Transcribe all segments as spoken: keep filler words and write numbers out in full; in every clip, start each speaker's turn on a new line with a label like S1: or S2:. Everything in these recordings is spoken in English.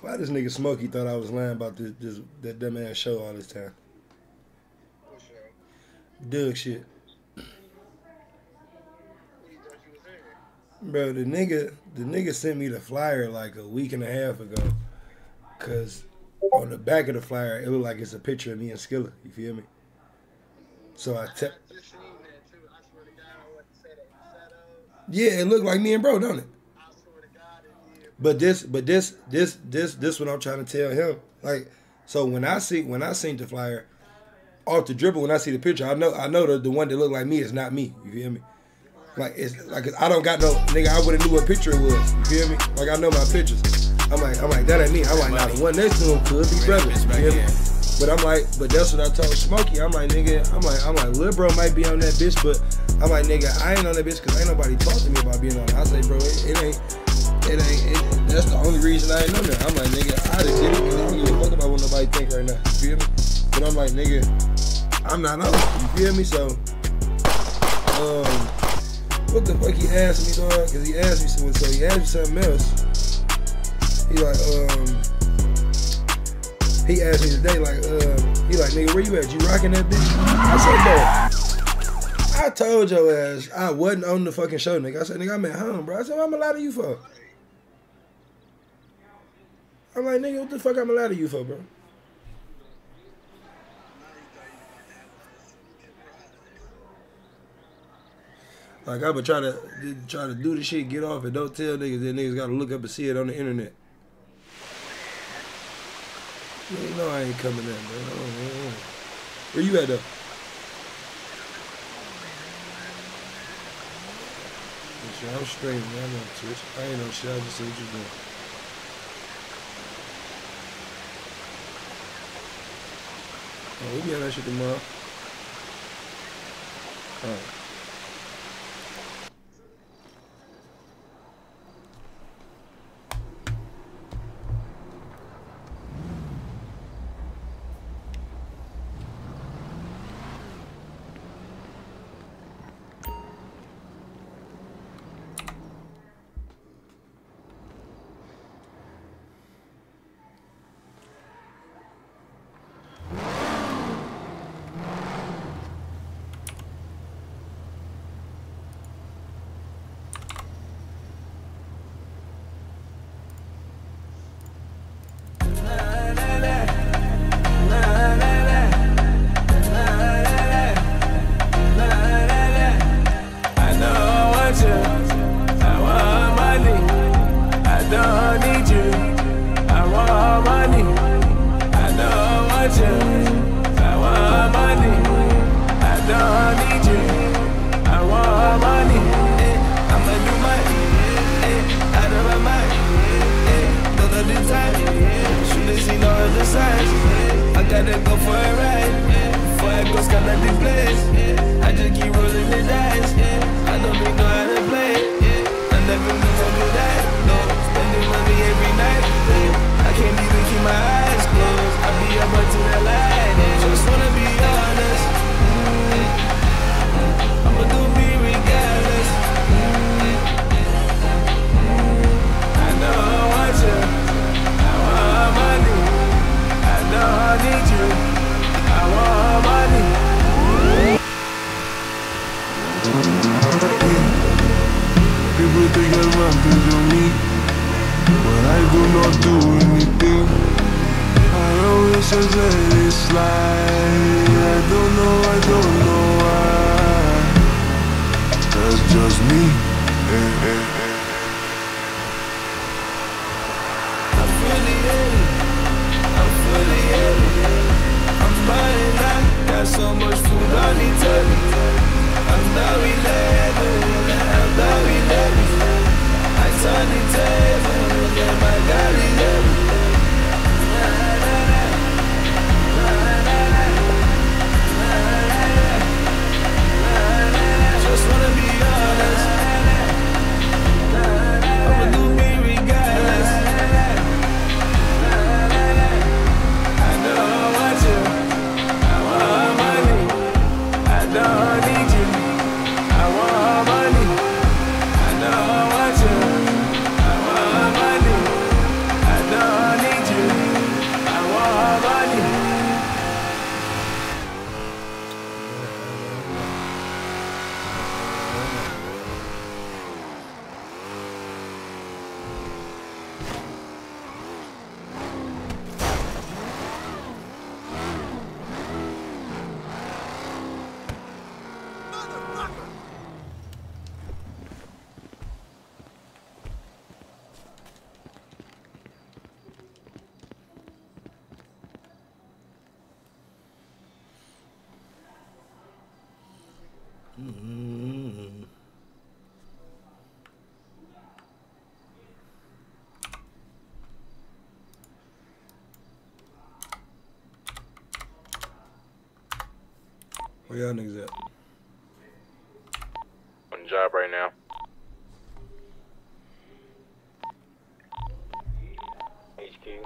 S1: Why this nigga Smokey thought I was lying about this, this that dumb ass show all this time?
S2: What show?
S1: Doug shit.
S2: What you thought you was in?
S1: Bro, the nigga, the nigga sent me the flyer like a week and a half ago. Cause on the back of the flyer, it looked like it's a picture of me and Skilla. You feel me? So I te-
S2: I just seen that too. I swear to God, I want to say that in shadows.
S1: Yeah, it looked like me and bro, don't it?
S2: I swear to God, it did.
S1: But this, but this, this, this, this, what I'm trying to tell him. Like, so when I see, when I seen the flyer, off the dribble, when I see the picture, I know, I know the the one that look like me is not me. You feel me? Like it's like I don't got no nigga. I wouldn't knew what picture it was. You feel me? Like I know my pictures. I'm like, I'm like that ain't me. I'm like, nah, the one next to him could be brothers. You feel me? But I'm like, but that's what I told Smokey. I'm like, nigga, I'm like, I'm like, Lil Bro might be on that bitch, but I'm like, nigga, I ain't on that bitch because ain't nobody talk to me about being on it. I say, bro, it, it ain't, it ain't, it, that's the only reason I ain't on there. I'm like, nigga, I just did it because I don't give a fuck about what nobody think right now. You feel me? But I'm like, nigga, I'm not on it. You feel me? So, um, what the fuck he asked me, dog? Because he asked me something, so he asked me something else. He like, um, he asked me today, like, uh, he like, nigga, where you at? You rocking that bitch? I said, bro, I told your ass I wasn't on the fucking show, nigga. I said, nigga, I'm at home, bro. I said, what I'm lie to you for? I'm like, nigga, what the fuck I'm lie to you for, bro? Like, I would try to try to do the shit, get off, and don't tell niggas that niggas gotta look up and see it on the internet. You know I ain't coming in, man. Oh, where you at, though? I'm streaming, man. I'm on Twitch. I ain't no shit. I just see what you doing. Oh, we be on that shit tomorrow. All right.
S3: I don't
S1: Where y'all niggas at?
S3: On the job right now. H Q.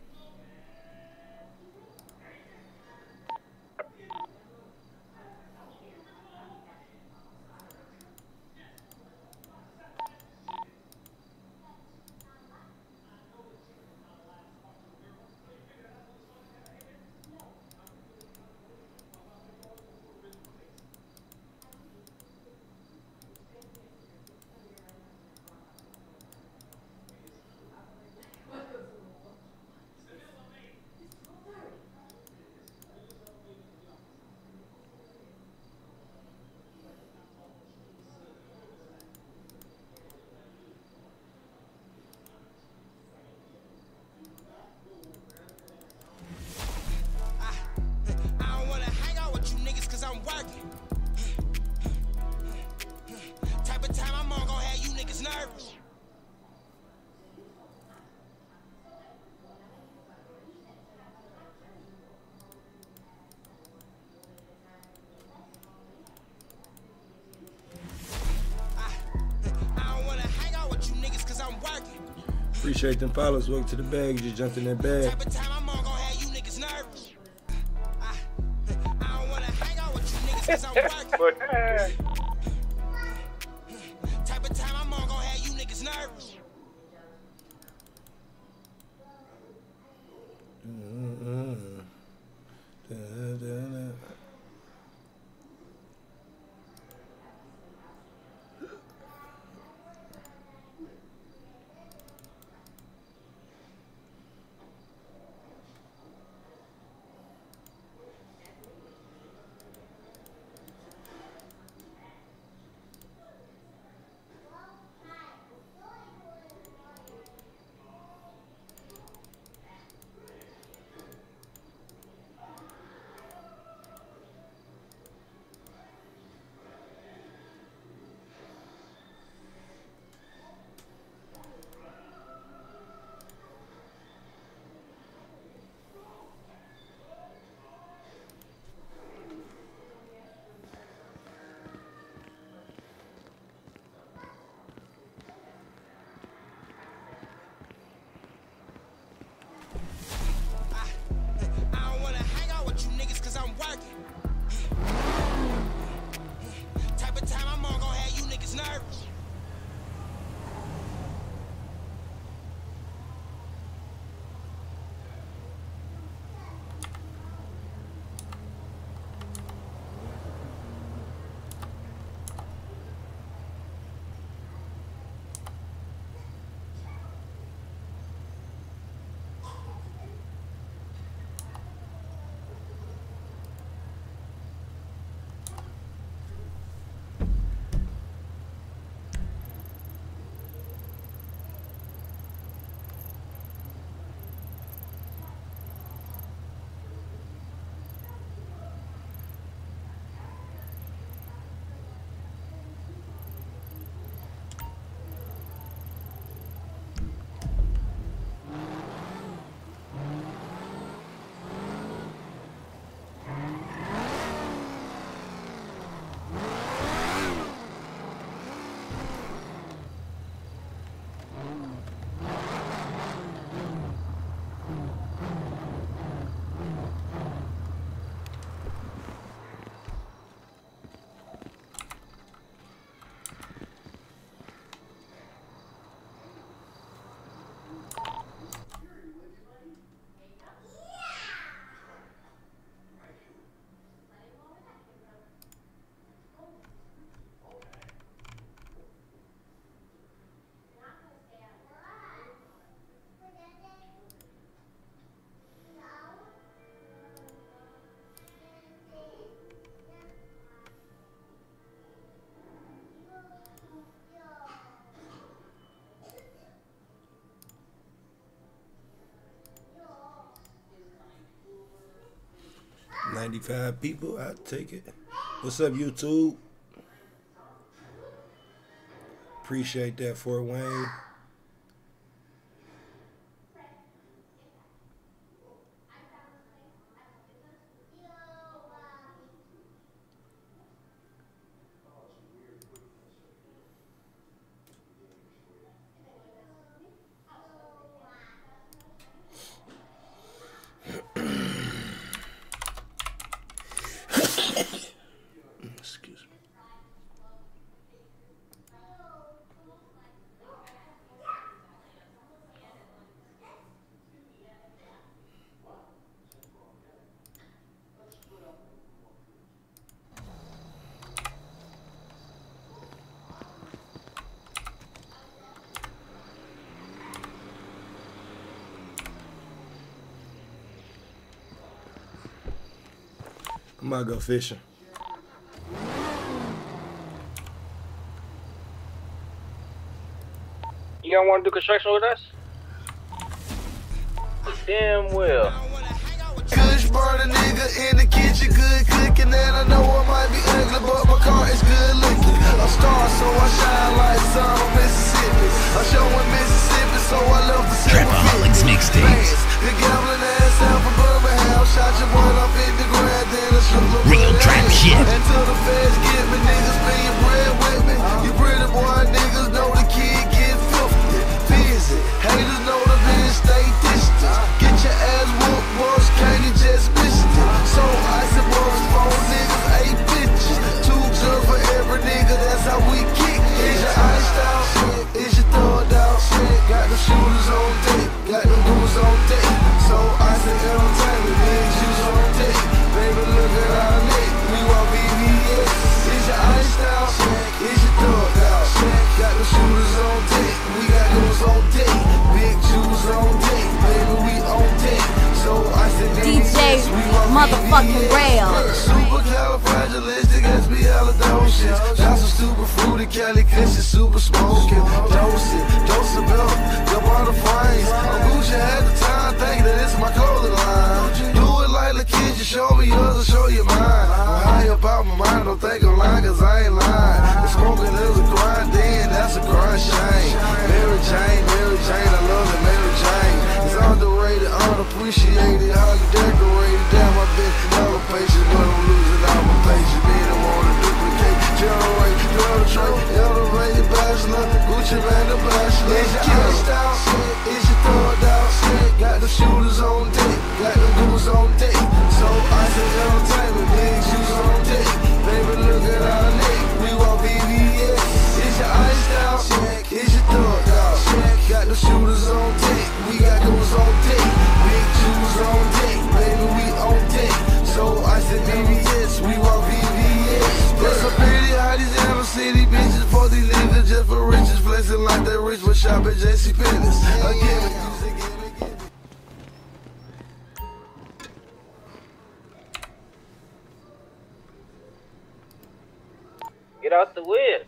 S1: Appreciate them follows. Welcome to the bag. You just jumped in that bag.
S4: Type of time I'm on, gon' have you niggas nervous. I, I don't wanna hang out with you niggas cause I'm working. Type of time I'm on, gon' have you niggas nervous.
S1: Mm-hmm. Da, da, da. ninety-five people, I'll take it. What's up, YouTube? Appreciate that, Fort Wayne. I'm about to go fishing.
S3: You don't want to do construction with us? Damn well.
S5: Kush brought a nigga in the kitchen, good cooking, and I know I might be ugly, but my car is good looking. A star, so I shine like sun on Mississippi. I'm showing Mississippi, so I love the
S6: Trapaholics mixtapes.
S5: The gambling ass out for Birmingham, shot your boy up in the grand, then I shook my
S6: Real trap shit.
S5: Until the feds get me, niggas pay your bread with me. You pretty boy niggas know the kid get filthy, busy. Haters know the bitch stay distant. Get your ass whooped, boys, can't you just miss it? So I said, boys, four niggas, eight bitches. Two girls for every nigga, that's how we kick. Is your iced out shit? Is your thugged out shit? Got the shooters on deck, got the goons on deck. So I said, entertainment, big shoes on deck. Baby, look at our neck, we want B B S. Is your iced out shit? Is your thugged out shit? Got the shooters on deck, we got goons on deck. Big shoes on deck, baby, we on deck. So I said,
S7: D J motherfucking Rail.
S5: Supercalifragilisticexpialidocious. Got some super fruity Cali Cushion, super smoking. Dosing, dose of milk, your bottle frames. I'm Gucci at the time, thinking that it's my clothing line. Do it like the kids, you show me yours, I'll show you mine. I'm high about my mind, don't think I'm lying, cause I ain't lying. The smoking is a grind, then that's a crime shame. Mary Jane, Mary Jane, I love it, Mary Jane. It's underrated, unappreciated, highly decorated. Damn, I've been hella patient, but I'm losing all my patience. Me don't wanna duplicate, generate, penetrate, elevated bachelor, Gucci man the bachelor. Is your iced out shit? Is your thugged out shit? Got the shooters on deck, got the goons on deck. So I said entertainment, big shoes on deck. Baby, look at our neck, we want B B S. Is your iced out shit? Is your thugged out shit? Got the shooters on deck, we got goons on deck. Big shoes on deck, baby, we on deck. So I said B B S, we want B B S. There's some pretty hotties in the city, bitches for these niggas just for riches, flexing like they rich but shop at J C Penney's. Again,
S3: Get out the way.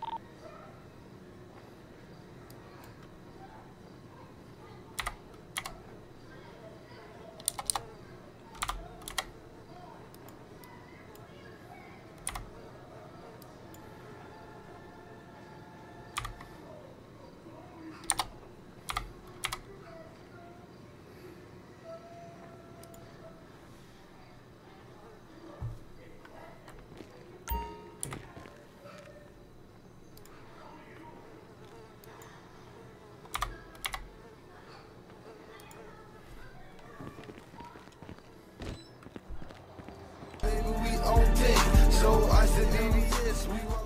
S5: so I said B B S, we want.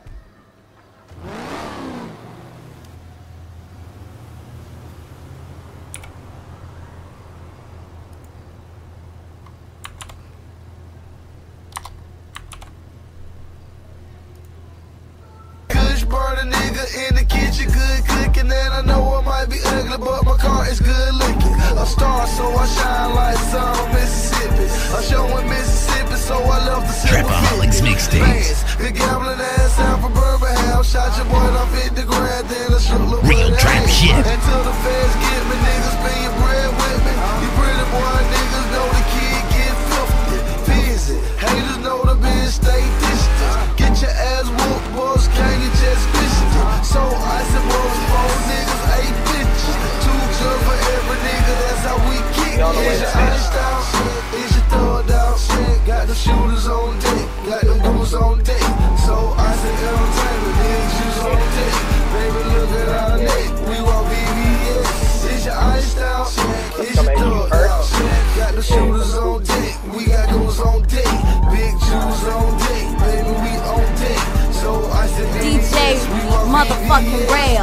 S5: Burn a nigga in the kitchen, good cooking, and I know I might be ugly, but my car is good looking. A star, so I shine like sun on Mississippi. I'm showing Mississippi, so I love the
S6: Trapaholics mixtapes.
S5: The gambling ass out for Birmingham, shot your boy off hit the grand, then I shook little
S6: Real trap shit.
S5: Until the feds get me, niggas pay your bread with me. You pretty boy niggas know the kid get filthy, busy. Haters know the bitch stay distant. Get your ass whooped, boys, can't you just miss it? So I said, boys, four niggas, eight bitches. Two girls for every nigga, that's how we kick. Is your iced out shit? Is your thugged out shit? Got the shooters on deck, got the goons on deck. So I said, entertainment, big shoes on deck. Baby, look at our neck, we want B B S. Is your iced out shit? Is your thugged out shit? Got the shooters on deck, we got goons on deck. Big shoes on deck, baby, we on deck. So I said,
S7: D J motherfucking Rail.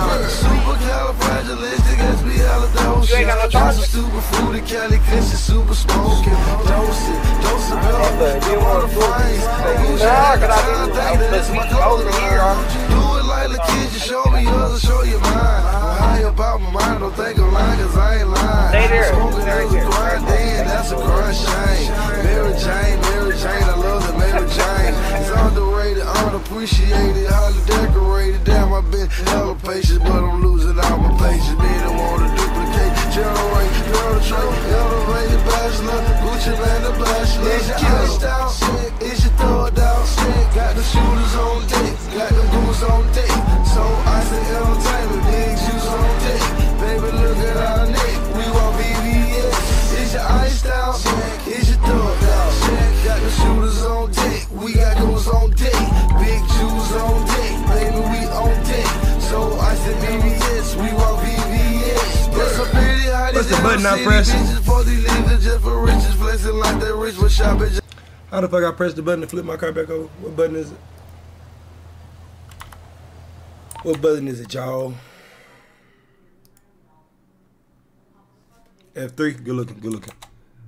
S5: Supercalifragilisticexpialidocious.
S3: You ain't got no charger?
S5: Super fruity Cali Cushion, super smoking. Dosing, dose of milk,
S3: You want to
S5: frames.
S3: Nah, cause I didn't let's be over here.
S5: Do it like the kids, you show me yours, I'll show you mine. I'm high about my mind, don't think I'm lying, cause I ain't lying.
S3: Stay there.
S5: Smoking
S3: Stay
S5: is a
S3: there.
S5: grind, then that's a crime shame. Mary Jane, Mary Jane, I love appreciate it, highly decorated. Damn, I've been hella patient, but I'm losing all my patience. Me don't want to duplicate, generate, penetrate, elevated bachelor, Gucci man the bachelor. Is your iced out? Is your thawed out? Got the shooters on deck, got the goons on deck. So I say entertainment, big shoes on deck. Baby, look at our neck, we want V V S. Is your iced out? Is your thawed out? Got the shooters on deck, we got goons on deck. Big shoes on deck, baby, we on deck. So I said V V S, we want V V S. That's a pretty hot.
S1: What's the button I press? How the fuck I press the button to flip my car back over? What button is it? What button is it, y'all? F three? Good looking, good looking.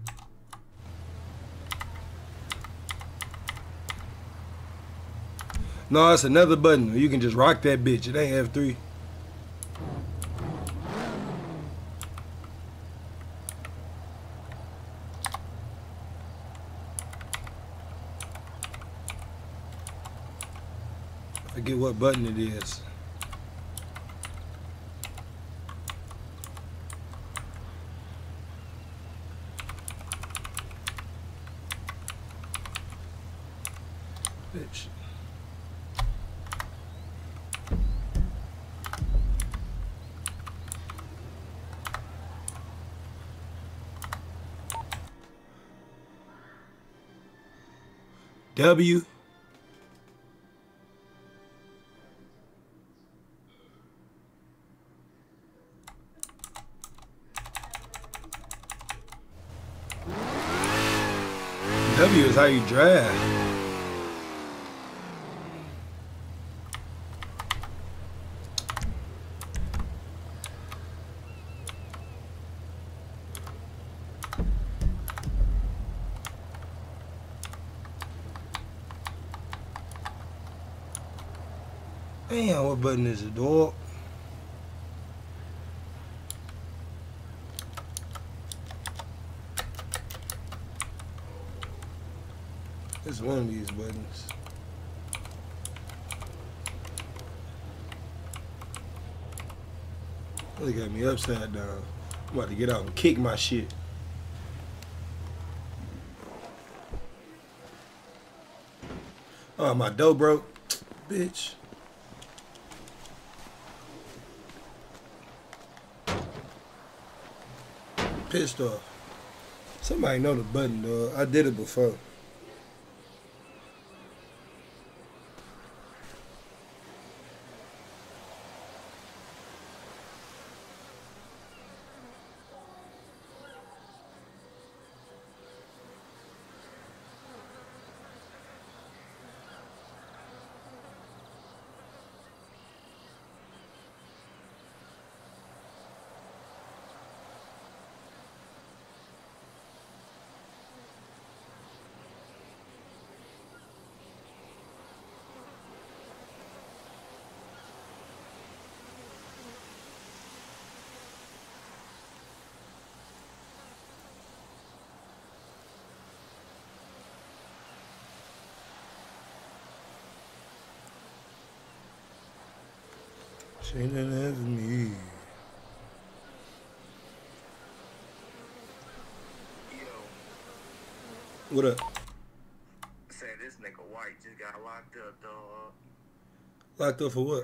S1: No, it's another button. You can just rock that bitch. It ain't F three. I forget what button it is. Bitch. W. W is how you drive. Damn, what button is it, dog? It's one of these buttons. They got me upside down. I'm about to get out and kick my shit. Oh, my dough broke. Bitch. Pissed off. Somebody know the button, dog. I did it before. She didn't have me. What up?
S8: Say this nigga white just got locked up, dog.
S1: Locked up for what?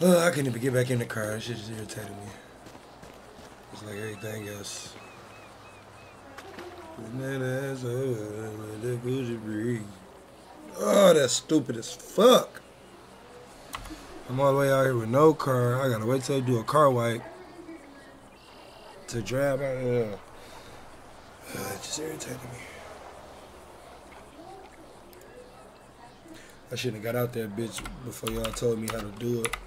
S1: Oh, I couldn't even get back in the car. That shit just irritated me. It's like everything else. Oh, that's stupid as fuck. I'm all the way out here with no car. I gotta wait till they do a car wipe to drive out here. Uh, it just irritated me. I shouldn't have got out there, bitch, before y'all told me how to do it.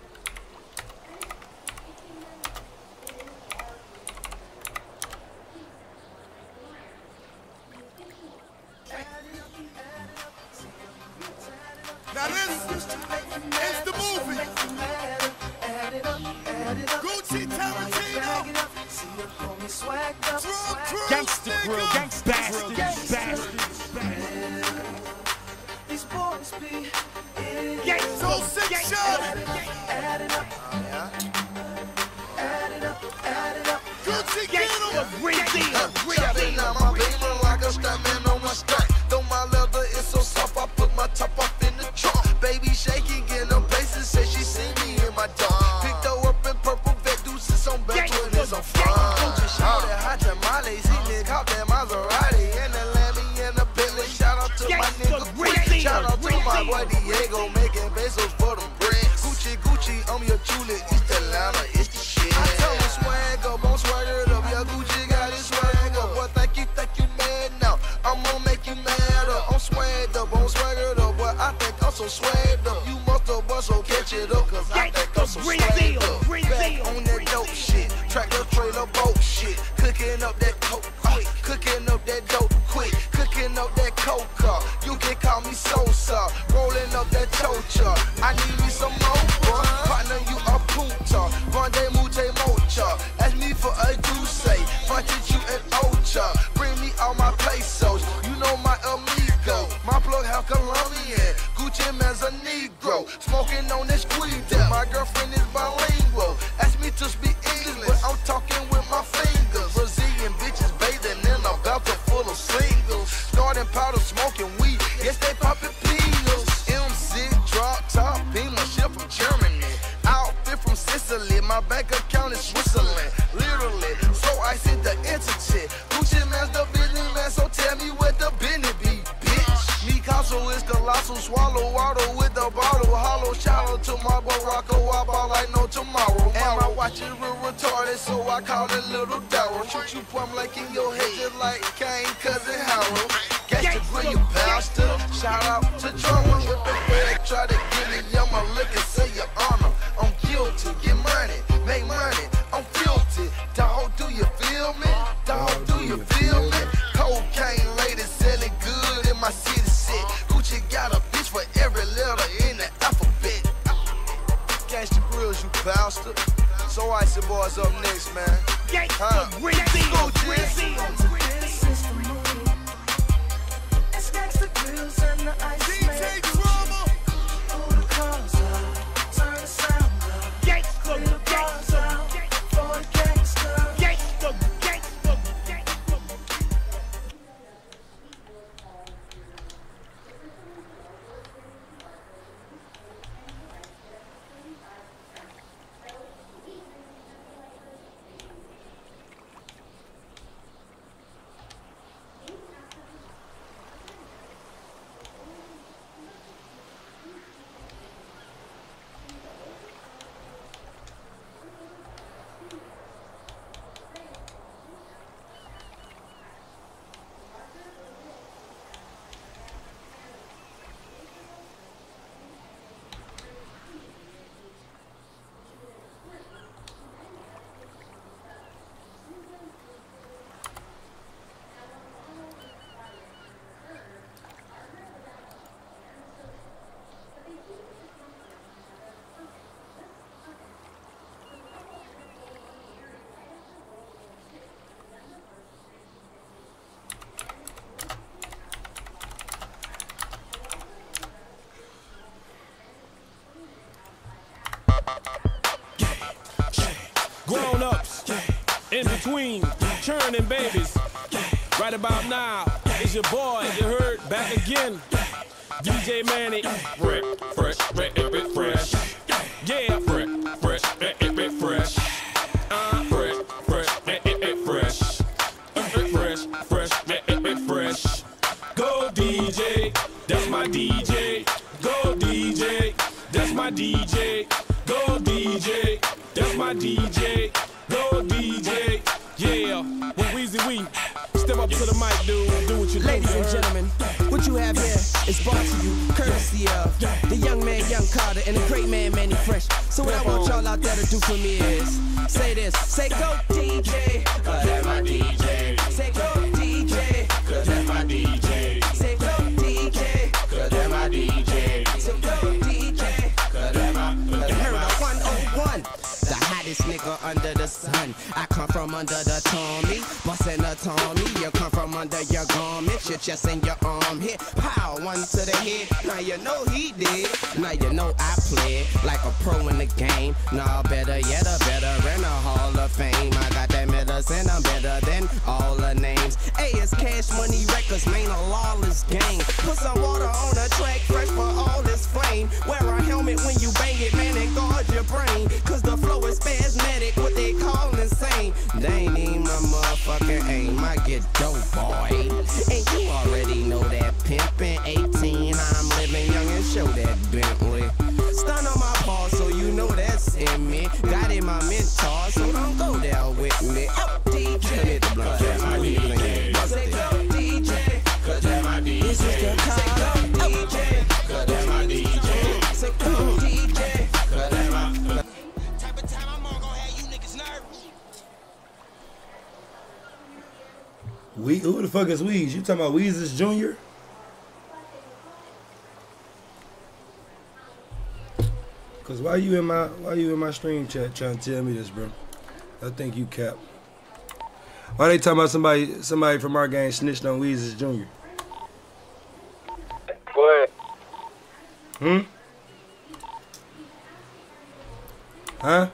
S9: Now this is the movie. Gucci Tarantino.
S4: Gangsta grill, gangsta bastards, bastards.
S5: These boys be
S9: So sick, shut Gucci, get him.
S4: Grizzley,
S5: Shouting out my baby like a stuntman on my stunt. Though my leather is so soft, I put my top up in the trunk. Baby shaking in her places, say she see me in my dunk. Picked her up in purple vet deuces on back twenties on front. Just shout at hot tamales, he nigga caught that Maserati. And the Lammy and the Bentley, shout out to my nigga Grizzley. Shout out to my boy Diego, making pesos for them bricks. Gucci, Gucci, I'm your Julie, East Atlanta, it's the shit. I tell him swag up, I'm swaggered up, yeah, Gucci got his swag up. Boy, think you, think you mad now, I'm gonna make you mad up. I'm swagged up, I'm swaggered up, boy, I think I'm so swagged up. You must have bust, so catch it up, cause I think I'm so swagged up. Back on that dope shit, tractor trailer boat shit, cooking up that coke, uh, cooking up that dope quick, cooking up that coca. You can call me Sosa, rolling up that chocha. I need me some more, bro. Partner, you a puta, Vande Mute Mocha. Ask me for a goose, budget you an Ocha. Bring me all my pesos, you know my amigo. My plug half Colombian, Gucci man's a Negro. Smoking on this squeeze that my girlfriend is bilingual. Ask me to speak English, but I'm talking with my fingers. Brazilian bitches bathing in a bathtub full of singles. Starting powder, smoking weed, yes they popping pills. M Z drop top, beamer ship from Germany. Outfit from Sicily, my bank account is Switzerland. Literally, so I see the entity. Gucci man's the business man, so tell me what the business be, bitch. Picasso is colossal, swallow water with a bottle. Hollow shallow to my Barocco, I ball like no tomorrow. And my watch is real retarded, so I call it Little Darrow. Shoot you plumb like in your head, just like Kane, cousin Harold. Guess the grill, you bastard. Shout out to drummer with the bag, try to give me I'm a lick and say your honor. I'm guilty, get money, make money. I'm filthy, dog. Do you feel me? Dog, do you feel me? Cocaine lady selling good in my city. Gucci got a bitch for every letter in the alphabet. Gangsta grills, you bastard. So Icy Boys up next, man. Huh?
S4: Grizzley, Grizzley.
S5: This is the movie. It's gangsta grills and the ice
S9: D J Drama.
S5: Pull the cars out, turn the sound up.
S4: Gangsta,
S5: Clear the bars
S4: gangsta,
S5: out for the gangsta.
S4: gangsta, gangsta, gangsta.
S10: Grown ups, in between, churning babies. Right about now, it's your boy, you heard, back again. D J Manny, fresh, fresh, fresh, fresh. Yeah, fresh. D J, go D J. That's my D J, go D J. Yeah, with Weezy we step up to the mic, dude. Do what you do.
S11: Ladies and gentlemen, what you have here is brought to you courtesy of the young man, Young Carter, and the great man, Manny Fresh. So what I want y'all out there to do for me is say this, say go D J, cause that's my D J. Say go D J, cause that's my D J. Say go D J, cause that's my D J. So go D J, cause that's my, cause that's my one oh one. The hottest nigga under the sun. I come from under the Tommy, bustin' a Tommy. You come from under your garment, your chest and your arm hit. Pow, one to the head. Now you know he did. Now you know I played like a pro in the game. Nah, better yet, a better in the Hall of Fame. I got that medicine, I'm better than all the names. A is Cash Money Records, man, a lawless gang. Put some water on the track, fresh for all this flame. Wear a helmet when you bang it, man, and guard your brain. Cause the flow is spasmodic, what they call insane. They ain't even my motherfucking aim. I get dope, boy. And you already know that pimpin' eighteen. I'm living young and show that Bentley. Stun on my paw, so you know that's in me. Got in my mentor, so don't go there with me. Oh, D J, hit the blunt. Say go D J, cause that's my D J. This is the call. D J, cause that's my D J. Say go D J, cause that's my.
S4: Type of time I'm on gonna have you niggas nervous.
S1: We, who the fuck is Weez? You talking about Weezus Junior? Cause why you in my why you in my stream chat trying to tell me this, bro? I think you cap. Why they talking about somebody somebody from our gang snitched on Weezus Junior?
S3: What?
S1: Hmm? Huh?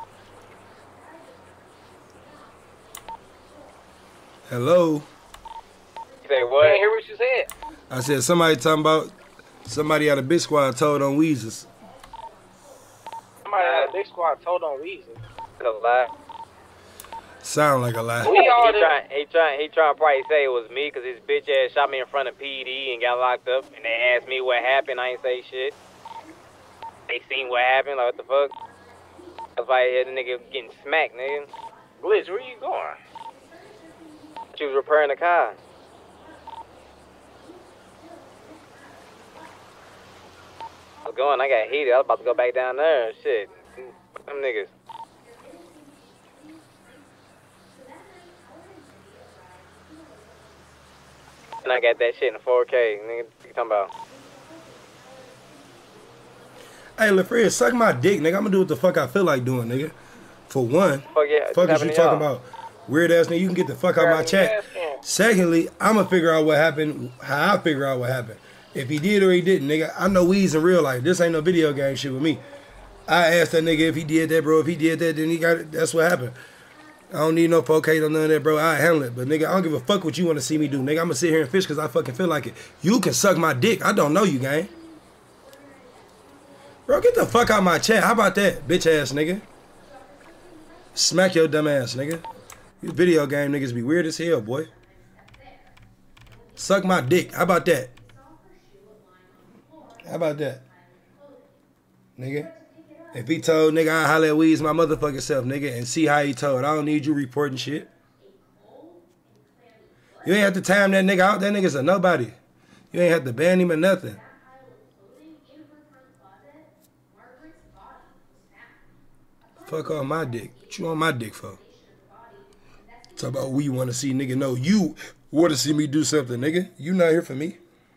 S1: Hello?
S3: You say what? I didn't hear what you said.
S1: I said somebody talking about somebody out of Big Squad told on Weezus.
S3: Somebody out of Big Squad told on Weezy. That's a lie.
S1: Sound like a lie.
S3: He, he trying, he trying, he trying to probably say it was me because his bitch ass shot me in front of P D and got locked up. And they asked me what happened. I ain't say shit. They seen what happened. Like, what the fuck? That's why I had the nigga getting smacked, nigga. Glitch, where you going? She was repairing the car. I was going, I got heated. I was about to go back down there and shit. Them niggas. And I got that shit in four K, nigga. What you talking about?
S1: Hey, LaFred, suck my dick, nigga. I'm gonna do what the fuck I feel like doing, nigga. For one,
S3: fuck yeah,
S1: fuck is you talking about? Weird ass nigga, you can get the fuck out my chat. Secondly, I'm gonna figure out what happened, how I figure out what happened. If he did or he didn't, nigga. I know Weez in real life. This ain't no video game shit with me. I asked that nigga if he did that, bro. If he did that, then he got it. That's what happened. I don't need no four K, no none of that, bro. I handle it. But, nigga, I don't give a fuck what you want to see me do. Nigga, I'm going to sit here and fish because I fucking feel like it. You can suck my dick. I don't know you, gang. Bro, get the fuck out of my chat. How about that, bitch ass nigga? Smack your dumb ass, nigga. You video game niggas be weird as hell, boy. Suck my dick. How about that? How about that? Nigga. If he told, nigga, I holler at Weez my motherfucking self, nigga, and see how he told. I don't need you reporting shit. You ain't have to time that nigga out. That nigga's a nobody. You ain't have to ban him or nothing. Fuck off my dick. What you on my dick for? Talk about we want to see, nigga. No, you want to see me do something, nigga. You not here for me.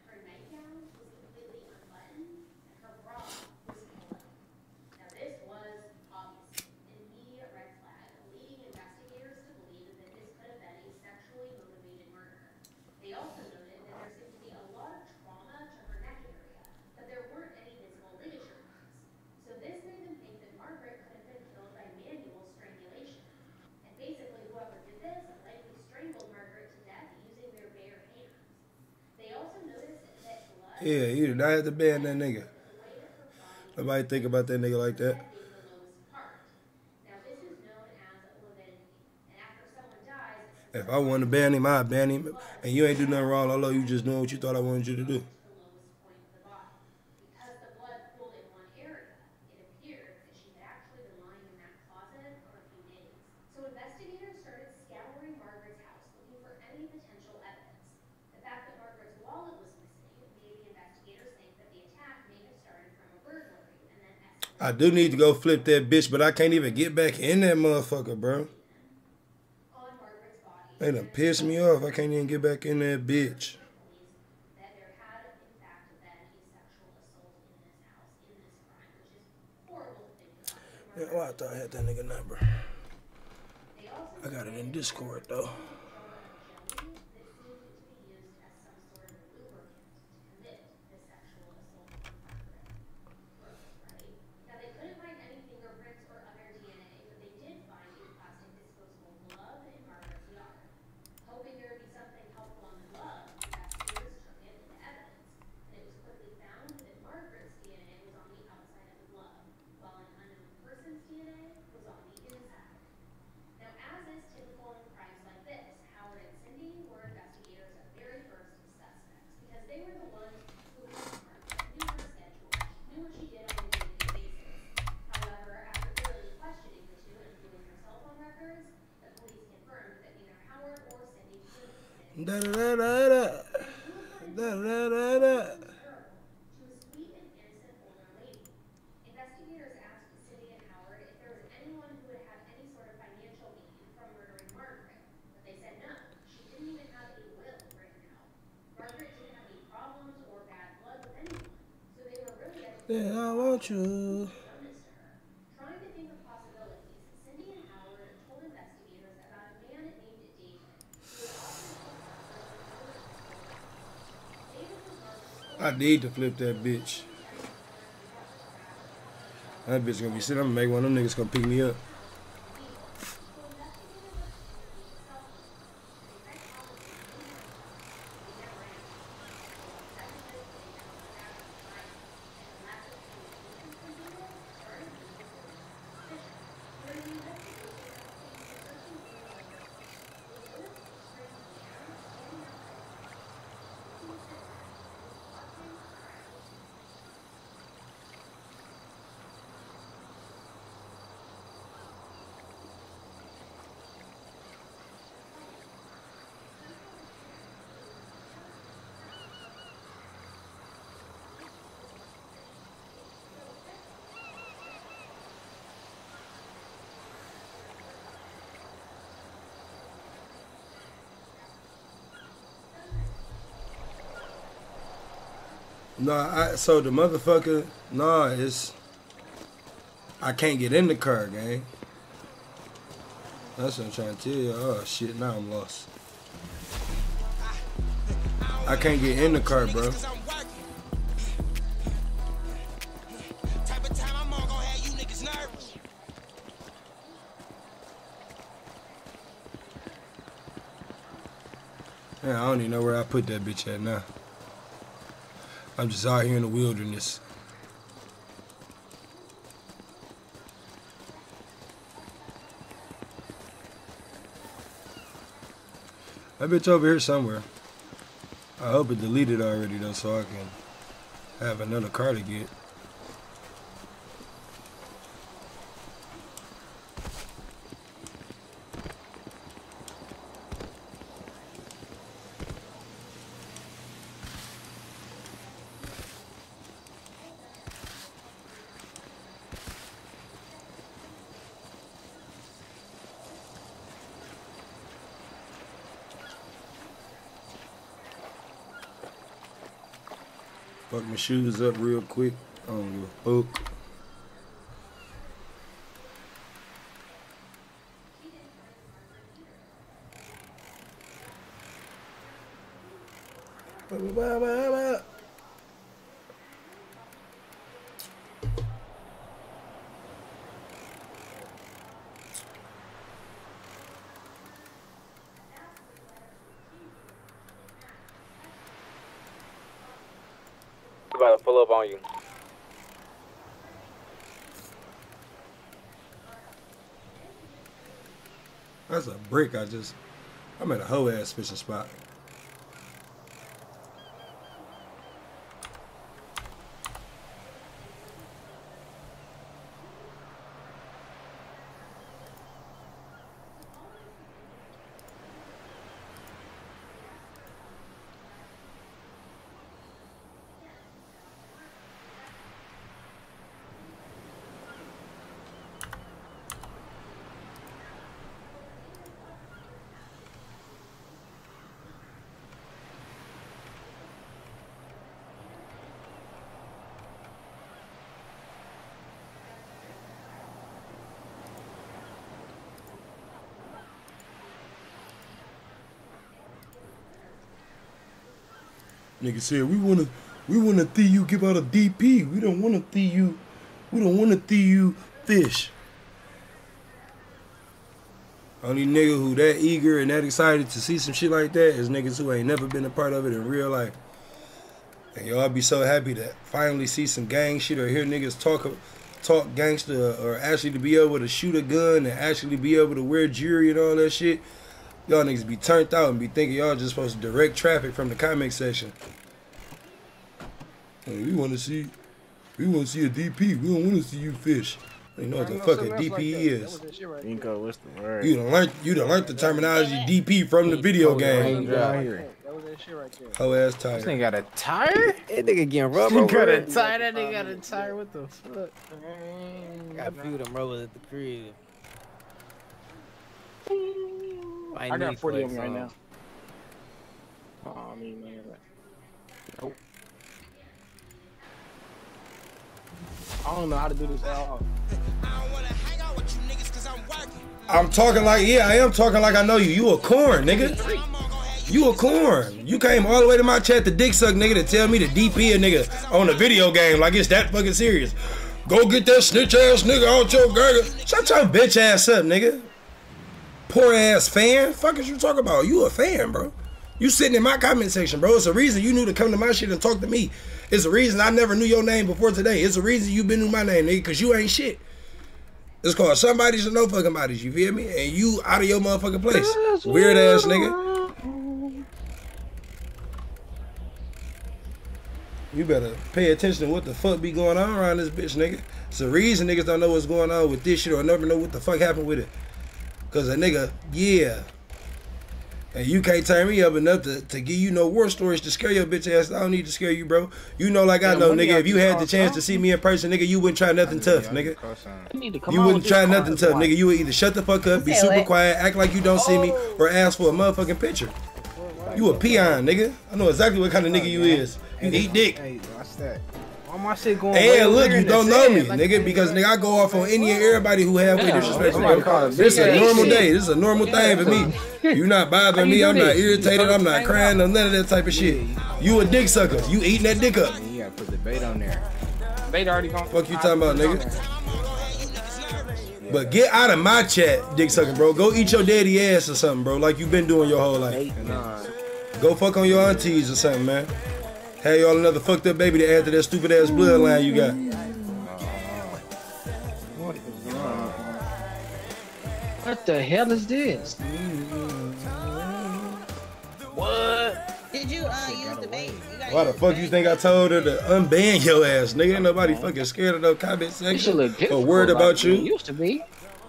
S1: Yeah, you did not have to ban that nigga. Nobody think about that nigga like that. If I want to ban him, I'd ban him. And you ain't do nothing wrong, although you just doing what you thought I wanted you to do. I do need to go flip that bitch, but I can't even get back in that motherfucker, bro. They done pissed me off. I can't even get back in that bitch. Yeah, well, I thought I had that nigga number. I got it in Discord, though. Da da da da da. Da da da da. Yeah, I want you. I need to flip that bitch. That bitch gonna be sitting. I'm gonna make one of them niggas come pick me up. No, I, so the motherfucker, nah, it's, I can't get in the car, gang. That's what I'm trying to tell you. Oh, shit, now I'm lost. I can't get in the car, bro. Man, I don't even know where I put that bitch at now. I'm just out here in the wilderness. That bitch over here somewhere. I hope it deleted already though, so I can have another car to get. Fuck my shoes up real quick. I don't give a fuck. Bye, bye, bye, bye.
S3: About to pull up on you.
S1: That's a brick. I just, I'm at a hoe ass fishing spot. Nigga said we wanna we wanna see you give out a D P. We don't wanna see you we don't wanna see you fish. Only nigga who that eager and that excited to see some shit like that is niggas who ain't never been a part of it in real life. And y'all be so happy to finally see some gang shit or hear niggas talk talk gangster or actually to be able to shoot a gun and actually be able to wear jewelry and all that shit. Y'all niggas be turned out and be thinking y'all just supposed to direct traffic from the comment section. Hey, we want to see, we want to see a D P. We don't want to see you fish. You know what the fuck a D P like is.
S12: Inco, what's the word?
S1: You done learned, you done learned the terminology D P from the video game.
S2: That was that shit right there.
S1: Whole ass tire.
S12: This nigga got a tire?
S3: That nigga getting rubber.
S12: He got a tire. That nigga got a tire. What the fuck?
S3: Got a few of them rubbers at the crib.
S2: I, I got forty of them right now. Oh, I mean, man. Nope. I don't know how to do this at all.
S1: I'm talking like, yeah, I am talking like I know you. You a corn, nigga. You a corn. You came all the way to my chat to dick suck, nigga, to tell me to D P a nigga on a video game like it's that fucking serious. Go get that snitch ass nigga out your girl. Shut your bitch ass up, nigga. Poor ass fan. Fuck is you talking about? You a fan, bro. You sitting in my comment section, bro. It's a reason you knew to come to my shit and talk to me. It's a reason I never knew your name before today. It's a reason you been knew my name, nigga, because you ain't shit. It's called somebody should know fucking bodies, you feel me? And you out of your motherfucking place. Weird ass nigga. You better pay attention to what the fuck be going on around this bitch, nigga. It's the reason niggas don't know what's going on with this shit or never know what the fuck happened with it. Cause a nigga, yeah. And you can't turn me up enough to, to give you no war stories to scare your bitch ass. I don't need to scare you, bro. You know like I know, nigga, if you had the chance to see me in person, nigga, you wouldn't try nothing tough, nigga. You wouldn't try nothing tough, nigga. You would either shut the fuck up, be super quiet, act like you don't see me, or ask for a motherfucking picture. You a peon, nigga. I know exactly what kind of nigga you is. You eat dick.
S12: Hey, watch that. All my shit going
S1: and look, you don't know me, nigga, because nigga, I go off on any and everybody who halfway disrespect me. This is a normal day. This is a normal thing for me. You not bothering me. I'm not irritated. I'm not crying. None of that type of shit. You a dick sucker. You eating that dick up.
S12: You gotta put the bait on there.
S2: Bait already gone.
S1: Fuck you talking about, nigga. But get out of my chat, dick sucking, bro. Go eat your daddy ass or something, bro, like you been doing your whole life. Go fuck on your aunties or something, man. Have y'all another fucked up baby to add to that stupid ass bloodline you got.
S2: What the hell is this?
S13: What? Did you uh, use the bait?
S1: Why the fuck you think I told her to unban your ass, nigga? Ain't nobody fucking scared of no comment section or worried about you.
S2: Used to be.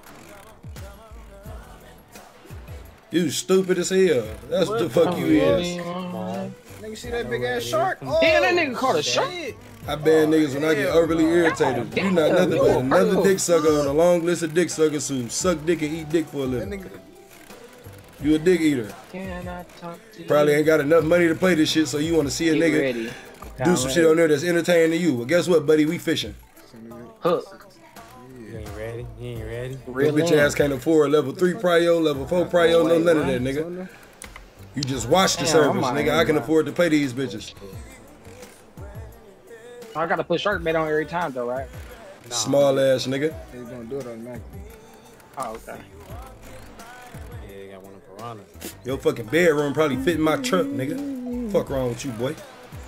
S1: You stupid as hell. That's what the fuck you is.
S12: Nigga, see that big ass shark?
S2: Oh, damn, that nigga caught a shark.
S1: I ban niggas when I get overly irritated. You not nothing but another dick sucker on a long list of dick suckers who suck dick and eat dick for a living. You a dick eater. Probably ain't got enough money to play this shit, so you want to see a nigga do some shit on there that's entertaining to you. Well, guess what, buddy? We fishing.
S2: Hook.
S3: You ain't ready? You ain't ready?
S1: This bitch ass can't afford level three prio, level four prio, no none of that, nigga. You just watch the service, nigga. I can afford to pay these bitches.
S2: I gotta put shark bait on every time, though, right?
S1: Small ass nigga.
S12: He's gonna do it automatically.
S2: Oh, okay.
S3: Yeah, you got one of piranha.
S1: Your fucking bedroom probably fit in my truck, nigga. Fuck wrong with you, boy.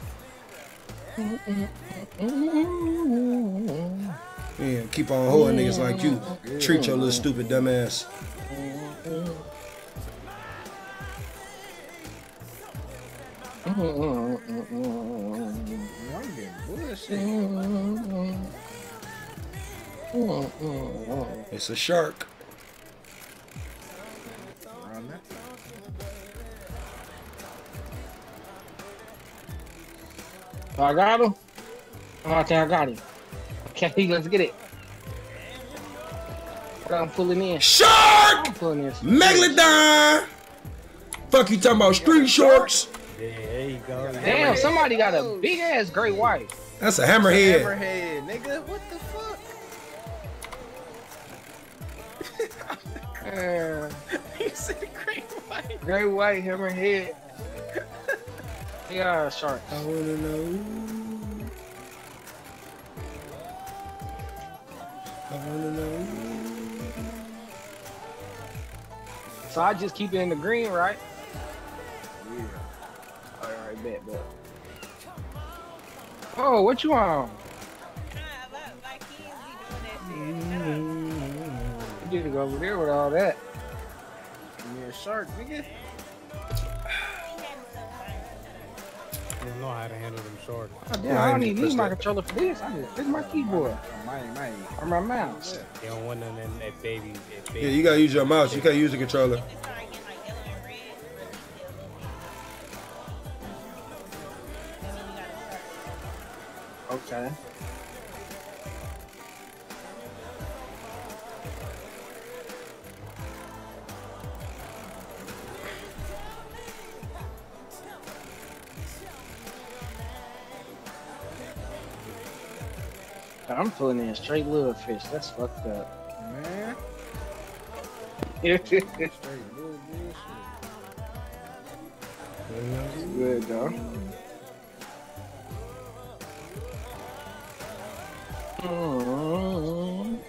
S1: Yeah, keep on holding niggas like you. Treat your little stupid dumb ass. It's a shark.
S2: Oh, I got him. Okay, I got him. Okay, let's get it. I'm pulling in.
S1: Shark!
S2: I'm pulling in.
S1: Megalodon! Fuck you talking about street sharks?
S3: Yeah, there you go.
S2: Damn, somebody got a big ass great white.
S1: That's a hammerhead.
S12: Hammerhead, nigga. What the fuck?
S2: uh,
S12: You said great white.
S2: Great white hammerhead. Yeah, shark.
S1: I wanna know. I wanna know.
S2: So I just keep it in the green, right?
S12: Yeah.
S2: All right, bet, bet. Oh, what you on? You need to go over there with all that.
S12: Yeah, shark, nigga.
S14: You don't know how to handle them shorts.
S2: Oh, damn, I don't even use my controller for this. I just, this is my keyboard.
S12: Mine, mine.
S2: Or my mouse.
S14: You don't want none of that baby, that baby.
S1: Yeah, you gotta use your mouse. You can't use the controller.
S2: Okay. I'm pulling in straight little fish. That's fucked up.
S12: Man.
S2: It's
S12: Straight little bullshit.
S2: good though. Mm-hmm.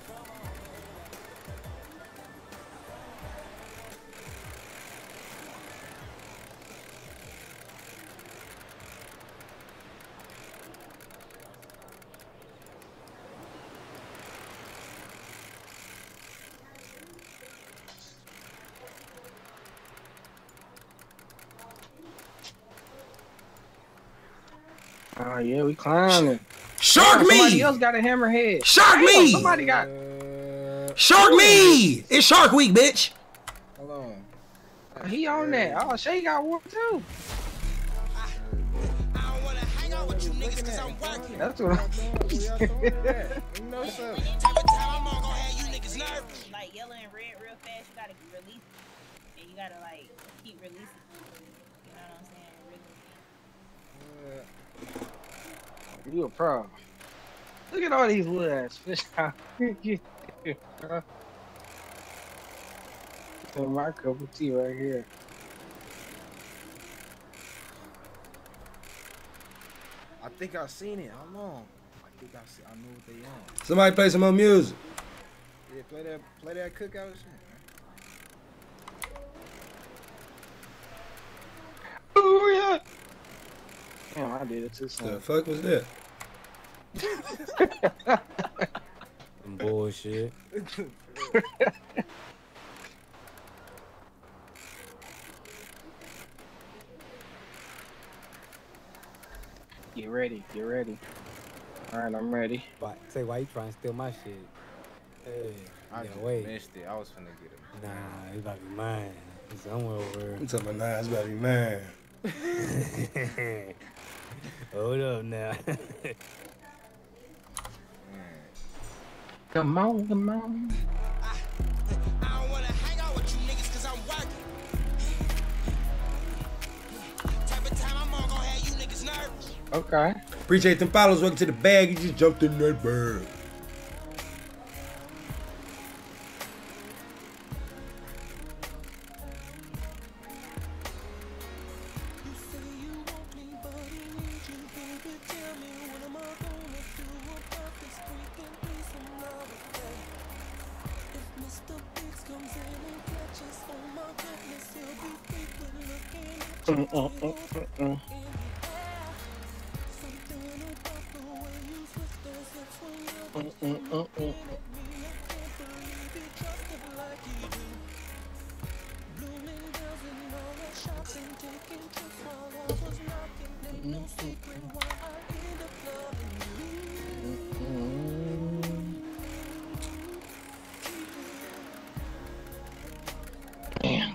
S2: Oh yeah, we climbing.
S1: Shark
S2: oh,
S1: me!
S2: Somebody else got a hammerhead.
S1: Shark
S2: Damn,
S1: me!
S2: Somebody got.
S1: Shark me! It's Shark Week, bitch.
S12: Hold on.
S2: He on that. Oh, Shay got one too.
S4: I don't wanna hang out with you niggas cause I'm working.
S2: That's what I'm
S12: You know something.
S4: Type of time I'm on gonna have you niggas nervous.
S13: Like yellow and red real fast, you gotta release it. And you gotta like keep releasing it. You know what I'm saying? Really.
S2: You a pro. Look at all these little ass fish out here. My cup of tea right here.
S12: I think I seen it. How long? I think I see. I know what they on.
S1: Somebody play some more music.
S12: Yeah, play that. Play that cookout shit.
S2: Oh yeah. Damn, I did it too soon.
S1: The fuck was that?
S14: Some bullshit.
S2: Get ready, get ready. Alright, I'm ready.
S14: Why, say, why you trying to steal my shit? Hey,
S12: I
S14: yeah,
S12: just
S14: wait.
S12: missed it. I was finna get him.
S14: Nah, it's about to be mine. It's somewhere over there.
S1: I'm talking about nah, it's about to be mine.
S14: Hold up now.
S2: Come on, come on.
S4: I don't wanna hang out with you niggas cause I'm working. Type of time I'm on gonna have you niggas nervous.
S2: Okay.
S1: Appreciate them follows. Welcome to the bag. You just jumped in that bird.
S2: Mm, mm, mm, mm, mm. Mm, mm, mm, mm. Damn.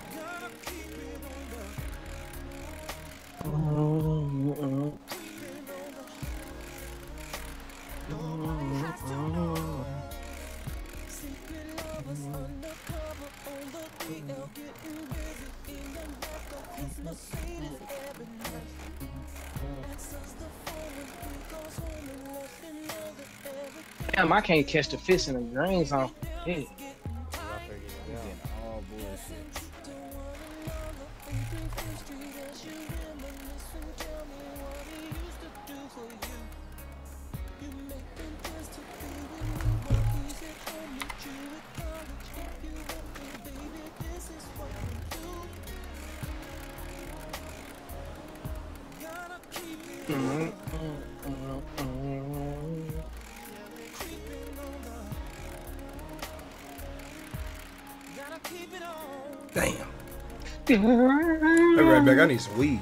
S2: Damn, I can't catch the fish in the greens off. Yeah.
S12: All bullshit.
S1: Damn. I'll be right back. I need some weed.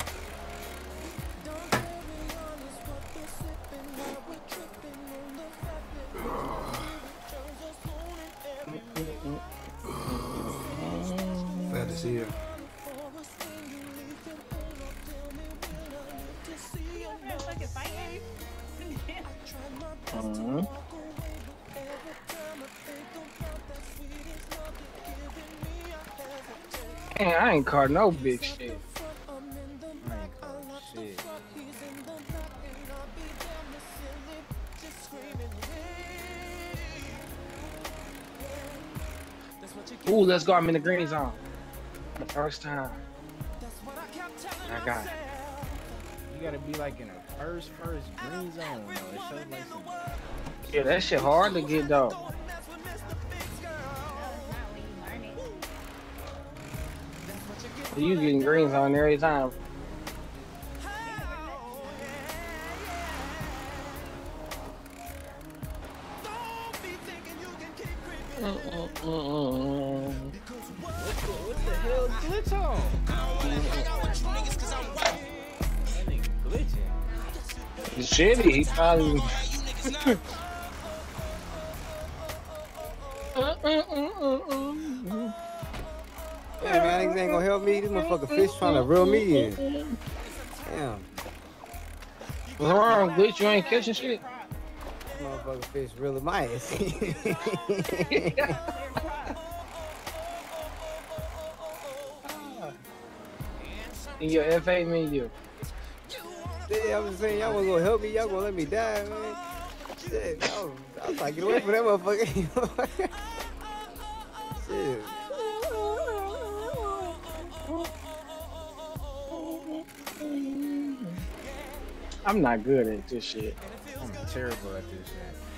S1: Glad to see you.
S2: Mm-hmm. Man, I ain't caught no big shit.
S12: I ain't caught shit.
S2: Ooh, let's go. I'm in the green zone. The first time. I got it.
S12: You gotta be like in a first, first green zone, though. It shows like some.
S2: Yeah, that shit hard to get, though. You getting greens on every time. Mm-mm-mm-mm.
S12: What the hell glitch on? That nigga glitching.
S2: It's shitty. He probably.
S15: Yeah, man, niggas ain't gonna help me. This motherfucker fish trying to reel me in. Damn.
S2: What's wrong, glitch? You ain't catching shit?
S15: This motherfucker fish reeling my ass.
S2: In your F A menu.
S15: Yeah, I'm just saying, y'all wasn't gonna help me. Y'all gonna let me die, man. Shit, I was, I was like, get away from that motherfucker. Shit.
S2: I'm not good at this shit.
S12: I'm terrible at this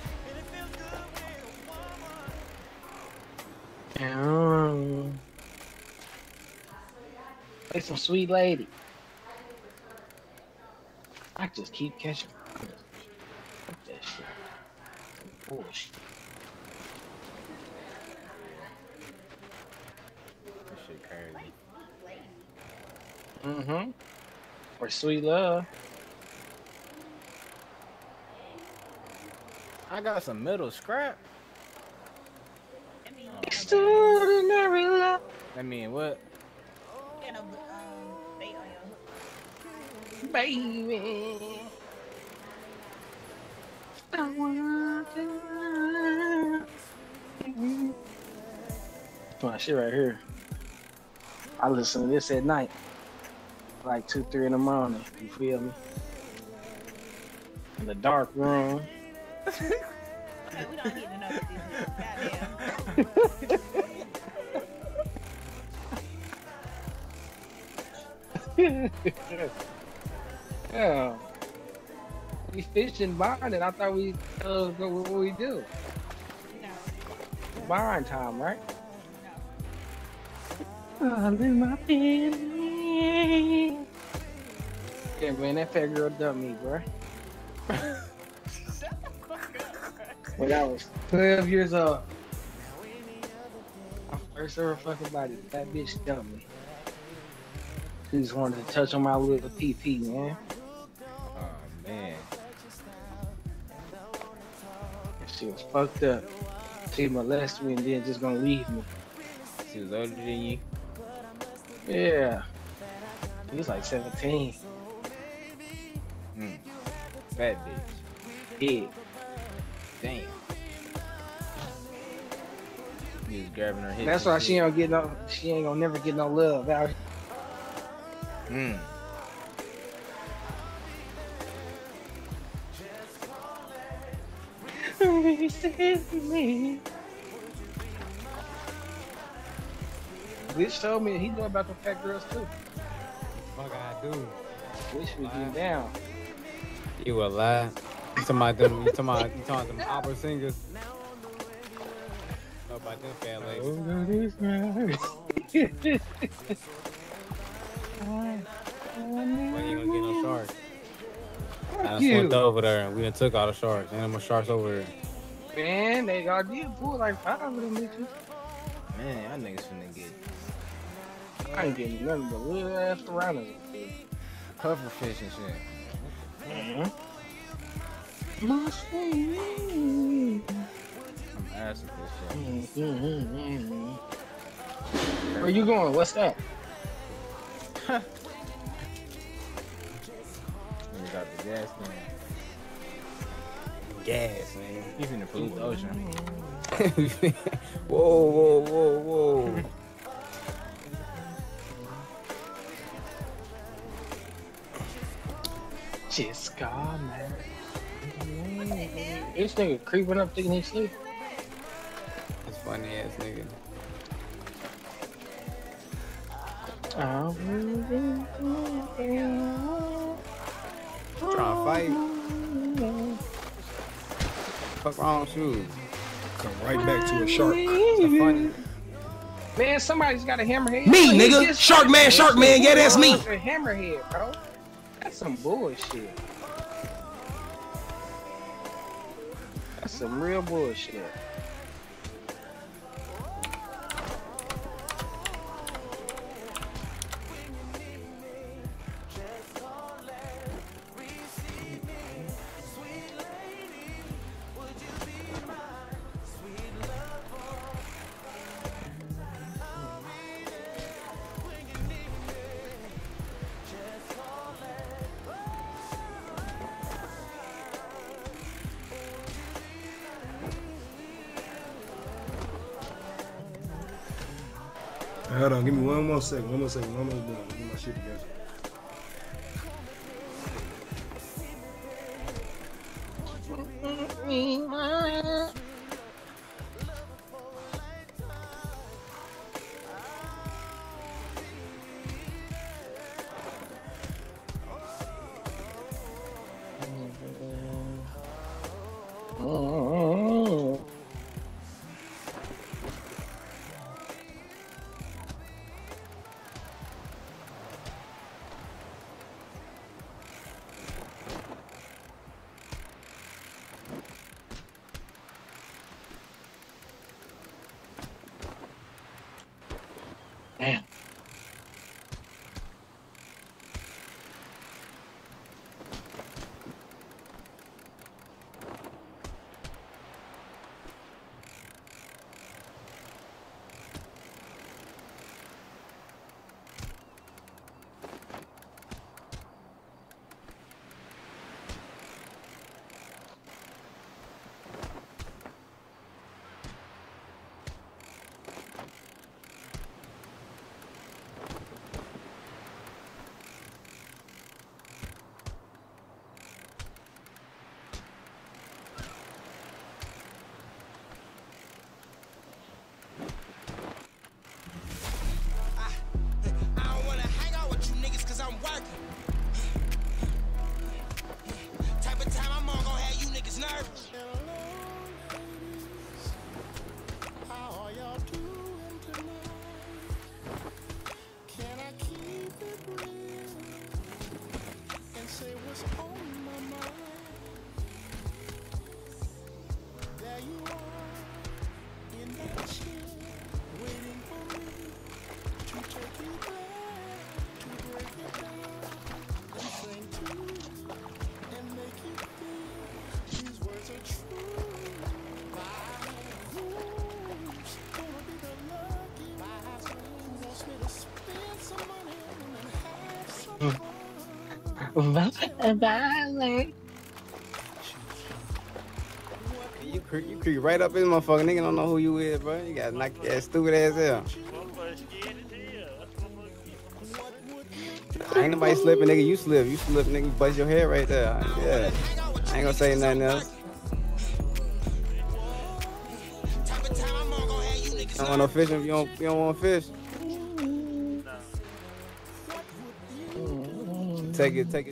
S12: shit.
S2: Um, like some sweet lady. I just keep catching. Fuck that shit. Bullshit.
S12: This shit crazy.
S2: Mm-hmm. Or sweet love.
S12: I got some metal scrap.
S2: Extraordinary love.
S12: I mean, what?
S2: Baby. I want to. My shit right here. I listen to this at night. Like two, three in the morning. You feel me? In the dark room.
S13: Okay, we don't need to know what these goddamn.
S2: Yeah. We fishing bonding. I thought we uh go what we do.
S13: No.
S2: Bond time, right? No. All in my feelings. Yeah, man, that fat girl dumped me, bro. When I was twelve years old. My first ever fucking body. That bitch dumped me. She just wanted to touch on my little pee pee, man.
S12: Oh, man.
S2: She was fucked up. She molested me and then just gonna leave me.
S12: She was older than you?
S2: Yeah. He was like seventeen.
S12: Mm. Fat bitch.
S2: Yeah.
S12: Damn. You was grabbing her hips.
S2: That's why she don't get no. She ain't gonna never get no love out here.
S12: Hmm.
S2: This showed me he know about the fat girls too.
S14: fuck I do?
S2: Wish we get down.
S14: You a lie. You talking about them? You talking about, you talking about them opera singers? Know about them fat legs. When you gonna get no sharks? I done slipped over there and we done took all the sharks. Ain't no more sharks over there.
S2: Man, they got did pull like five of them bitches.
S12: Man, y'all niggas finna get
S2: I ain't getting nothing but little ass piranhas.
S12: puffer fish and shit.
S2: Mm-hmm.
S12: I'm asking this shit.
S2: Mm-hmm. Where you going? What's that?
S12: You got the gas can.
S14: Gas, man.
S12: You finna pollute the ocean.
S14: Whoa, whoa, whoa, whoa.
S2: Just got man. This nigga creeping up thinking he sleep.
S14: That's funny ass nigga.
S2: Oh.
S14: Trying to fight. Fuck wrong with you?
S1: Come right back to a shark.
S14: That's funny.
S2: Man, somebody's got a hammerhead.
S1: Me,
S2: Look, he
S1: nigga.
S2: just-
S1: Shark man, shark man. Yeah, that's me.
S2: A hammerhead, bro. That's some bullshit. That's some real bullshit.
S1: Hold on, give me one more second. One more second. One more second. Get my shit together.
S2: Oh. Damn.
S4: I don't wanna hang out with you niggas cause I'm working. Type of time I'm on gonna have you niggas nervous.
S9: How are y'all doing tonight? Can I keep it real and say what's on my mind? There you are in that chair, waiting for me to take you back, to break it down and sing to you and make you feel these words are true. My who's gonna be the lucky one who wants me to spend some money and have some fun.
S14: You creep, you creep right up in this motherfucker. Nigga don't know who you is, bro. You got knock that stupid ass hell. Ain't nobody slipping, nigga. You slip. You slip, nigga. You bust your head right there. Yeah. I ain't gonna say nothing else. You don't want no fishing if you don't, you don't want fish.
S2: Mm.
S15: take it, take it.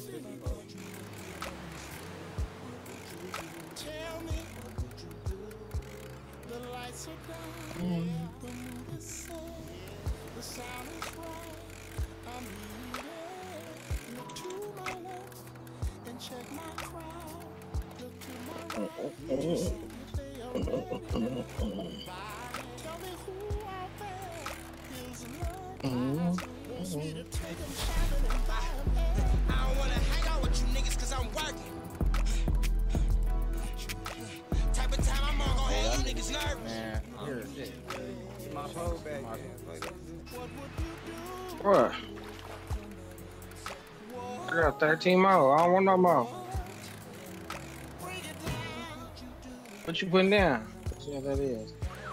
S9: Tell me what would you do? The lights are down, the mood is sad, the sound is right. I'm leaving. Look to my left and check my crowd. Look to my right to see if they are ready. Tell me who out there feels love. Wants me to take them shopping and buy them.
S4: I don't wanna hang out with you niggas cause I'm working. Type of time I'm on gon' have you niggas nervous.
S12: Man, here, shit.
S15: Get my phone back.
S2: What? I got thirteen more. I don't want no more. What you putting down? See what that is.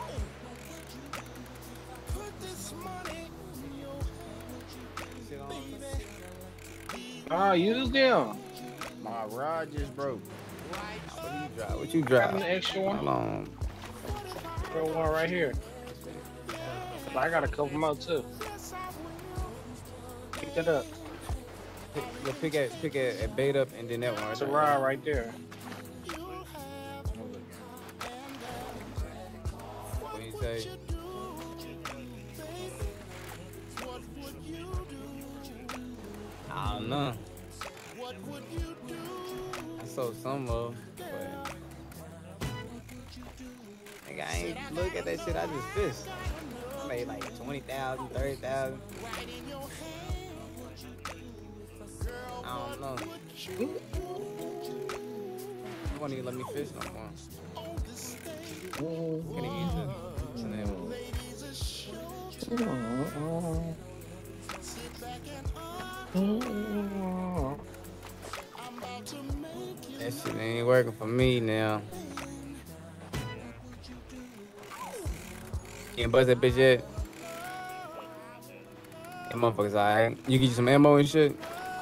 S2: Oh, use them.
S12: My rod just broke.
S15: What you drive? What you drive?
S2: Got an extra one?
S15: Hold on.
S2: Got one right here. I got a couple more too. Pick that up.
S15: Pick, yeah, pick it, pick it, a bait up, and then that one. Right
S2: It's a
S15: there.
S2: rod right there.
S15: What do you say? I don't know. I sold some of, but nigga, I ain't look at that shit. I just fished. I made like twenty thousand, thirty thousand. I don't know. You won't even let me fish no more. Can you use it? What's the name of it? That shit ain't working for me now. You ain't bust that bitch yet? That motherfucker's alright. You get you some ammo and shit?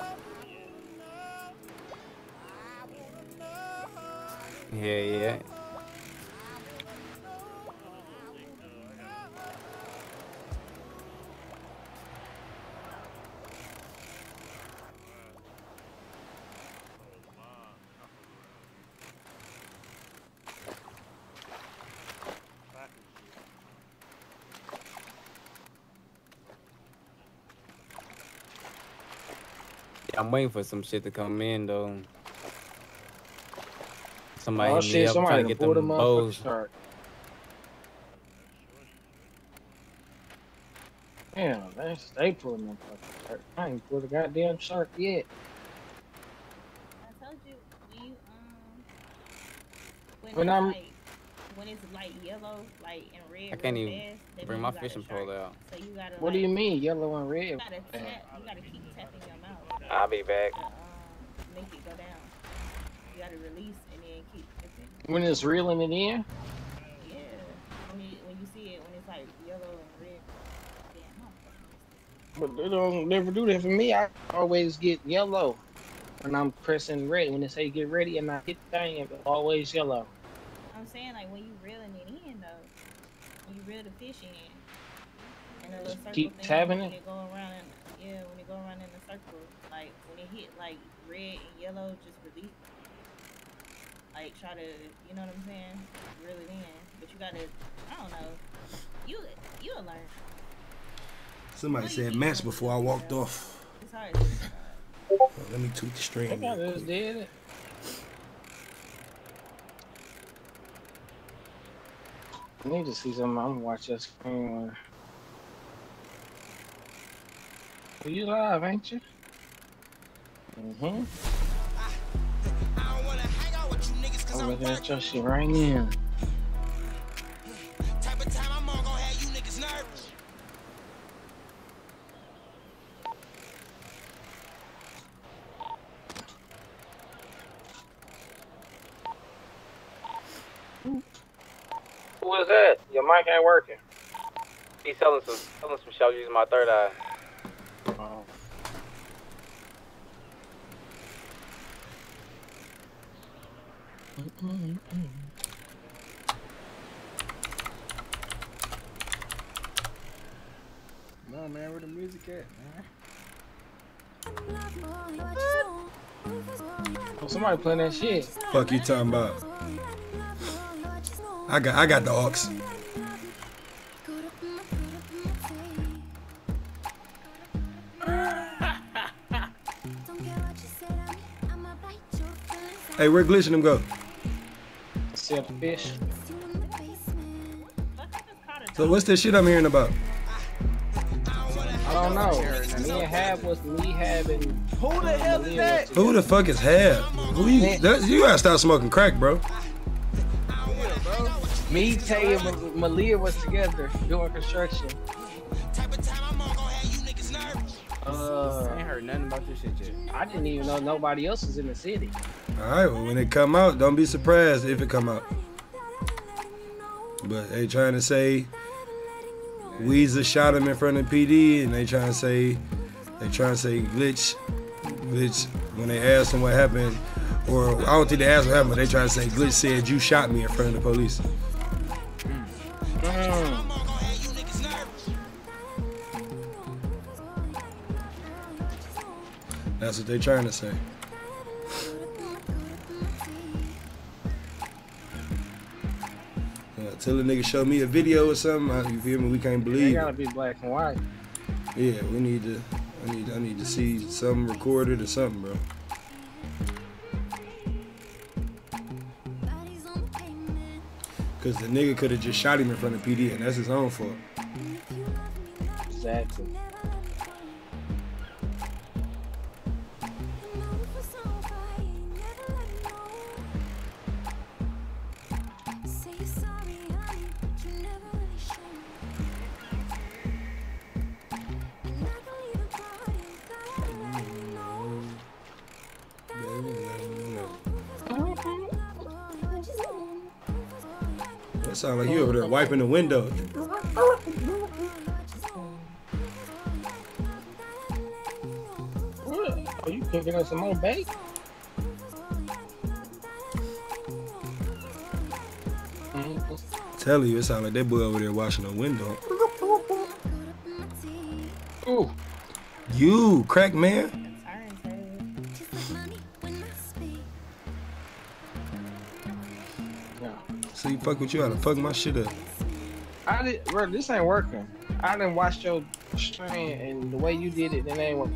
S15: Yeah, yeah. Yeah, I'm waiting for some shit to come in though. Somebody
S2: Oh
S15: hit me
S2: shit,
S15: up
S2: somebody
S15: trying to
S2: done
S15: get
S2: pulled
S15: them
S2: the motherfucking
S15: bows.
S2: shark. Damn, that's they pulling that fucking shark. I ain't pulled a goddamn shark yet.
S13: I told you, do you, um, when,
S2: When
S13: it's
S2: I'm-
S13: like, when it's like yellow, like and red,
S15: I can't
S13: real
S15: even
S13: fast, that
S15: bring
S13: means
S15: my
S13: you got a
S15: fishing
S13: shark.
S15: pole out.
S13: So you gotta.
S2: What do
S13: like,
S2: you mean, yellow and red?
S13: You gotta tap. You gotta keep tapping your mouth.
S3: I'll be back.
S13: To, um, make it go down. You gotta release and then keep tapping.
S2: When it's reeling it in?
S13: Yeah. When you when you see it when it's like yellow and red. Damn,
S2: But they don't never do that for me. I always get yellow when I'm pressing ready. When they say get ready and I hit the thing, it's always yellow.
S13: I'm saying like when you reeling it in though, when you reel the fish in, and a little circle
S2: keep
S13: thing,
S2: tapping
S13: when
S2: it?
S13: it go around, in, yeah, when it go around in the circle, like when it hit like red and yellow, just release. Like try to, you know what I'm saying? Reel it in, but you gotta, I don't know, you you'll learn.
S1: Somebody said match before I walked off.
S13: It's hard. It's hard.
S1: Oh, let me tweak the
S2: I
S1: stream.
S2: got
S1: real
S2: this
S1: quick.
S2: dead. I need to see something. I'm gonna watch that screen. One. Well, you live, ain't you? Mm-hmm.
S4: I don't wanna hang out with you niggas cause
S2: I'm
S4: I'm
S2: looking at
S4: working.
S2: your shit right now.
S4: Type of time I'm on gon' have you niggas nervous.
S2: Who is that? Your mic ain't working.
S3: He's selling some selling some shit. I was using my third eye.
S2: Oh.
S12: Come on, man. Where the music at, man?
S2: Oh, somebody playing that shit.
S1: Fuck you talking about? I got I got the aux. Hey, where Glitch and them go?
S2: Sell the fish.
S1: So what's this shit I'm hearing about?
S2: I don't know. Me and Hab was me having.
S12: Who the hell is that?
S1: Who the fuck is Hab? Who you? That, you gotta stop smoking crack, bro.
S2: Me, Tay, and Malia was together doing construction. Uh,
S12: I ain't heard nothing about this shit yet.
S2: I didn't even know nobody else was in the city.
S1: All right, well, when it come out, don't be surprised if it come out. But they trying to say Weezer shot him in front of P D, and they trying to say they trying to say Glitch, Glitch. When they asked him what happened, or I don't think they asked what happened, but they trying to say Glitch said you shot me in front of the police.
S2: Mm.
S1: That's what they trying to say. Uh, till a nigga show me a video or something, I, you feel me? We can't believe.
S2: They gotta be black and white.
S1: Yeah, we need to. I need. I need to see something recorded or something, bro. Cause the nigga could have just shot him in front of P D, and that's his own fault.
S2: Exactly.
S1: That sound like you over there wiping the window.
S2: Are you cooking us some more bake?
S1: Tell you, it sound like that boy over there washing the window.
S2: Ooh.
S1: You, crack man. See, fuck with you, I done fuck my shit up.
S2: I did, bro, this ain't working. I done watched your stream and the way you did it, it ain't working.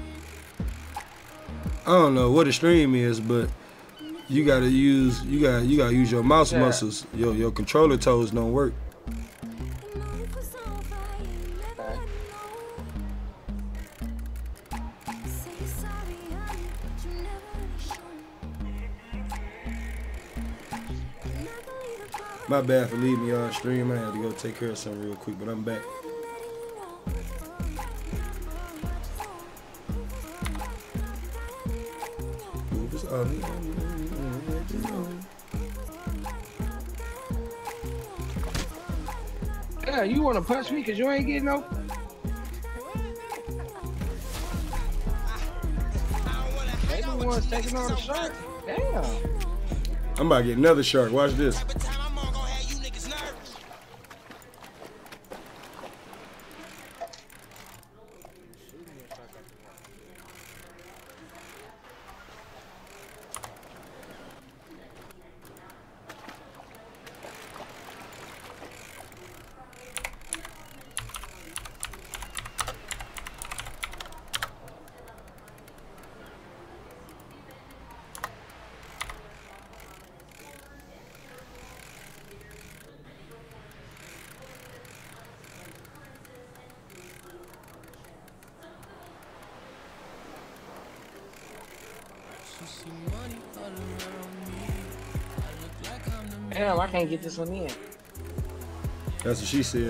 S1: I don't know what a stream is, but you gotta use you got you gotta use your mouse
S2: Yeah.
S1: muscles. Your your controller toes don't work. My bad for leaving y'all stream. I had to go take care of something real quick, but I'm back.
S2: Yeah, you wanna punch me cause you ain't getting no. They the ones taking on the shark. Damn.
S1: I'm about to get another shark. Watch this.
S2: Damn, I can't get this one in.
S1: That's what she said.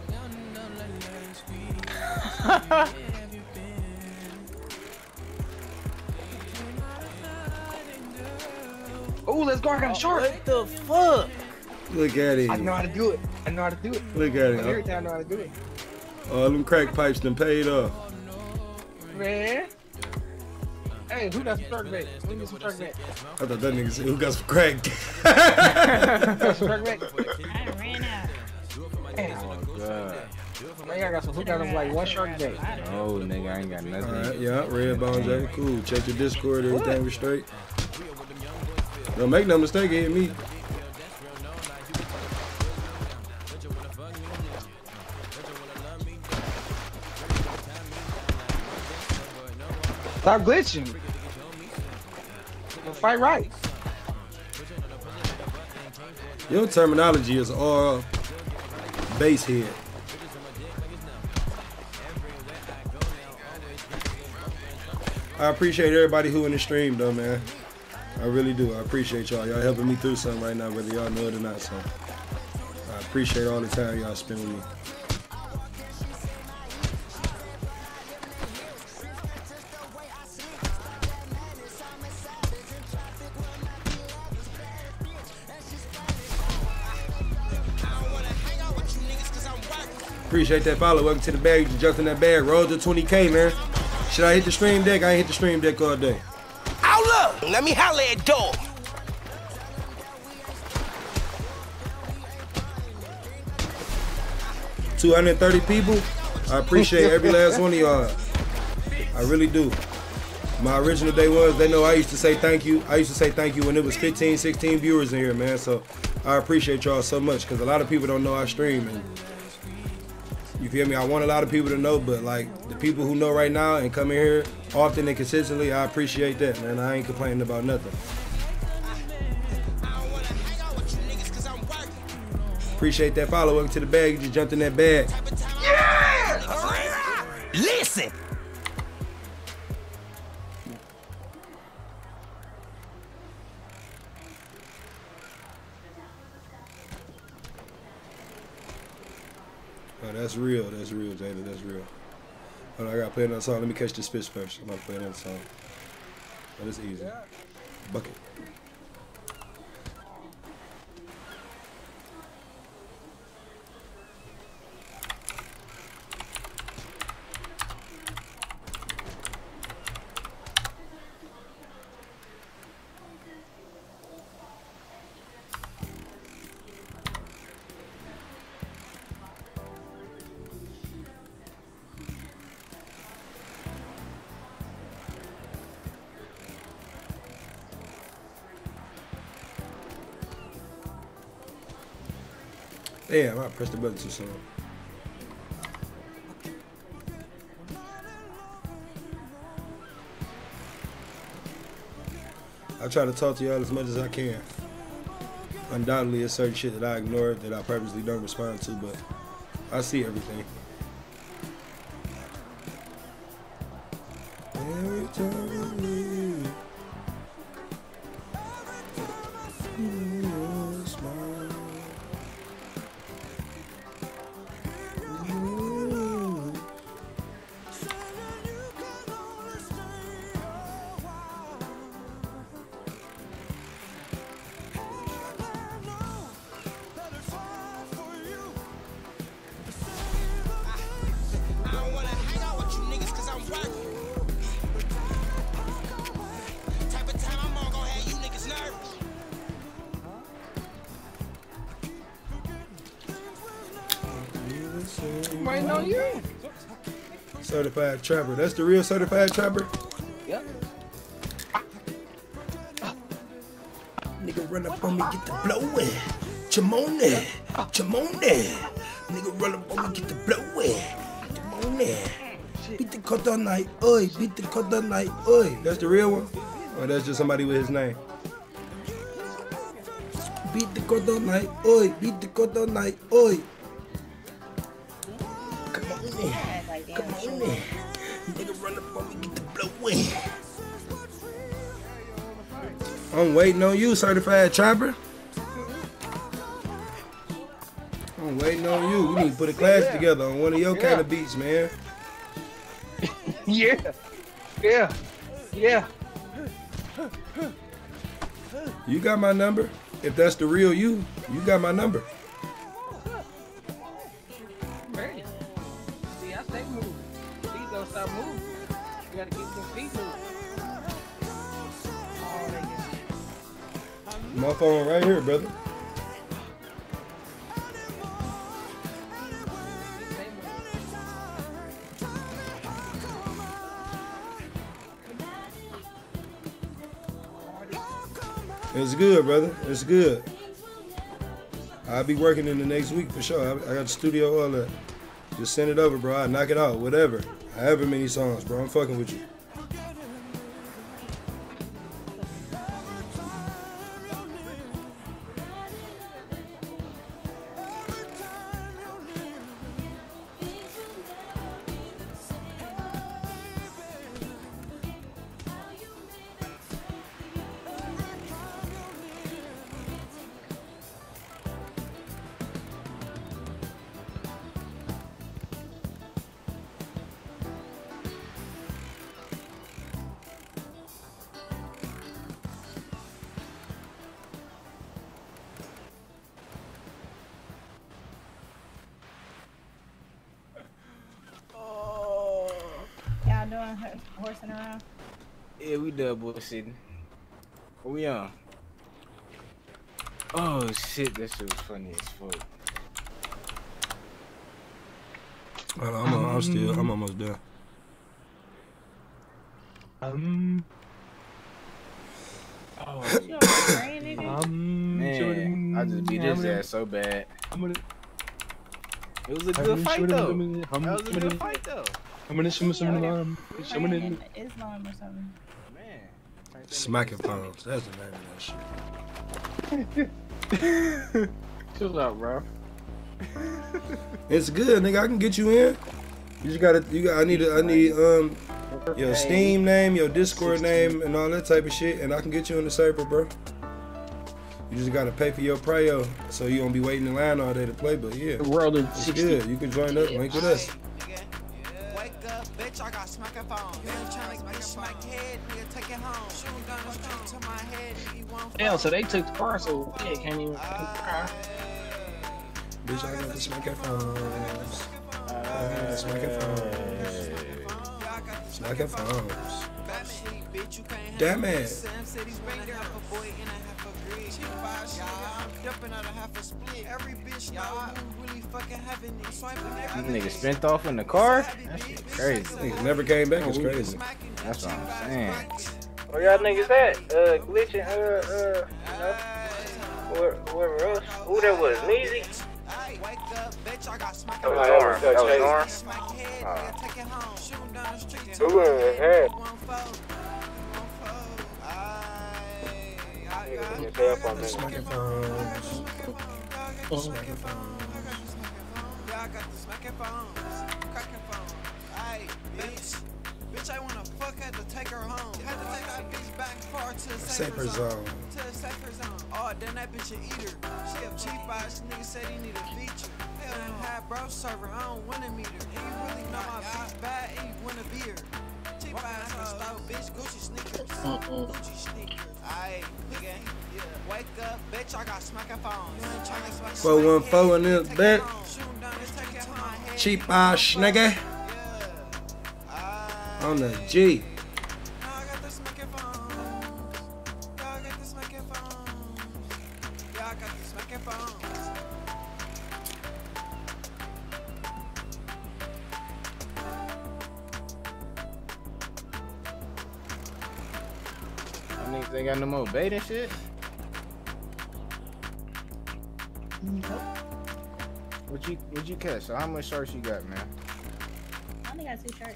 S2: Oh, let's go. I got a shark. What the fuck?
S1: Look at him.
S2: I know how to do it. I know how to do it.
S1: Look at him.
S2: Every time I know how to do it.
S1: All them crack pipes done paid off.
S2: Man. Hey, who got some shark bait? Who got some shark bait?
S1: I thought that nigga said, who got some crack?
S2: Shark bait.
S13: I ran out.
S2: Oh, God. Man, I got some. Who got them like one shirt today?
S15: Oh, nigga, I ain't got nothing.
S1: All right, yeah, red bone jacket, cool. Check your Discord, everything was straight. Don't make no mistake, it hit me.
S2: Stop glitching. Fight right.
S1: Your terminology is all base head. I appreciate everybody who in the stream though, man. I really do. I appreciate y'all. Y'all helping me through something right now, whether y'all know it or not. So I appreciate all the time y'all spend with me. Appreciate that follow. Welcome to the bag. You just jumped in that bag. Roll to twenty K, man. Should I hit the stream deck? I ain't hit the stream deck all day.
S11: Out look! Let me holler at dog.
S1: two hundred thirty people. I appreciate every last one of y'all. I really do. My original day ones, they know I used to say thank you. I used to say thank you when it was fifteen, sixteen viewers in here, man. So I appreciate y'all so much because a lot of people don't know I stream. And you feel me? I want a lot of people to know, but like the people who know right now and come in here often and consistently, I appreciate that, man. I ain't complaining about nothing. Appreciate that follow. Welcome to the bag. You just jumped in that bag.
S11: Yeah! Listen!
S1: Oh, that's real. That's real, Jada. That's real. Hold on, I gotta play another song. Let me catch this pitch first. I'm gonna play another song. Oh, that's easy. Bucket. Damn, I pressed the button too soon. I try to talk to y'all as much as I can. Undoubtedly, it's certain shit that I ignore that I purposely don't respond to, but I see everything. Every time I leave, you smile.
S2: Waiting on you.
S1: Certified trapper. That's the real certified trapper?
S2: Yep.
S1: Nigga run up on me, get the blowin'. Chimone. Chimone. Nigga run up on me, get the blowin'. Chimone. Beat the cut all night. Oi. Beat the cut all night. Oi. That's the real one? Or that's just somebody with his name? Beat the cut all night. Oi. Beat the cut all night. Oi. Come on in. Come on in. Nigga run up on me, get the blowin'. I'm waiting on you, certified trapper. I'm waiting on you. We need to put a class together on one of your
S2: Yeah.
S1: kind of beats, man.
S2: Yeah. Yeah. Yeah.
S1: You got my number. If that's the real you, you got my number.
S2: Ready. See, I stay moving. Feet don't stop moving. You gotta keep them feet moving.
S1: My phone right here, brother. It's good, brother. It's good. I'll be working in the next week for sure. I, I got the studio, all that. Just send it over, bro. I'll knock it out, whatever. However many songs, bro. I'm fucking with you.
S13: Y'all doing horsing around?
S12: Yeah, we done bullshitting. What we on? Oh shit, that shit was funny as fuck.
S1: Well, I'm, I'm, I'm still, I'm almost done.
S12: Um. Oh. Um, man, I just beat his ass so bad. It was a good fight though. That was a good fight though.
S2: I'm gonna show some of them. Show me
S13: Islam or something.
S12: Man.
S1: Smacking phones. That's the name of that shit.
S2: Chill out, bro.
S1: It's good, nigga. I can get you in. You just gotta. You got. I need. A, I need. Um. Your Steam name, your Discord name, and all that type of shit, and I can get you in the server, bro. You just gotta pay for your prio, so you don't be waiting in line all day to play. But yeah,
S2: The world is
S1: it's
S2: sixty.
S1: good. You can join up. Link with us.
S4: Wake up, bitch, I got smack a phone. You ain't tryna get smack head, nigga, take it home. Shooting down the street to my head, nigga, one
S2: Damn, so they took the car, so yeah, can't even.
S1: Bitch, I got the smacking phones. Uh, smacking phones. Smacking phones. Damn it.
S12: These niggas spent off in the car? That shit crazy.
S1: Niggas never came back. It's crazy.
S12: That's what I'm saying.
S3: Where y'all niggas at? Uh, glitching, uh, uh, you know, where, whoever else. Who that was? Measy? That was Norm. That was Norm. Who in his head?
S1: Smacking phones. Smacking phones.
S4: Bitch, I wanna fuck, had to take her home. Had to take that bitch back far to the
S1: Safer zone.
S4: To the safer zone. Oh, then that bitch a eater. She a cheap ass nigga said he need a feature. Hell, then had bro server, I don't wanna meet her. And you really know my bitch bad and you wanna be her. Cheap ass style, bitch, Gucci sneakers. Gucci sneakers. Aight, nigga, yeah. Wake up, bitch, I got smacking phone. You ain't tryna smack
S1: four one four in this bitch.
S4: Shooting down this take it to my head.
S1: Cheap ass nigga. On the G.
S12: Niggas ain't got no more bait and shit.
S13: Nope.
S12: What you what you catch? So how much sharks you got, man?
S13: I only got two shirts.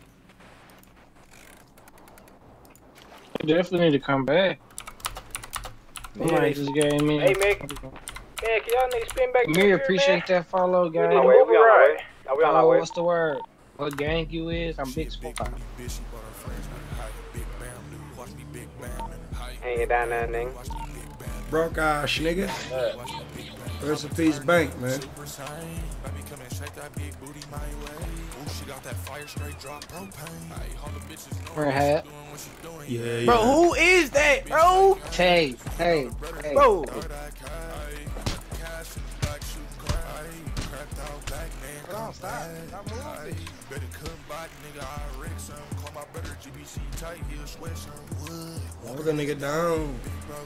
S2: You definitely need to come back. Somebody just gave me.
S3: Hey, Mick. Yeah, can y'all niggas spin back?
S2: Me appreciate that follow, guys.
S3: Oh, wait, we on our way. Are we on our
S2: Oh,
S3: way?
S2: what's the word? What gang you is? I'm big spot.
S3: Hanging down that thing.
S1: Broke ass nigga. Rest in peace, bank, man.
S2: Wear a hat.
S1: Yeah, yeah.
S12: Bro, who is that, bro?
S2: Hey, hey, hey.
S12: Bro.
S1: Walk a nigga down.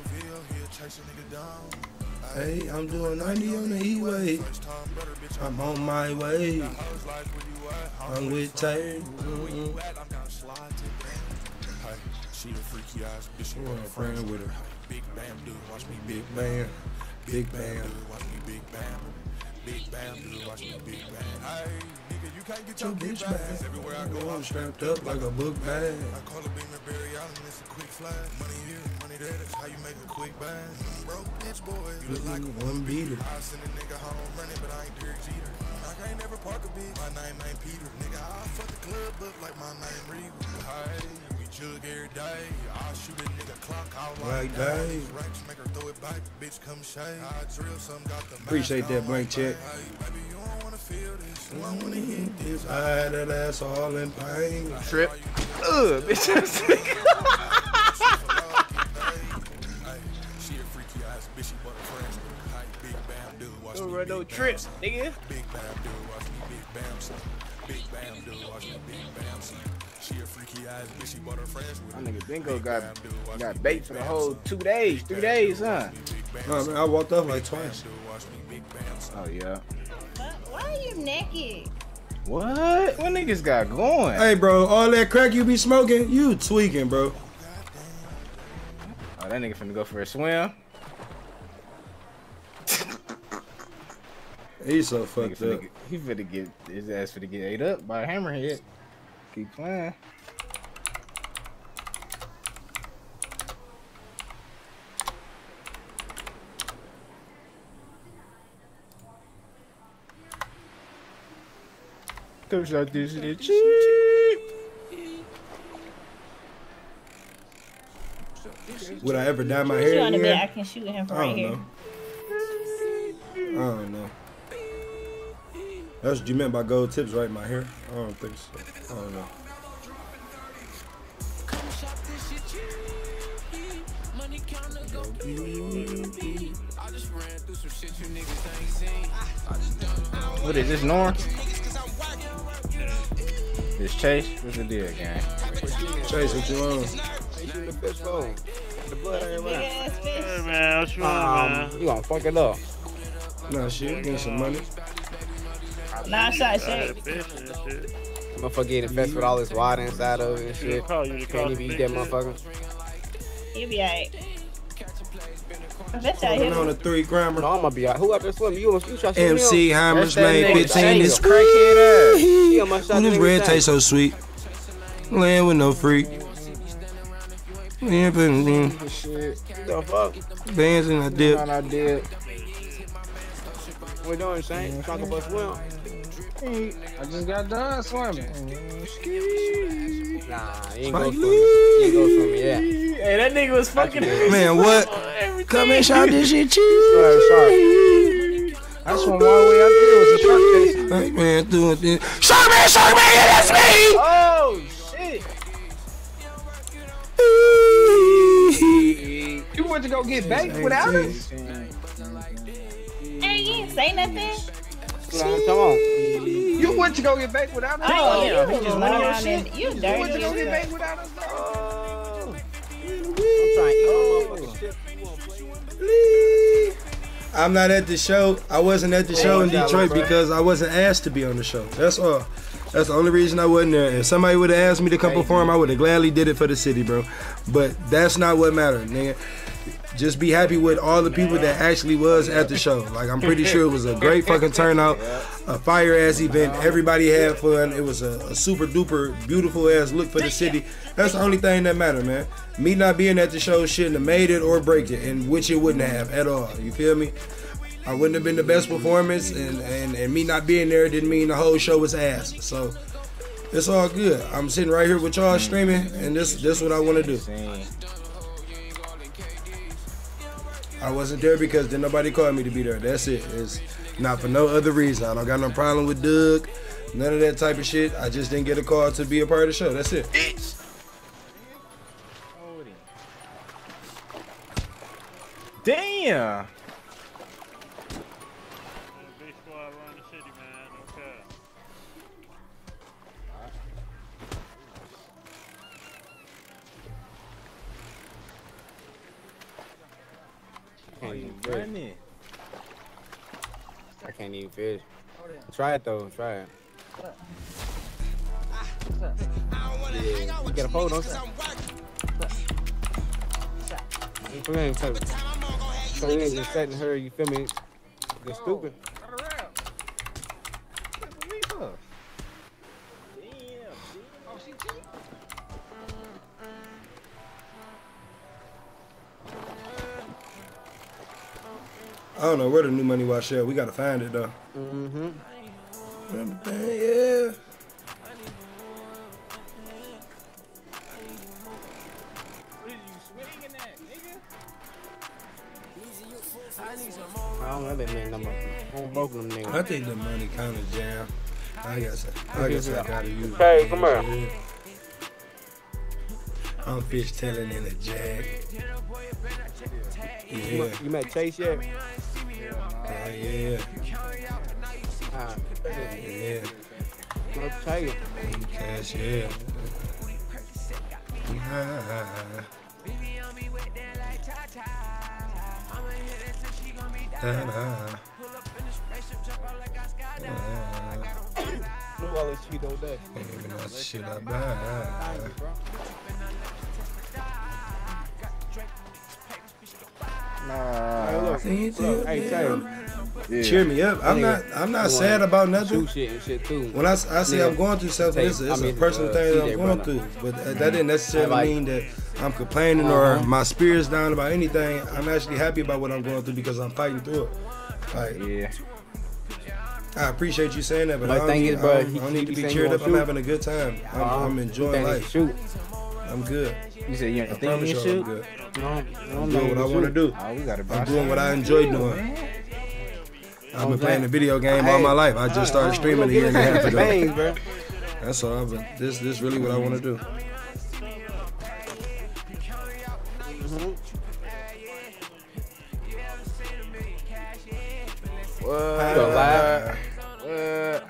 S1: Hey, I'm doing ninety on the E-way. I'm on my way. I'm with Tay. Mm-hmm.
S10: She a freaky ass bitch. She
S1: want a friend with her.
S10: Big Bam, dude, watch me
S1: Big Bam. Big Bam.
S10: watch me Big Bam. Big Bam, dude, watch me Big Bam. Hey, nigga, you can't get your bitch back. Everywhere I go,
S1: I'm strapped up like a book bag.
S10: I call a beamer Barry Allen, it's a quick flag. Money here, money there, that's how you make a quick bag. Bro, bitch boy, you look like a
S1: one beater.
S10: I send a nigga home running, but I ain't Derek Jeter. I can't never park a bitch. My name ain't Peter. Nigga, I fuck the club up like my name Regal. Hey, we jug every day. I shoot a nigga clock out
S1: Like that.
S10: Ranks, make her throw it back. Bitch, come shade. I drill some, got the
S1: Appreciate that blank check.
S10: baby, you don't wanna feel this. You don't wanna hit this.
S1: I had that ass all in pain.
S12: Trip. Ugh, bitch.
S10: She a freaky ass bitch. She bought a friend. Big Bam, dude. Watch
S12: Don't
S10: me.
S12: run no
S10: Big Bam,
S12: trips,
S10: son.
S12: nigga.
S10: Big Bam, dude. Watch me. Big Bam, son. Big Bam, dude. Watch me. Big Bam, son. She a freaky ass bitch. She bought her friends with
S12: My
S10: her.
S12: nigga Bingo
S10: Big
S12: got
S10: Bam, dude. Watch
S12: got
S10: me.
S12: bait
S10: Big
S12: for the
S10: Bam,
S12: whole
S10: son.
S12: two days, three days, huh?
S1: No, man, I walked off like twice.
S12: Oh yeah.
S13: Why are you naked?
S12: What? What niggas got going?
S1: Hey, bro, all that crack you be smoking, you tweaking, bro.
S12: Oh, that nigga finna go for a swim.
S1: He's so
S12: Nigga
S1: fucked
S12: finna
S1: up.
S12: get, he finna get his ass finna get ate up by a hammerhead. Keep playing. Come shot this shit cheap.
S1: Would I ever dye my
S13: Shoot
S1: hair
S13: on the bed. I
S1: again?
S13: can shoot him from
S1: I
S13: right
S1: don't
S13: here.
S1: know. I don't know. That's what you meant by gold tips, right? My hair? I don't think so. I don't know.
S12: What is this, Norm? This Chase? What's the deal, gang?
S1: Chase, what you on?
S15: The blood ain't right.
S16: Hey man, what's wrong, man?
S12: Um, you gonna fuck it up.
S1: Nah, shit, getting some money.
S13: Nah, shot
S16: Hey,
S13: shake.
S16: bitch and shit.
S15: Motherfucker getting fest with all this water inside of it and shit.
S16: Call you to call
S15: Can't even eat that motherfucker.
S13: He'll be alright. I bet y'all
S1: Fucking
S13: hear
S1: on a
S13: me.
S1: three grammer.
S15: No, I'm gonna be out. Who up there swimming? You almost you shot
S1: M C Hammers
S12: That's that
S1: made
S12: nigga
S1: fifteen
S12: Shane,
S1: this
S12: the crackhead ass.
S15: He almost shot
S1: Ooh, this
S15: the
S1: red
S15: nigga
S1: tastes so sweet. Land with no freak. Yeah, putting in
S15: Shit. What the fuck?
S1: bands in a dip.
S15: Thought I did. What we doing, Shane? Trying to go for a swim?
S2: I just got done swimming.
S15: Nah, you ain't go swimming. You ain't go swimming yet.
S12: Hey, that nigga was fucking.
S1: Man, what? Come and shout this shit cheese.
S2: I swam all the way out there. It was a shark chase.
S1: Hey, man, doing this. Shark man, shark man, yeah, that's me!
S15: Oh, shit.
S2: You went to go get baked without us?
S13: Hey, you ain't say nothing?
S15: Come on.
S2: You went to go get baked without us?
S13: Oh,
S12: yeah,
S13: you
S12: he just
S13: run
S12: went on
S13: around
S12: shit.
S13: and you
S2: You went to
S13: dirty
S2: go get
S13: as
S2: baked
S13: fuck.
S2: without us?
S15: Oh. I'm trying to eat all motherfucking shit. You wanna play?
S1: I'm not at the show. I wasn't at the show in
S15: Hey,
S1: Detroit
S15: bro.
S1: because I wasn't asked to be on the show. That's all. That's the only reason I wasn't there. If somebody would have asked me to come perform, I would have gladly did it for the city, bro. But that's not what mattered, nigga. Just be happy with all the people that actually was at the show. Like, I'm pretty sure it was a great fucking turnout, a fire ass event. Everybody had fun. It was a, a super duper beautiful ass look for the city. That's the only thing that mattered, man. Me not being at the show shouldn't have made it or break it, and which it wouldn't have at all. You feel me? I wouldn't have been the best performance, and, and, and me not being there didn't mean the whole show was ass. So it's all good. I'm sitting right here with y'all streaming, and this this what I want to do. I wasn't there because then nobody called me to be there. That's it. It's not for no other reason. I don't got no problem with Doug, none of that type of shit. I just didn't get a call to be a part of the show. That's it.
S12: Damn.
S16: Big squad run the city, man. Okay.
S15: Can't even
S12: Run
S15: fish.
S12: it.
S15: I can't even fish. Try it though. Try it. Yeah, you get a pole, don't you? So you ain't just setting her, you feel me? You're stupid.
S1: I don't know where the new money wash at. We gotta find it though.
S15: Mm-hmm.
S1: Yeah.
S15: I don't know that nigga number. On both of them niggas.
S1: I think the money kind of jam. I guess I, I guess I gotta use it.
S3: Hey, come here.
S1: I'm fish tailing in a jag. Yeah.
S15: You met Chase yet?
S1: Yeah, yeah.
S15: Ah,
S1: yeah.
S15: No Chase.
S1: Cash, yeah.
S15: Who all this shit all day?
S1: That shit I buy.
S12: Nah.
S15: Hey, look, look, hey, Taylor.
S1: Yeah. Cheer me up. I'm not. I'm not sad about nothing.
S15: Shit and shit too.
S1: When I, I say
S15: yeah.
S1: I'm going through something, it's, a, it's a personal uh, thing that I'm going through. But that didn't necessarily like, mean that I'm complaining uh-huh. or my spirit's down about anything. I'm actually happy about what I'm going through because I'm fighting through it. Like,
S12: yeah.
S1: I appreciate you saying that, but
S15: My
S1: I don't,
S15: thing
S1: need,
S15: is, bro,
S1: I don't, I don't need to be cheered up. I'm having a good time. I'm,
S15: uh-huh.
S1: I'm enjoying life.
S15: Shoot.
S1: I'm good.
S12: You said you ain't
S1: I
S12: think
S1: promise
S12: you
S1: you
S12: shoot?
S1: I'm good.
S15: No,
S1: I'm doing what I want to do.
S12: Oh, we gotta
S1: I'm doing what I enjoy doing.
S12: Man.
S1: I've been playing a video game all my life. I just started streaming a year and a half ago.
S15: Bang, bro.
S1: That's all. But this, this really what I want to do.
S15: Mm-hmm.
S12: What?
S15: You alive?
S12: What?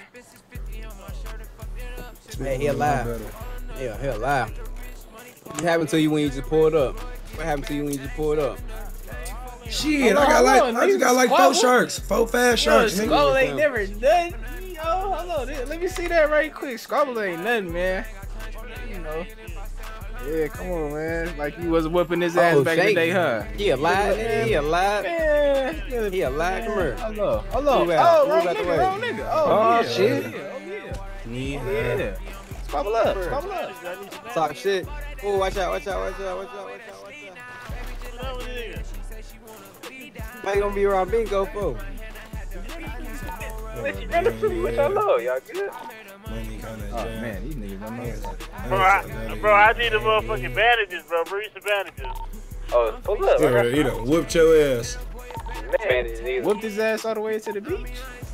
S15: Hey, he alive. Yeah, he alive. What happened to you when you just pulled up? What happened to you when you just pulled up?
S1: Shit, I got like I just got like four sharks, four fast sharks.
S12: Yo, Squabble ain't never done. Yo, hold on, let me see that right quick. Squabble ain't nothing, man. You know. Yeah, come on, man. Like you was whooping his ass
S15: Oh,
S12: back in the day, huh?
S15: He alive? He alive?
S12: Man,
S15: he alive? Come here.
S12: Hello, hello.
S15: Move out.
S12: Oh, wrong
S15: Move out the
S12: nigga,
S15: way.
S12: wrong nigga. Oh,
S15: Oh,
S12: yeah.
S15: shit.
S12: Oh, yeah. Oh, yeah.
S1: Yeah.
S12: Yeah. Squabble up, squabble up.
S15: Talk shit. Oh, watch out, watch out, watch out, watch out, watch out, watch out. Why you gonna be around Bingo for?
S3: Let you run from me, which I love. Y'all good?
S1: Money kind of
S12: Oh man, these niggas don't know.
S16: Bro, I, bro, I need the motherfucking bandages, bro. Bring some bandages.
S3: Oh, pull up.
S1: Yeah, you know, whooped your ass.
S3: Man,
S12: whooped his ass all the way to the beach.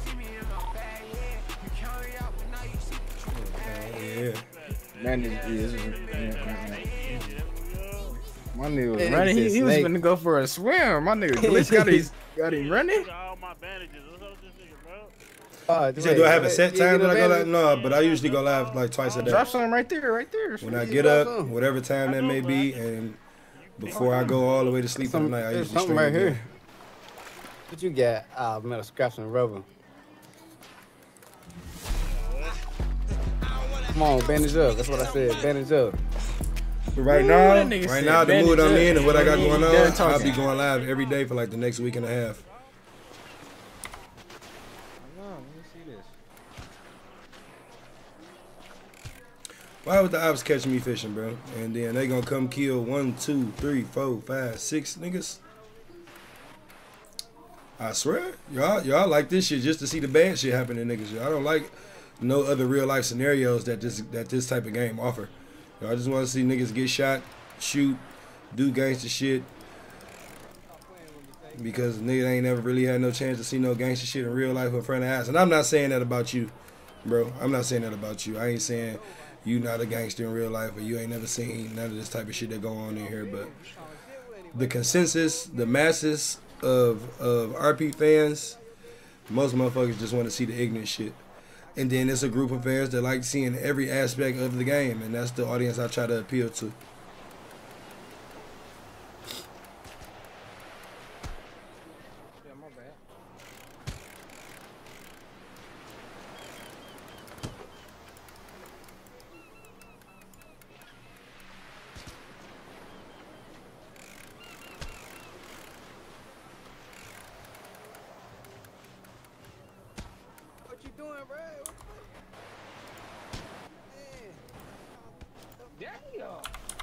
S1: Yeah.
S12: Man, this is. My nigga was
S15: Yeah,
S12: running. He,
S15: he
S12: he was
S15: snake.
S12: gonna go for a swim. My nigga Glitch got his got him running.
S16: All my bandages. What's up with this nigga, bro?
S15: Uh,
S1: You said, do I have a set time that I go live? No, but I usually go live like twice a day.
S12: Drop something right there, right there.
S1: When I get up, whatever time that may be, and before I go all the way to sleep for the night, I
S15: There's
S1: usually
S15: something
S1: stream
S15: right
S1: again.
S15: here. What you got? Ah, metal scraps and rubber. Come on, bandage up. That's what I said. Bandage up.
S1: But right
S12: Ooh,
S1: now,
S12: that nigga
S1: right
S12: said
S1: now, the mood I'm
S12: bandage
S1: in and what I got
S12: up.
S1: going
S12: He
S1: on,
S12: done
S1: I'll
S12: talking.
S1: be going live every day for like the next week and a half. Why would the ops catch me fishing, bro? And then they gonna come kill one, two, three, four, five, six niggas? I swear, y'all, y'all like this shit just to see the bad shit happen to niggas. I don't like no other real life scenarios that this that this type of game offer. I just want to see niggas get shot, shoot, do gangster shit. Because nigga ain't never really had no chance to see no gangster shit in real life in front of us. And I'm not saying that about you, bro. I'm not saying that about you. I ain't saying you not a gangster in real life or you ain't never seen none of this type of shit that go on in here. But the consensus, the masses of of R P fans, most motherfuckers just want to see the ignorant shit. And then it's a group of fans that like seeing every aspect of the game, and that's the audience I try to appeal to.
S12: Damn.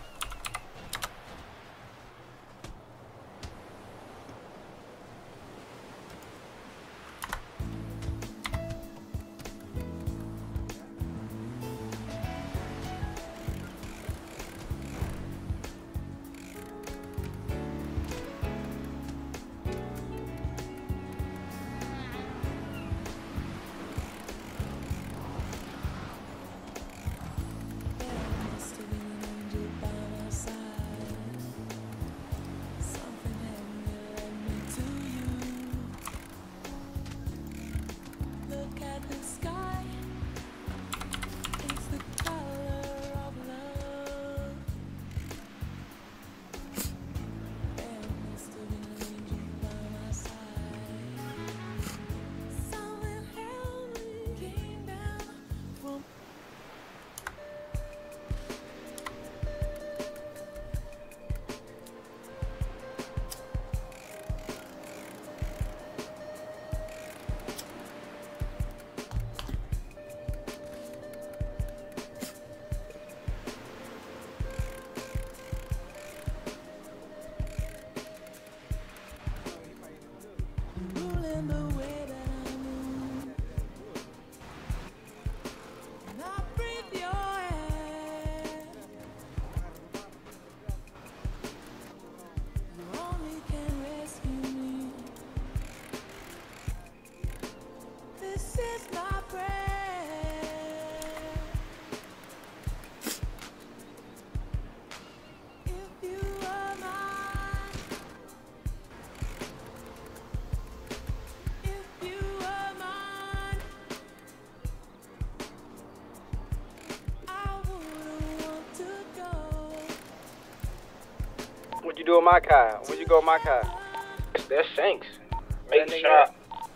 S3: What you do with my car? Where'd you go with my car?
S12: That's Shanks.
S3: Make
S12: That nigga-
S3: sure.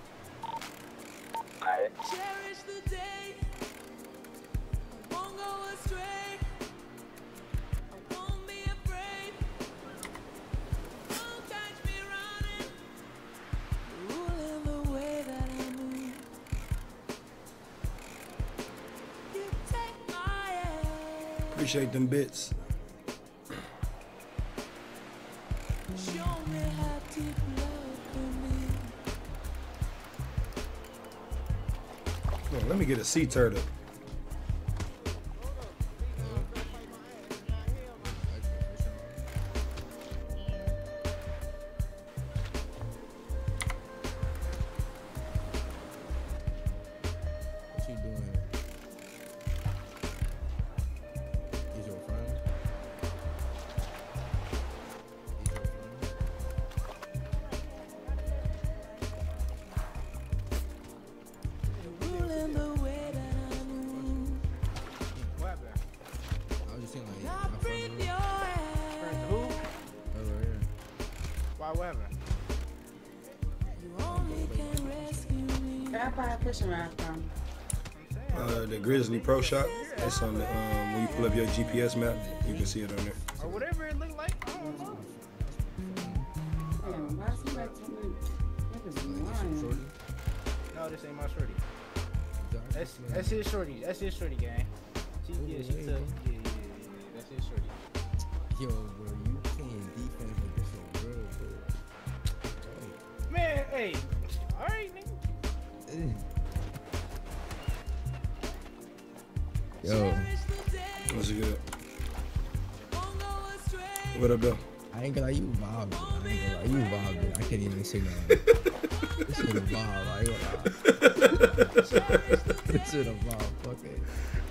S3: Alright.
S1: Appreciate them bits. Oh, let me get a sea turtle.
S15: What you doing? Is your friend? Is your friend?
S12: What happened?
S15: I was just saying like, my friend.
S12: Friends to who?
S15: Over here.
S12: Why, what happened?
S17: Where I buy a fishing rod from?
S1: Uh, the Grizzley Pro Shop. It's on the um, when you pull up your G P S map, you can see it on there.
S12: Or whatever it looked like. I don't know.
S17: Damn, why is he like so many niggas lying?
S12: No, this ain't my shorty. That's that's his shorty. That's his shorty, gang. She, yeah, she took. Yeah, yeah, yeah, yeah. That's his shorty.
S15: Yo, bro, you playing defense like this for real, bro.
S12: Man, hey. All right, nigga.
S15: Yo.
S1: What's it good? What up, though?
S15: I ain't gonna lie, you vibe. I ain't gonna lie, you vibe. I can't even say nothing. This shit a vibe. I ain't gonna lie. This shit a vibe. Fuck it.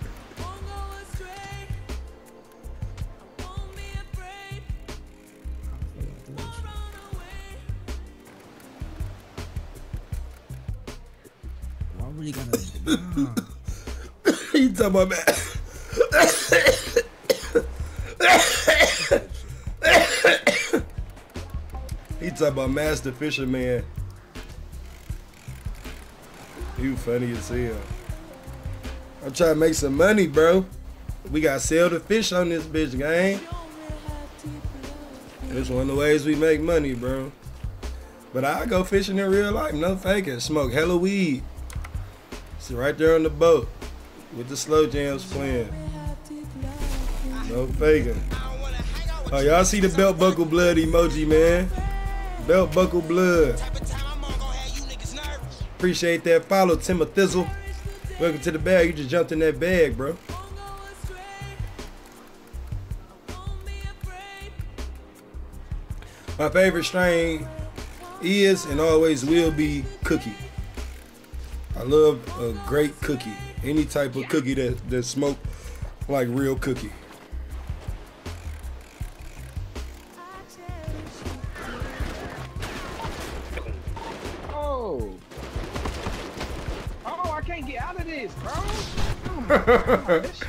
S15: Why really gotta? Nah.
S1: You talking about man? He talking about Master Fisherman. You funny as hell. I'm trying to make some money, bro. We gotta sell the fish on this bitch, gang. It's one of the ways we make money, bro. But I go fishing in real life, no faking. Smoke hella weed. Sit right there on the boat with the slow jams playing. No faking. Oh, y'all see the belt buckle blood emoji, man? Belt buckle blood. Appreciate that follow, Timothizzle. Welcome to the bag. You just jumped in that bag, bro. My favorite strain is and always will be cookie. I love a great cookie. Any type of cookie that, that smoke like real cookie.
S12: Oh. Oh, I can't get out of this, bro. Oh my God, this shit,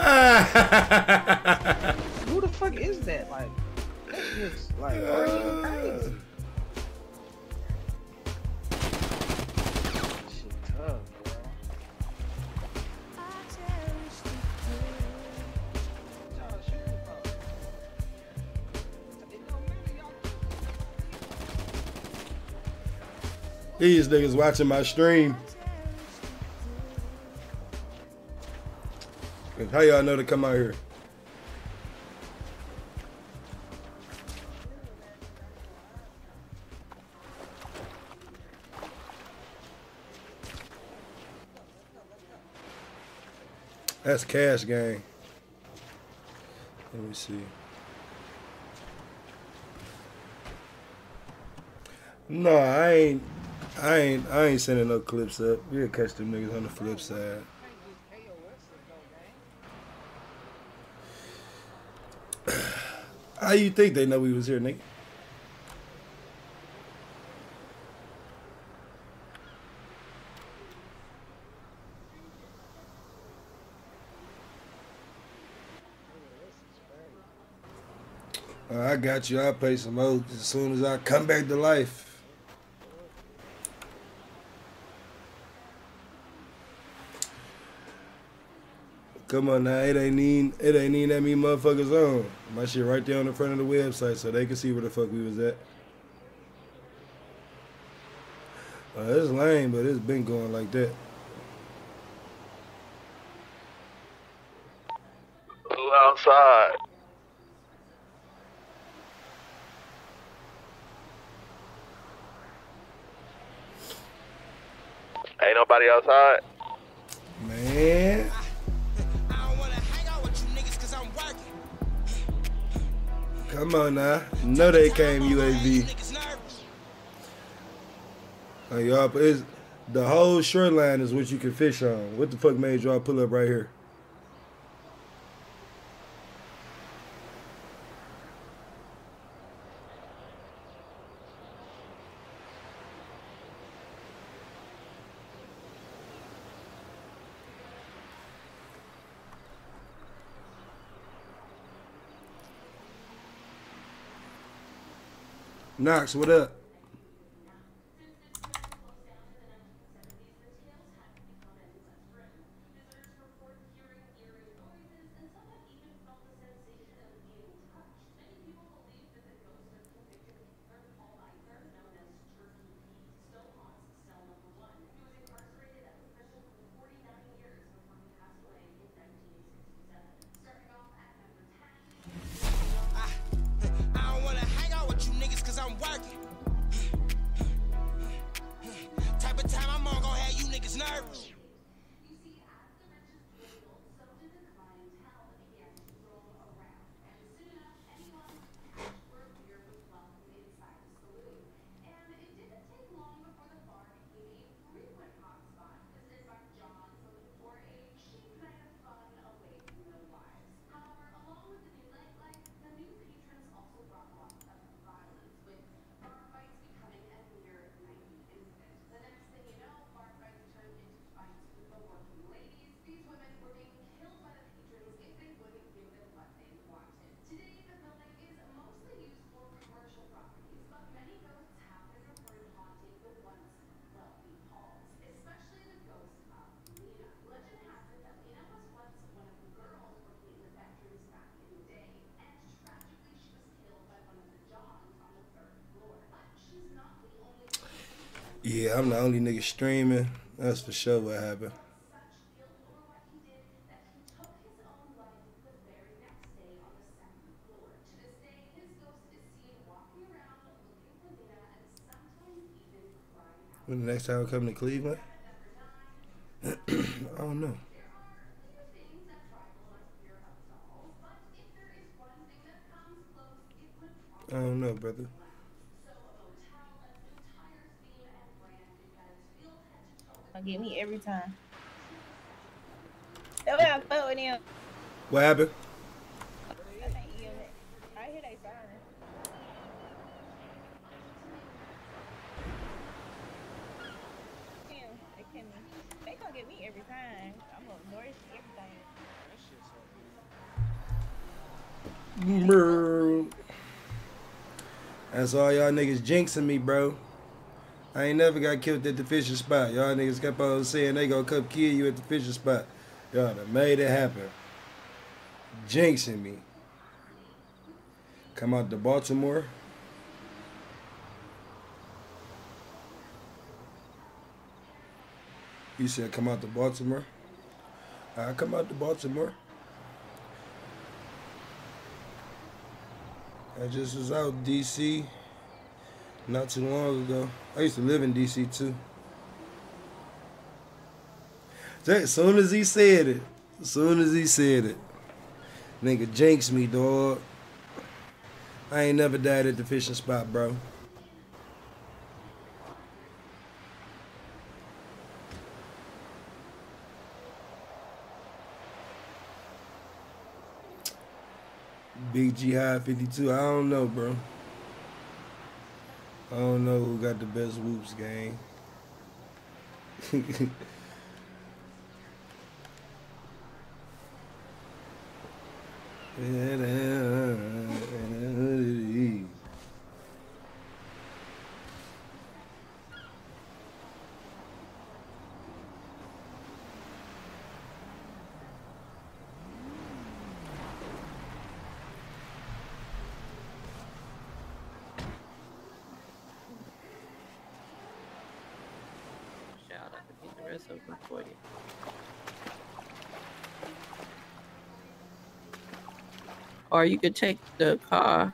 S12: who the fuck is that? Like, that's just like working crazy. Shit tough, bro.
S1: These niggas watching my stream. How y'all know to come out here? That's cash gang. Let me see. No, I ain't. I ain't. I ain't sending no clips up. We'll catch them niggas on the flip side. How you think they know we was here, nigga? Uh, I got you. I'll play some more as soon as I come back to life. Come on now, it ain't even, it ain't even that many motherfuckers on. My shit right there on the front of the website so they can see where the fuck we was at. Uh, it's lame, but it's been going like that.
S18: Who outside? Ain't nobody outside?
S1: Man. Come on now. No, they came U A V. Oh, y'all, it's, the whole shoreline is what you can fish on. What the fuck made y'all pull up right here? Knox, what up? Yeah, I'm the only nigga streaming. That's for sure what happened. When the next time we come to Cleveland? I don't know. I don't know, brother.
S13: Gonna get me every time. That's why I fuck with him.
S1: What happened?
S13: I hear they siren. Damn, they can me. They gonna get me every time. I'm gonna ignore everything.
S1: Bro. That's all y'all niggas jinxing me, bro. I ain't never got killed at the fishing spot. Y'all niggas kept on saying they gonna come kill you at the fishing spot. Y'all done made it happen. Jinxing me. Come out to Baltimore. You said come out to Baltimore? I come out to Baltimore. I just was out D C not too long ago. I used to live in D C too. As soon as he said it, as soon as he said it, nigga jinxed me, dog. I ain't never died at the fishing spot, bro. Big Jihad fifty-two, I don't know, bro. I don't know who got the best whoops, gang.
S19: The rest of them for you. Or you could take the car.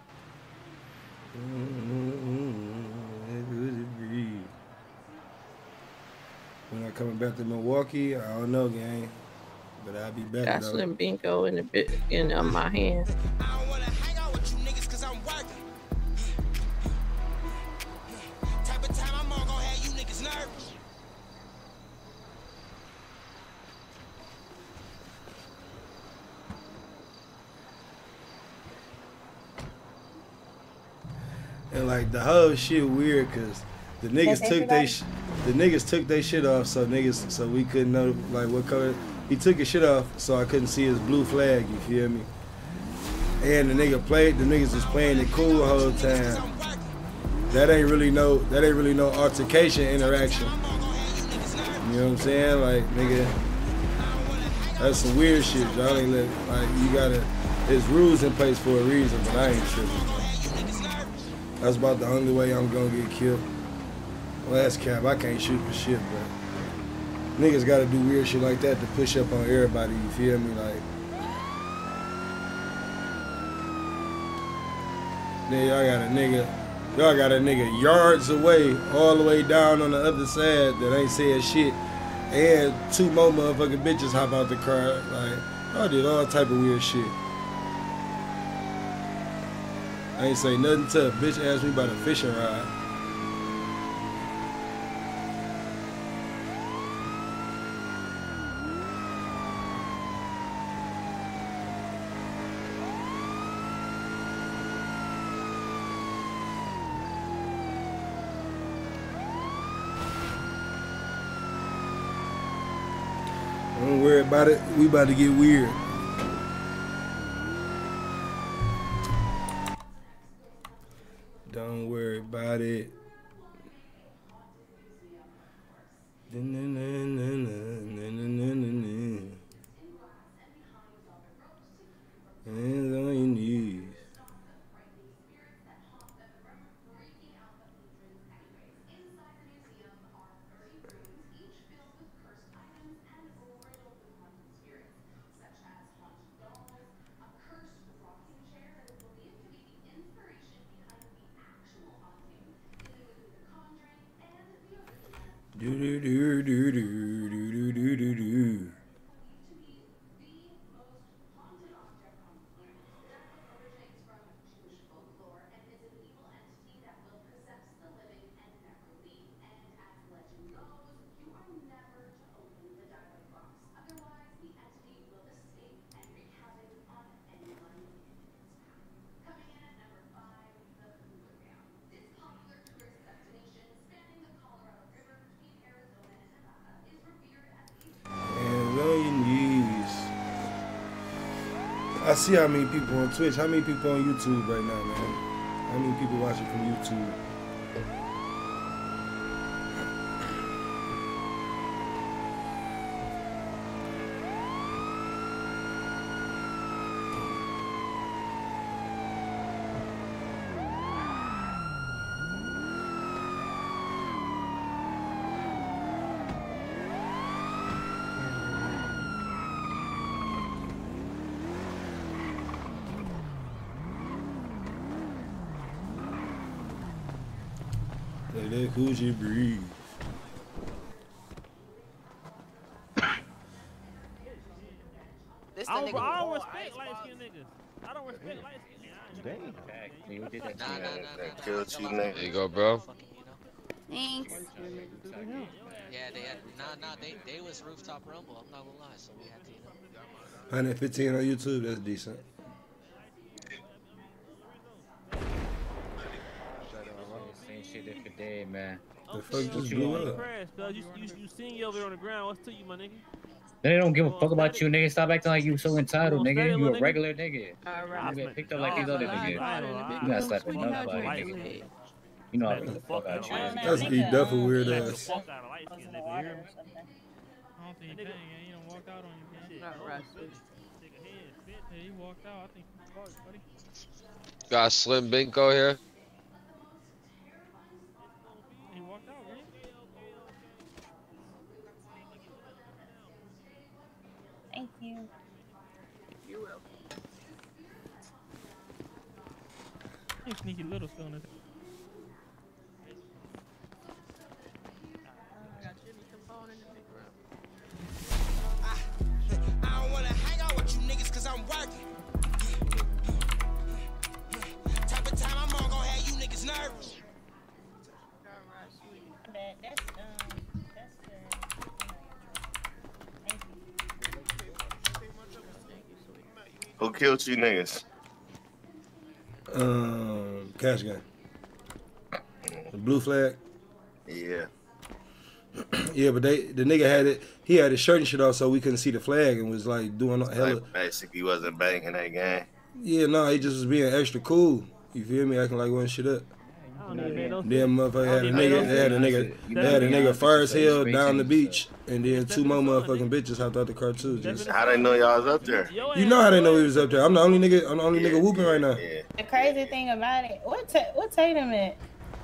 S1: When I coming back to Milwaukee, I don't know, gang. But I'll be back.
S19: Got
S1: though.
S19: some bingo in the bit in uh, my hand.
S11: I don't wanna hang out with you niggas cause I'm working. Type of time I'm on gonna have you niggas nervous.
S1: And like the whole shit weird cause the niggas took they sh- the niggas took they shit off so niggas so we couldn't know like what color he took his shit off so I couldn't see his blue flag, you feel me? And the nigga played the niggas was playing it cool the whole time. That ain't really no that ain't really no altercation interaction. You know what I'm saying? Like nigga that's some weird shit. Y'all ain't let like you gotta there's rules in place for a reason, but I ain't tripping. That's about the only way I'm gonna get killed. Well, that's cap. I can't shoot for shit, but niggas gotta do weird shit like that to push up on everybody. You feel me? Like, then y'all got a nigga, y'all got a nigga yards away, all the way down on the other side that ain't saying shit, and two more motherfucking bitches hop out the car. Like, y'all did all type of weird shit. I ain't say nothing to a bitch asked me about a fishing rod. Don't worry about it. We about to get weird. Don't worry about it. Hands on your knees. I see how many people on Twitch. How many people on YouTube right now, man? How many people watching from YouTube? Let that coochie breathe.
S20: This
S21: I don't,
S20: the nigga
S21: I don't
S20: Paul
S21: respect light skinned niggas. I don't respect light skinned niggas.
S20: Nah, nah, nah, nah,
S18: Killed you, nigga.
S22: There you go, bro.
S7: Thanks.
S20: Yeah, they had, nah, nah, they, they was rooftop rumble. I'm not gonna lie, so we had to, you know.
S1: one hundred fifteen on YouTube, that's decent.
S23: Same shit every day, man.
S1: The fuck just blew up?
S21: You, you, you seen you over there on the ground. What's to you, my nigga?
S23: They don't give a fuck about you, nigga. Stop acting like you so entitled,
S21: You
S23: nigga.
S21: gonna
S23: You a
S21: stay,
S23: regular nigga.
S21: Alright.
S23: You get picked up like these other niggas. You not slapping nobody, nigga. You know how to fuck out you.
S1: That's E Duff a weird ass.
S21: Fuck out of light skin, nigga. You hear me?
S24: I don't think he dang, he don't walk out on you, man.
S21: Not right.
S24: Yeah, he walked out. I think he fucked, buddy.
S22: Got Slim Binko here.
S24: He walked out, man.
S7: Thank you.
S21: You're welcome.
S24: Hey, sneaky little still in it.
S11: I don't wanna hang out with you niggas cause I'm working. Type of time I'm on gon' have you niggas nervous.
S13: That, that's, um, that's, uh,
S18: Who killed you niggas?
S1: Um, Cash Gang. The blue flag.
S18: Yeah.
S1: Yeah, but they the nigga had it. He had his shirt and shit off, so we couldn't see the flag, and was like doing hella.
S18: Like basically, wasn't banging that game.
S1: Yeah, no, he just was being extra cool. You feel me? Acting like one shit up. Then motherfucker had a nigga, they had a nigga, they had a nigga far as hell down the beach, and then two more motherfucking bitches hopped out the car too. Just
S18: How they know y'all was up there?
S1: you know how they know he was up there. I'm the only nigga. I'm the only nigga whooping right now.
S13: the crazy thing about it, what, ta what Tatum at?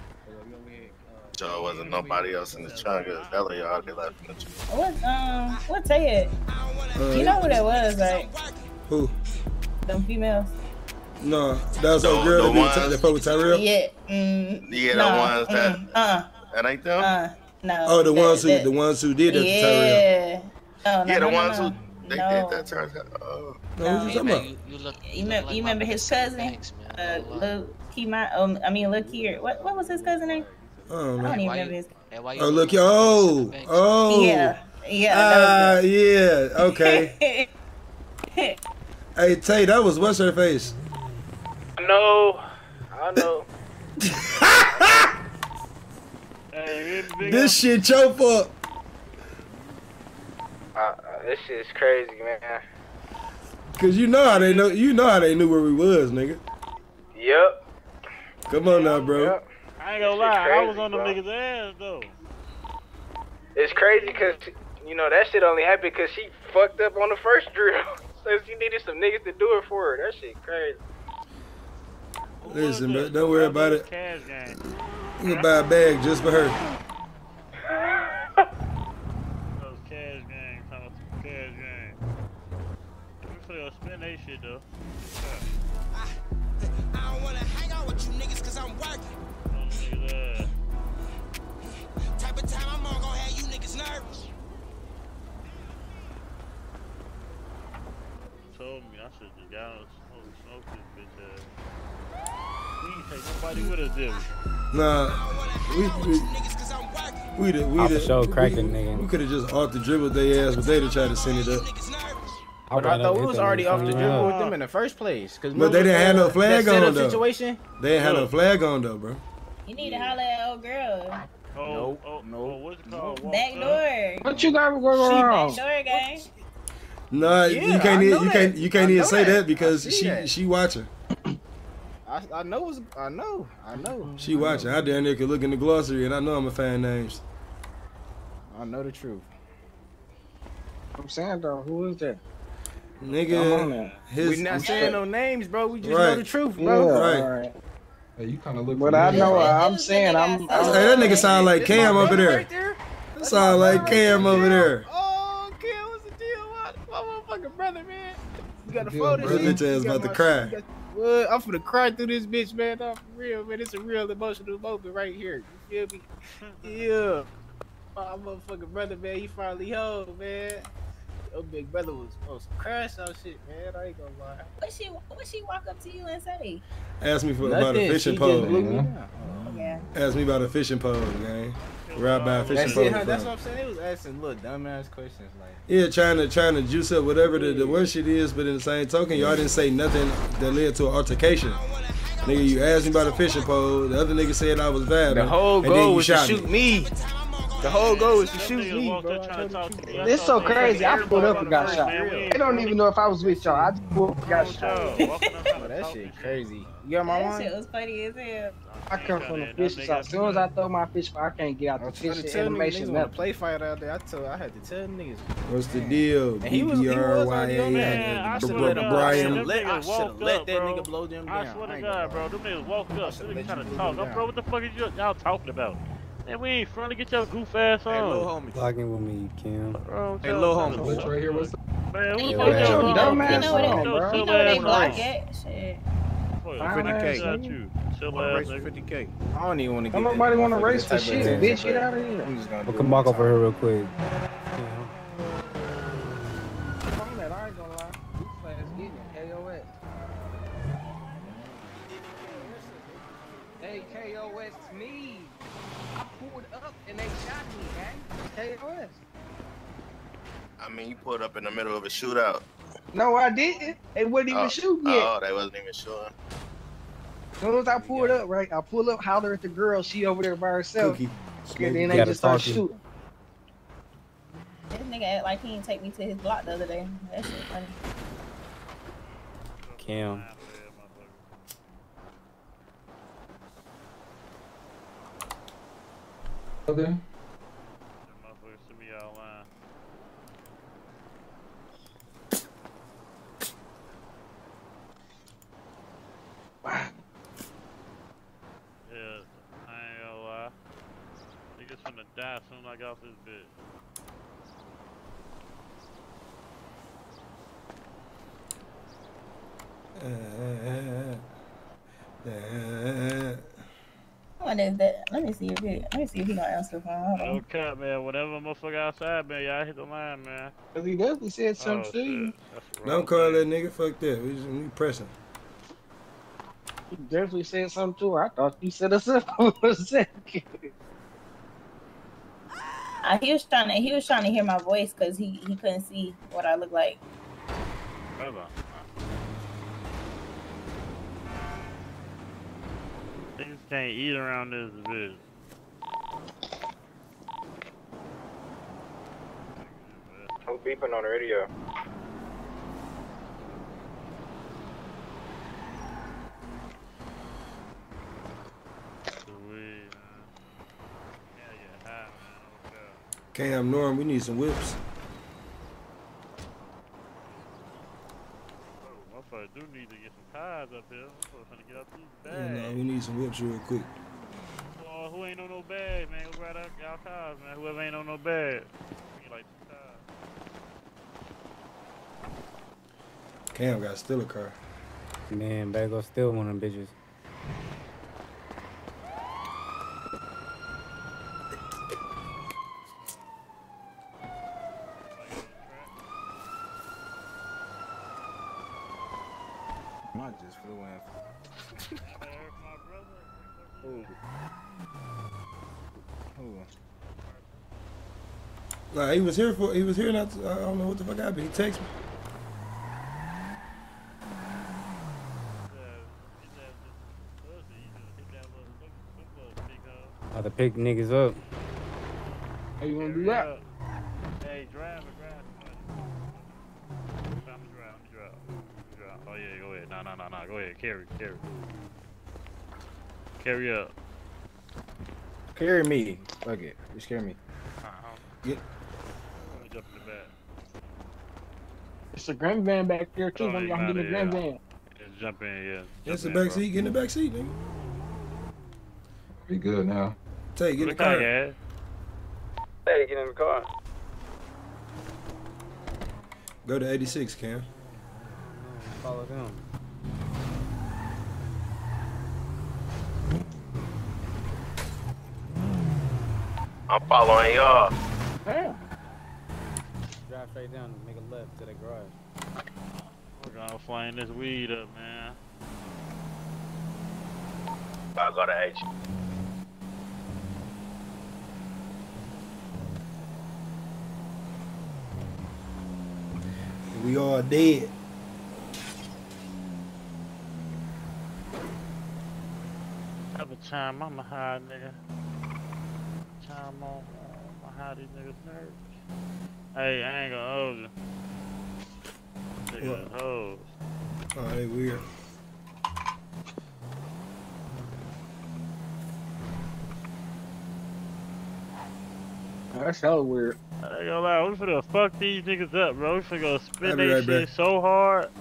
S18: So wasn't nobody else in the trunk. It was hella y'all they left in the trunk.
S13: What, um, what Tay at?
S1: Uh,
S13: You know who that was, right?
S1: Who?
S13: Them females.
S1: No, that was
S18: The-
S1: old girl
S18: the
S1: that,
S18: ones-
S1: be that fuck with Tyrell.
S13: Yeah. Mm,
S18: Yeah, the
S13: no,
S18: ones that
S13: mm, uh,
S18: that ain't them.
S13: uh, no.
S1: Oh, the
S13: that-
S1: ones who
S13: that-
S1: the ones who did that to Tyrell.
S13: Yeah. Oh, no,
S18: Yeah, the
S13: no, no,
S18: ones
S13: no.
S18: who they
S13: no.
S18: did that turn. Oh.
S1: No, what you talking about?
S20: You, you look,
S13: You remember, you remember his cousin? Uh, Lil Key, um, I mean, Lil Kier. What, what was his cousin name?
S1: I don't
S13: I
S1: know.
S13: don't even remember his.
S1: Oh look, oh, oh.
S13: Yeah, yeah.
S1: Ah,
S13: that was
S1: yeah. Okay.
S13: it.
S1: Hey Tay, that was what's her face?
S3: I know. I know.
S1: This shit your fault.
S3: Uh, uh, this shit's crazy, man.
S1: Cause you know how they know. You know how they knew where we was, nigga.
S3: Yep.
S1: Come on now, bro.
S3: Yep.
S16: I ain't gonna lie, I was on them niggas' ass though.
S3: It's crazy because, you know, that shit only happened because she fucked up on the first drill. So she needed some niggas to do it for her. That shit crazy.
S1: Listen, bro, don't worry about it.
S16: Cash gang.
S1: You can buy a bag just for her.
S16: Those cash gang, talking about some cash gang. We finna spend that shit though.
S11: I don't wanna hang out with you niggas cause I'm working.
S16: On niggas' ass.
S11: Type of time I'm on gon' have you niggas nervous.
S16: Told me I should've just got on smoke, smoke this bitch ass. We ain't take nobody with us, did we?
S1: Nah, we we we the we
S14: Off
S1: the
S14: the show,
S1: we,
S14: cracking, nigga.
S1: We could have just off the dribble their ass, but they'd have tried to send it up.
S12: But I thought we was already off the dribble with them in the first place. Cause
S1: But they didn't have no flag
S12: that
S1: on
S12: setup
S1: though.
S12: situation.
S1: They didn't have no flag on though, bro.
S13: You need to holler at old girl.
S16: Oh,
S12: Nope,
S16: oh,
S12: nope.
S16: oh, what's it called? Walk
S13: Back
S16: up.
S13: door.
S12: What you got going
S13: She
S12: on?
S13: back door gang.
S1: Nah,
S12: Yeah,
S1: you can't.
S12: I
S1: Even,
S12: know
S1: you
S12: that.
S1: can't. You can't
S12: I
S1: even
S12: know
S1: say
S12: that.
S1: that because
S12: I see
S1: she
S12: that.
S1: she watching.
S12: I, I know. It's, I know. I know.
S1: She watching. I damn near could look in the glossary and I know I'm a fan names.
S12: I know the truth.
S2: I'm saying though, who is that? I'm on
S1: Nigga,
S2: that.
S1: his.
S12: We not saying no names, bro. We just
S1: Right.
S12: know the truth,
S2: Yeah,
S12: bro.
S1: Right.
S2: all right.
S5: Hey, you kind of look
S2: But I
S5: familiar.
S2: know.
S13: It- it
S2: I'm
S13: was the
S2: saying
S13: nigga
S2: I'm.
S13: I
S2: I'm
S13: saw.
S1: Hey, that nigga sound like
S12: This my
S1: Cam over
S12: brother
S1: there.
S12: right there.
S1: That sound like Cam over there.
S12: Oh, Cam, what's the deal? What? My motherfucking brother, man. You got a
S5: Deal,
S12: photo
S5: bro.
S1: That bitch ass about to cry.
S12: What? I'm finna cry through this bitch, man. No, for real, man. It's a real emotional moment right here. You feel me? Yeah. My motherfucking brother, man. He finally home, man. Your big brother was supposed to crash out shit, man. I ain't gonna lie.
S13: What she what she walk up to you and say?
S1: Ask me for about a
S12: Nothing.
S1: fishing
S12: She
S1: pole.
S12: just blew me
S5: Yeah.
S12: down.
S13: Yeah.
S1: Ask me about a fishing pole, gang. Where I buy a fishing
S12: That's
S1: pole
S12: it, huh? That's
S1: from.
S12: what I'm saying. It was asking little dumbass questions like.
S1: Yeah, trying to trying to juice up whatever the, the worst shit is, but in the same token, y'all didn't say nothing that led to an altercation. Nigga, you asked me about a fishing pole. The other nigga said I was vibing.
S12: The whole
S1: and then
S12: goal
S1: you
S12: was to
S1: shot
S12: shoot me. The whole goal was to
S21: Them
S12: shoot
S21: niggas
S12: me,
S21: walked
S12: bro.
S21: up
S12: I
S21: trying to
S12: told
S21: talk
S12: you.
S21: to me. I
S2: It's so
S21: thought they
S2: crazy. I
S21: everybody
S2: pulled up
S21: on
S2: and
S21: the
S2: got
S21: first,
S2: shot.
S21: man. We ain't
S2: They don't even know if I was with y'all. I just pulled up and got
S21: What's
S2: shot.
S21: wrong with y'all? Walking up trying
S12: Oh,
S21: to
S12: that
S21: talk
S12: shit
S21: and shit.
S12: crazy. You got my
S13: That
S12: line?
S13: shit was funny as hell.
S2: I come from the fish shop. As soon as I throw my fish, I can't get out
S12: I'm
S2: the
S12: trying to
S2: fish
S12: tell niggas, niggas
S2: animation.
S12: want to
S2: Nothing.
S12: play fight out there. I told, I had to tell niggas.
S1: What's the deal?
S12: And he was, he
S1: B B
S12: was
S1: R Y
S12: already on that.
S21: Man, I
S12: I
S1: A
S12: should
S21: swear
S12: have let
S21: to
S12: him.
S21: God,
S12: I
S21: man,
S12: should
S21: them
S12: have let, I
S21: niggas
S12: should have
S21: walked
S12: let
S21: up,
S12: that
S21: bro.
S12: nigga blow them down.
S21: I swear to
S12: ain't
S21: God,
S12: gonna
S21: bro,
S12: lie.
S21: them niggas walked
S12: I
S21: up.
S12: shoulda
S21: Them
S12: let
S21: niggas trying
S12: you
S21: to
S12: blow
S21: talk.
S12: them
S21: I'm bro,
S12: down.
S21: what the fuck is you, y'all talking about? Man, we ain't friendly. Get your goof ass
S12: Hey, little
S21: on.
S12: homie.
S14: Locking with me, Kim.
S21: Bro,
S12: Hey, little
S21: trying to
S12: homie.
S5: Bitch
S21: talk,
S5: right here,
S21: bro.
S5: what's up?
S21: Man, who the
S14: Yeah,
S21: fuck
S14: what
S21: y'all
S14: up?
S2: Your
S21: wrong?
S2: dumb
S13: You
S21: Get
S2: ass
S13: know where they,
S2: on,
S21: your
S2: bro.
S13: you
S21: chill
S13: know where
S21: ass
S13: they
S12: Going
S13: block
S12: on.
S21: on.
S13: at? Shit.
S21: Fuck,
S2: Fine
S21: fuck
S2: ass
S21: shit out
S2: nigga.
S21: you. Chill
S12: Want to
S21: ass
S12: race for
S21: nigga.
S12: fifty K. I don't even want to
S2: Don't
S12: get that
S2: nobody want to
S12: motherfucker
S2: race
S12: that
S2: for
S12: type of
S2: shit,
S12: attention,
S2: bitch. Get
S12: but
S2: out of here.
S12: I'm just gonna
S14: We'll
S12: do it
S14: come
S12: one
S14: back over
S12: time.
S14: here real quick. Kim.
S2: I'm on that. I ain't gonna lie. This class getting it. K O S. Hey, K O S, it's me. I pulled up and they shot me, man. K O S.
S18: I mean, you pulled up in the middle of a shootout.
S2: No, I didn't. They wasn't even
S18: Oh,
S2: shooting yet.
S18: oh, they wasn't even shooting.
S2: As soon as I pulled up, right, I pull up, holler at the girl. She over there by herself.
S1: Cookie.
S2: And then
S1: Smoke.
S2: they
S14: Gotta
S2: just start
S14: talk to you.
S2: shooting.
S13: This nigga act like he didn't take me to his block the other day. That shit funny.
S14: Kim.
S5: Okay.
S21: Motherfuckers send me y'all line. Yeah, I ain't gonna lie. Niggas finna die as soon as I got off this bitch.
S13: What is that? Let me see if he. Let me see if he gonna answer the phone. Hold
S21: No
S13: on.
S21: cap, man. Whatever motherfucker outside, man, y'all hit the line, man.
S2: Cause he definitely said something
S21: Oh,
S2: to you.
S21: shit. That's the
S1: Don't
S21: wrong
S1: call that
S21: thing.
S1: nigga. Fuck that. We just we pressing.
S2: He definitely said something to her. I thought you set us up for a second.
S13: Uh, he was trying to. He was trying to hear my voice because he he couldn't see what I look like.
S21: Brother. Niggas can't eat around this bitch.
S3: Who beeping on the radio?
S1: Cam Norm, we need some whips.
S21: Motherfucker do need to get some tires up here. Motherfucker finna get up these
S1: Yeah,
S21: bags.
S1: no, we need some whips real quick.
S21: Oh, who ain't on no bag, man? Go right out y'all cars, man. Whoever ain't on no bag. Get like two tires.
S1: Cam got still a car.
S14: Man, better go steal one of them bitches.
S12: Mine just flew in. Who? Who?
S1: Nah, he was here for. He was here not. To, I don't know what the fuck happened. He texted me.
S14: About to pick niggas up.
S2: How you gonna do that?
S21: Hey, driver, driver. no, no, no, no. Go ahead, carry, carry. Carry up.
S12: Carry me. Fuck it. Just carry me.
S21: Uh-huh.
S1: Get.
S21: Let me jump in the back.
S2: It's a grand van back there too.
S21: Don't
S2: I'm
S21: even
S2: gonna get in the grand
S21: matter,
S2: van.
S21: Just jump in, yeah.
S1: That's the
S21: Jump in,
S1: back
S21: bro.
S1: seat. Get in the back seat, nigga.
S5: We good now.
S1: Tay, get in the
S21: Look how
S1: car.
S21: you at.
S3: Hey, get in the car.
S1: Go to eighty-six, Cam.
S14: Follow them.
S18: I'm following y'all.
S2: Damn.
S14: Drive straight down and make a left to the garage.
S21: We're gonna flame this weed up, man.
S18: I go to H.
S1: We all dead.
S21: Have a time, I'm a high nigga. Time on, on my high these niggas nerves. Hey, I ain't gonna hold you. Niggas hoes.
S1: Oh, they weird.
S2: That's hella weird.
S21: I ain't gonna lie, we finna fuck these niggas up, bro. We finna go spin
S1: I'll be
S21: they
S1: right
S21: shit
S1: back.
S21: so hard.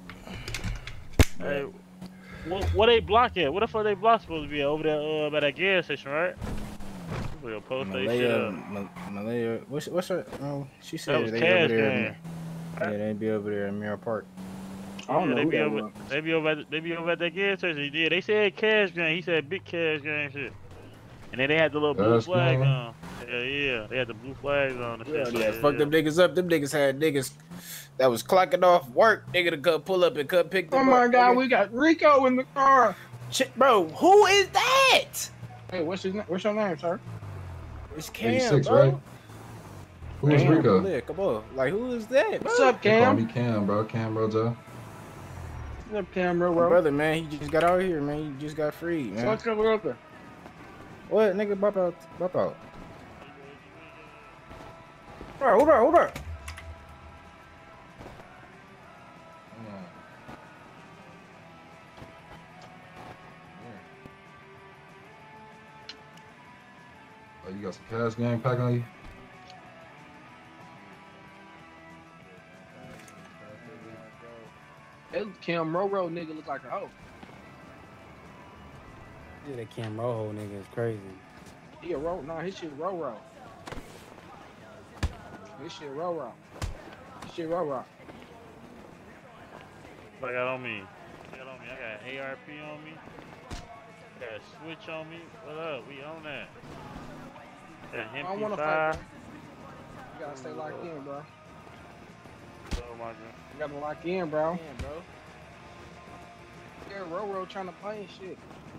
S21: Hey, what, what they block at? What the fuck they block supposed to be at? Over there uh, by that gas station, right? We gonna post they shit
S12: Malaya,
S21: up.
S12: Mal- Malaya, what's what's her? Oh, she
S21: That
S12: said
S21: was
S12: they
S21: Cash
S12: over there.
S21: Gang.
S12: Yeah, they be over there in Mirror Park.
S2: I don't
S21: Yeah,
S2: know
S21: they
S2: who
S21: be
S2: that
S21: over,
S2: was.
S21: they be over, at, they be over at that gas station. Yeah, they said Cash Gang. He said Big Cash Gang shit. And then they had the little blue
S5: Cash
S21: flag
S5: Gang?
S21: on. Yeah, yeah, they had the blue flags on and
S12: Yeah,
S21: shit.
S12: yeah,
S21: so,
S12: fuck them niggas up. Them niggas had niggas that was clocking off work. Nigga to come pull up and come pick them
S2: Oh my
S12: up.
S2: god,
S12: nigga.
S2: we got Rico in the car.
S12: Shit, bro, who is that?
S2: Hey, what's his name? What's your name, sir?
S12: It's Cam,
S5: eighty-six,
S12: bro.
S5: right? Who is
S12: Cam,
S5: Rico?
S12: Malaya, come on. Like, who is that, bro?
S2: What's up,
S5: They call
S2: Cam?
S5: me Cam, bro. Cam, bro, Joe.
S2: What's up, Cam, bro?
S12: My brother, man, he just got out here, man. He just got freed, man.
S2: So what's up, up there?
S12: What, nigga, bop out, bop out. Hold on, hold on, hold on.
S5: Oh, you got some Cash Gang pack on you?
S2: That Cam Roro nigga look like a hoe.
S14: Yeah, that Cam Rojo nigga is crazy.
S2: He a ro nah, his shit Roro. His shit Roro. His shit Roro.
S21: What I got on me? I got on me. I got A R P on me. I got a switch on me. What up? We on that. Got
S2: I don't wanna
S21: M P
S2: fight,
S21: five.
S2: bro. You gotta stay locked in, bro.
S21: Oh my god.
S2: You gotta lock in, bro.
S12: Yeah, bro.
S2: Yeah, Roro trying to play and shit.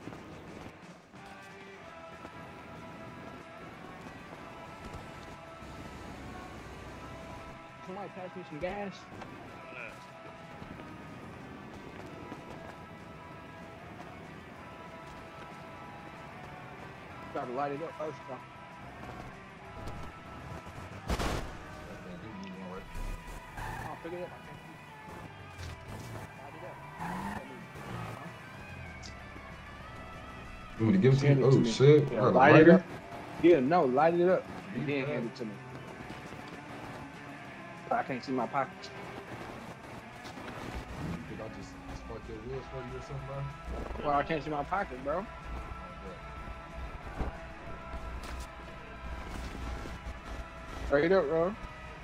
S2: Somebody pass me some gas. Gotta light it up first, bro. I'll pick it up.
S5: You want me to give it to
S2: Hand
S5: you?
S2: it to
S5: Oh,
S2: me.
S5: shit.
S2: Yeah,
S5: I got a
S2: light it
S5: lighter?
S2: up. Yeah, no, light it up. And then hand it to me. I can't see my pockets.
S5: Think I just spark your wheels for you or something, bro?
S2: Well, I can't see my pocket, bro. Straight up, bro.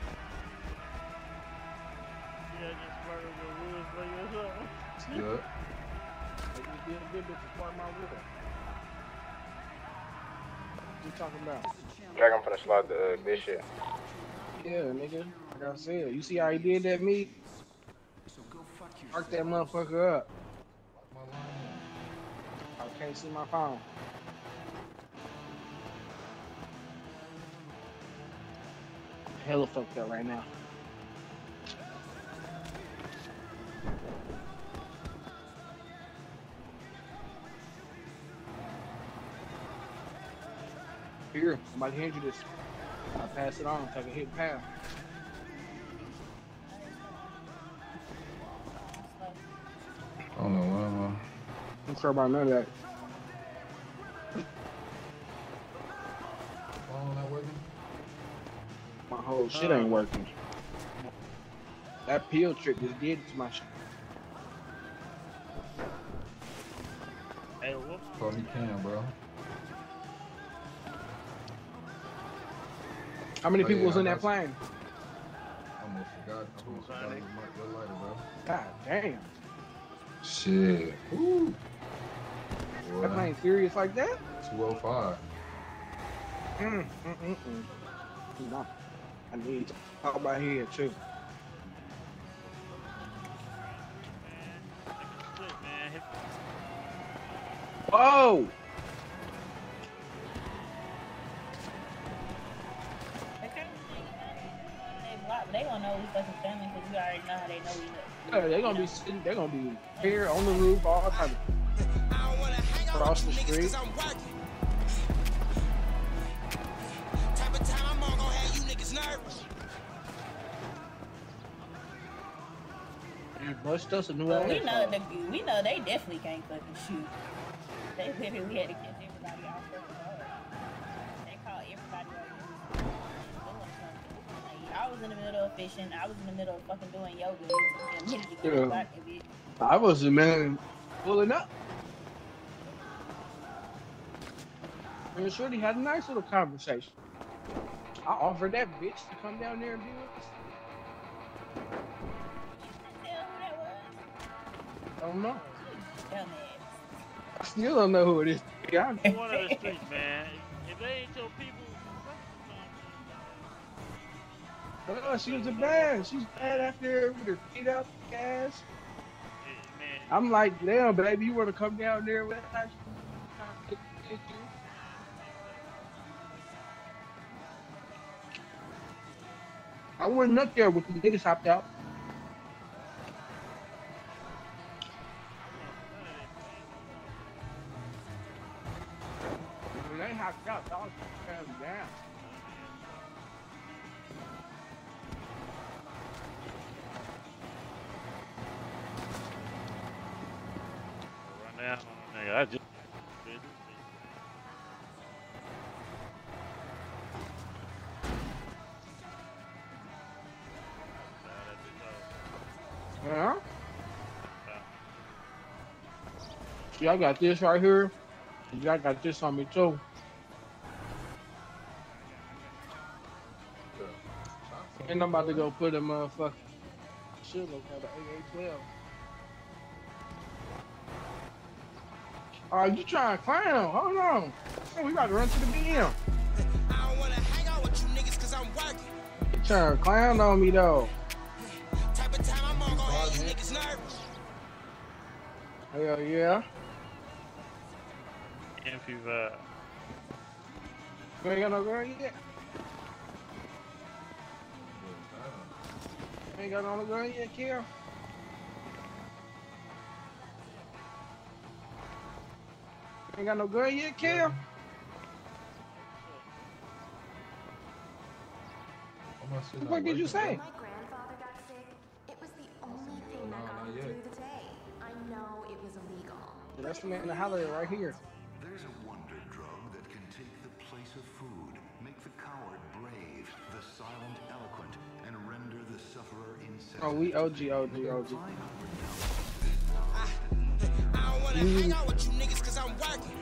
S21: Yeah, just sparkle the wheels for you or something.
S5: Yeah.
S2: It just be a good bitch to spark my wheel. What you talking about?
S3: Drag, I'm finna slide the, uh, this shit.
S2: Yeah, nigga. Like I said, you see how he did that, me? Mark that motherfucker up. I can't see my phone. Hella fucked up right now. Here, I'm about to hand you this. I'll pass it on, take a hit pass. don't care about none of that.
S5: Phone not working?
S2: My whole shit ain't working. That pill trick just did it to my shit.
S21: Hey, whoops.
S5: Call me Cam, bro.
S2: How many
S5: Oh,
S2: people
S5: yeah,
S2: was in
S5: I
S2: that
S5: got you.
S2: plane?
S5: I almost forgot. I almost forgot it was my your lighter, bro.
S2: God damn.
S5: Shit. Ooh.
S2: That
S5: Boy.
S2: plane serious like that?
S5: two oh five.
S2: Mm, mm, mm, mm. No. I need to talk about here too. Whoa!
S13: They gonna know we fucking family because we already know how they know we know.
S2: Yeah, they're gonna be sitting, they're gonna be here on the roof, all type of across the street. You bust us a new
S13: But we
S2: ass.
S13: know the, we know they definitely can't fucking shoot. They literally had to catch everybody off fucking guard. They call everybody over doing something. Like, I was in the middle of fishing. I was in the middle of fucking doing yoga. It took me a minute to get
S2: Yeah.
S13: back a bit.
S2: I was the man pulling up. And Shorty had a nice little conversation. I offered that bitch to come down there and be with us. I don't know. I still don't know who it is. Yeah.
S21: One of the streets, man. If they ain't your people,
S2: Oh, she was a bad. She's bad after with her feet up the gas. I'm like, damn, baby, you want to come down there with us? I wasn't up there with the niggas hopped out. When they hopped out, I was coming down.
S21: run down on a nigga. I just.
S2: Yeah. See, I got this right here. I got this on me too. And I'm about to go put a motherfucker. Shit look like an A A twelve. Oh, you trying to clown? Hold on. Hey, we about to run to the B M. I don't wanna hang out with you niggas cause I'm working. You trying to clown on me though. Type of time I'm on gonna have you niggas nervous. Hell yeah.
S21: If you've uh
S2: You ain't got no girl yet? You ain't got no girl yet, Kill? You ain't got no girl yet, Kill? What the fuck did you say?
S4: My grandfather got sick. It was the only thing that got me through the day. I know it was illegal.
S2: That's the man in the holler right here.
S6: There's a wonder drug that can take the place of food, make the coward brave, the silent eloquent, and render the sufferer insensitive.
S2: Oh, we O G, O G, O G.
S4: I don't wanna hang out with you niggas cause I'm working.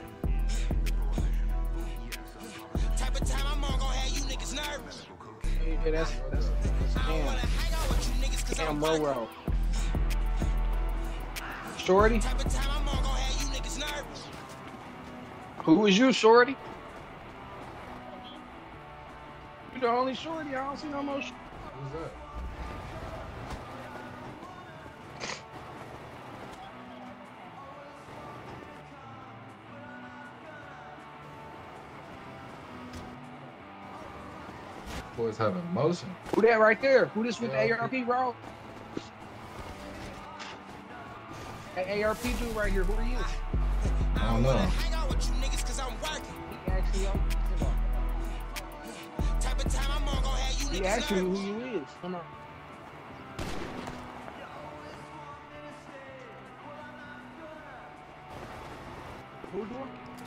S4: Type of time I'm on gonna have you niggas nervous.
S2: Yeah, that's that's that's Cam. Cam Moro. Shorty.
S4: Type of time I'm on gonna have you niggas nervous.
S2: Who is you, Shorty? You the only Shorty. I don't see no more. Sh
S5: Who's that? Boys having motion.
S2: Who that right there? Who this with
S5: Yeah,
S2: A R P, bro? That A R P dude right here. Who are you?
S5: I don't know.
S4: Hang out with you niggas cause I'm working.
S2: He actually on.
S4: Type of time I'm on gonna have you niggas
S2: He asked you
S4: nervous.
S2: who you is. Come on. Who door?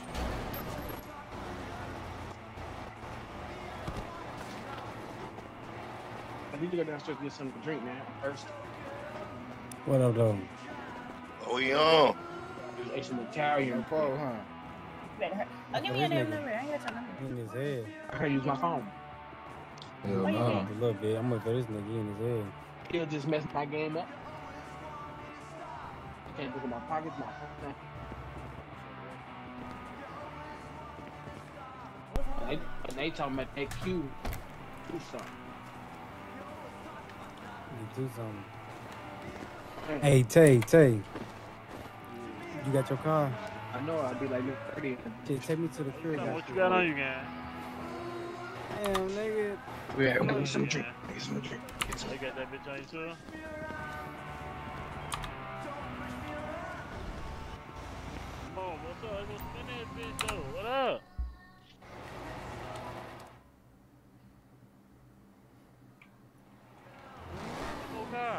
S2: I need to go downstairs and get something to drink, man. First.
S14: What up, though?
S18: Oh, we on.
S2: There's some Italian pro, huh?
S13: Oh, give me your damn number. I ain't got your number.
S14: In his head.
S2: I can't use my phone.
S5: Hell
S13: What you
S5: no.
S13: think?
S14: A little bit. I'm gonna throw this nigga in his head.
S2: He'll just mess my game up. I can't look at my pockets, my phone. And they, and they talking about that Q. Do something.
S14: You do something. Hey, Tay, Tay. You got your car?
S2: I know, I'll be like, look, thirty.
S14: Just take me to the crib.
S21: What you got on you, gang?
S14: Damn, nigga.
S2: We had to get some drink. Get some drink. Get some.
S21: They got that bitch on you, too? Come on, what's up? What's in that bitch, though? What up? Okay.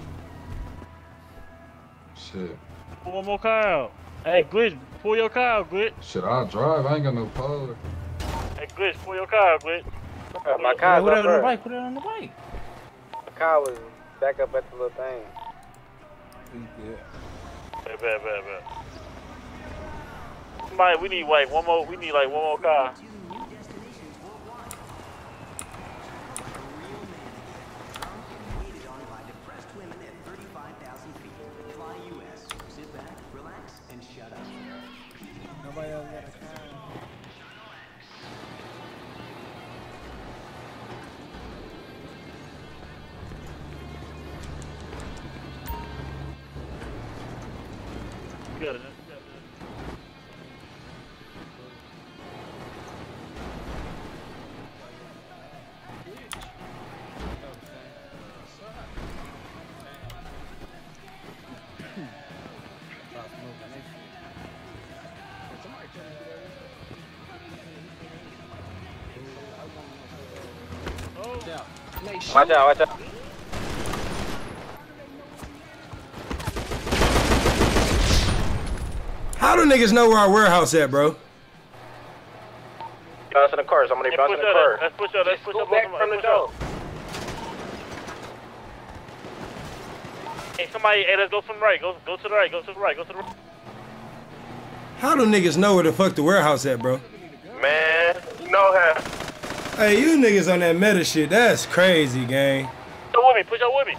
S5: Shit.
S21: Pull one more car out. Hey, Glitch, pull your car out, Glitch.
S5: Shit, I drive. I ain't got no power.
S21: Hey, Glitch, pull your car out, Glitch.
S3: Uh, my car
S12: Put it
S3: up
S12: on the
S3: first.
S12: bike. Put it on the bike.
S3: My car was back up at the little thing.
S12: Yeah.
S21: Bad, bad, bad, bad. Somebody, we need like one more. We need like one more car.
S14: Nobody else got a car.
S21: You got it.
S3: Watch out, watch out.
S1: How do niggas know where our warehouse at, bro?
S3: Bounce in the car. Somebody bounce in the car.
S21: Let's push up. Let's push up.
S3: back from the door.
S21: Hey, somebody, hey, let's go from the right. Go, go to the right. Go to the right. Go to the right.
S1: How do niggas know where the fuck the warehouse at, bro?
S18: Man, you know how.
S1: Hey, you niggas on that meta shit, that's crazy, gang.
S21: Push up with me. Push up with me.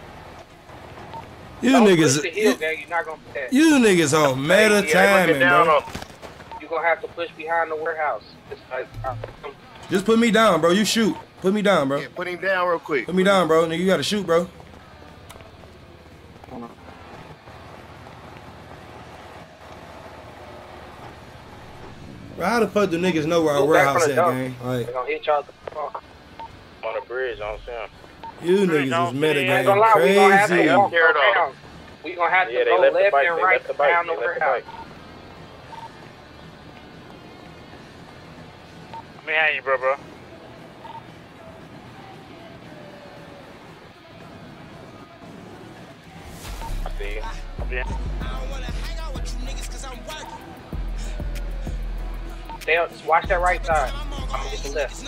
S1: You
S2: Don't
S1: niggas,
S2: push the hill, gang. You're not gonna put that.
S1: you niggas on meta timing, bro.
S2: You're gonna have to push behind the warehouse. It's like, uh,
S1: Just put me down, bro. You shoot. Put me down, bro.
S18: Yeah, put him down real quick.
S1: Put me down, bro. Nigga, you gotta shoot, bro. Bro, how the fuck do niggas know where our
S3: Go back
S1: warehouse
S3: from
S1: at,
S3: the door.
S1: gang? Like,
S3: They're gonna hit y'all at the car. On the bridge, I don't see them.
S1: you niggas is meta
S3: I ain't
S1: gang
S3: gonna lie, we gonna have to
S1: crazy.
S3: walk around. We gonna have to
S8: Yeah, they
S3: go
S8: left the
S3: left
S8: bike,
S3: and
S8: they
S3: right
S8: left the bike,
S3: down the
S8: they left the
S3: warehouse.
S8: bike.
S21: Let me hang you, bro, bro.
S8: I see you.
S21: Yeah.
S2: Stay up, just watch that right side. I'm gonna hit the left.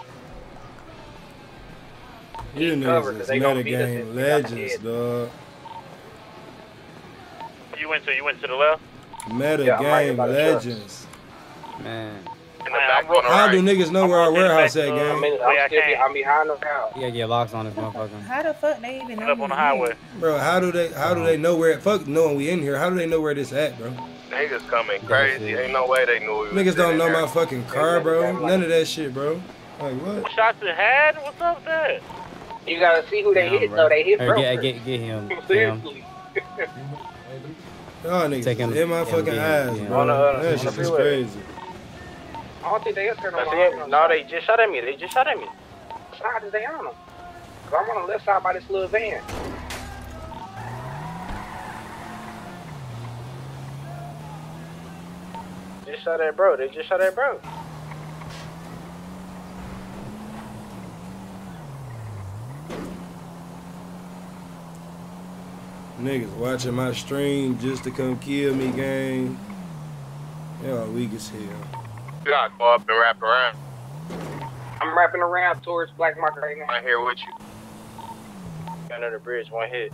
S1: You
S2: covered,
S1: niggas
S2: 'cause
S1: is
S2: they gonna
S1: meta
S2: beat us
S1: gang
S2: if we got the
S1: legends,
S2: head.
S1: dog.
S21: You went to you went to the left.
S1: Meta
S21: Yeah, I'm right
S1: gang
S21: by the trucks.
S1: legends.
S14: Man.
S21: In the back on the
S1: How
S21: right.
S1: do niggas know where our warehouse at,
S21: uh,
S1: gang?
S2: I'm, in, I'm, still be, I'm behind the house.
S14: You gotta get locks on this motherfucker.
S13: How the fuck they even know?
S21: Up on the highway.
S1: Bro, how do they how do they know where it fuck knowing we in here? How do they know where this at, bro?
S18: Niggas coming crazy. Ain't no way they knew we was
S1: Niggas don't
S18: in
S1: know
S18: there.
S1: my fucking car, bro. None of that shit, bro. Like what?
S21: Shots in head? What's up with that?
S2: You gotta see who they
S14: Damn,
S2: hit,
S14: bro.
S2: though. They hit
S14: Hey,
S2: broker.
S14: get, get, get him. Get him.
S2: Seriously.
S1: Y'all niggas
S14: Take him-
S1: in my
S14: him
S1: fucking
S14: down,
S1: eyes,
S14: yeah.
S1: bro.
S8: On the, uh,
S1: That
S8: on
S1: shit
S8: the
S1: is
S8: freeway.
S1: crazy.
S2: I don't think they turn
S8: I
S2: on
S8: see
S2: my
S8: it. No, they just shot at me. They just shot at me.
S2: side is they on them. Cause I'm on the left side by this little van.
S8: Just shot at bro. They just shot at bro.
S1: Niggas watching my stream just to come kill me, gang. Yeah, weak as hell.
S18: You gotta go up and wrap around.
S8: I'm wrapping around towards Black Market right now.
S18: I'm here with you.
S8: Under the bridge, one hit.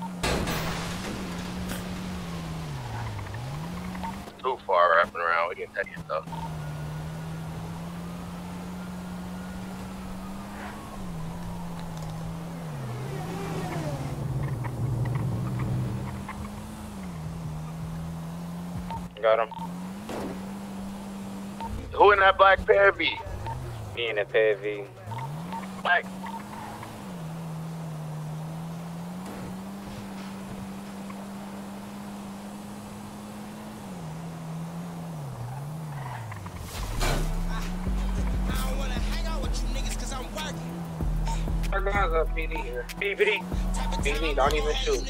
S18: Too far wrapping around. We can take it though.
S8: Got him.
S18: Who in that black pair V?
S3: Me in that pair V.
S18: Black.
S8: Our guys up, P D here. P D. P D, don't even shoot.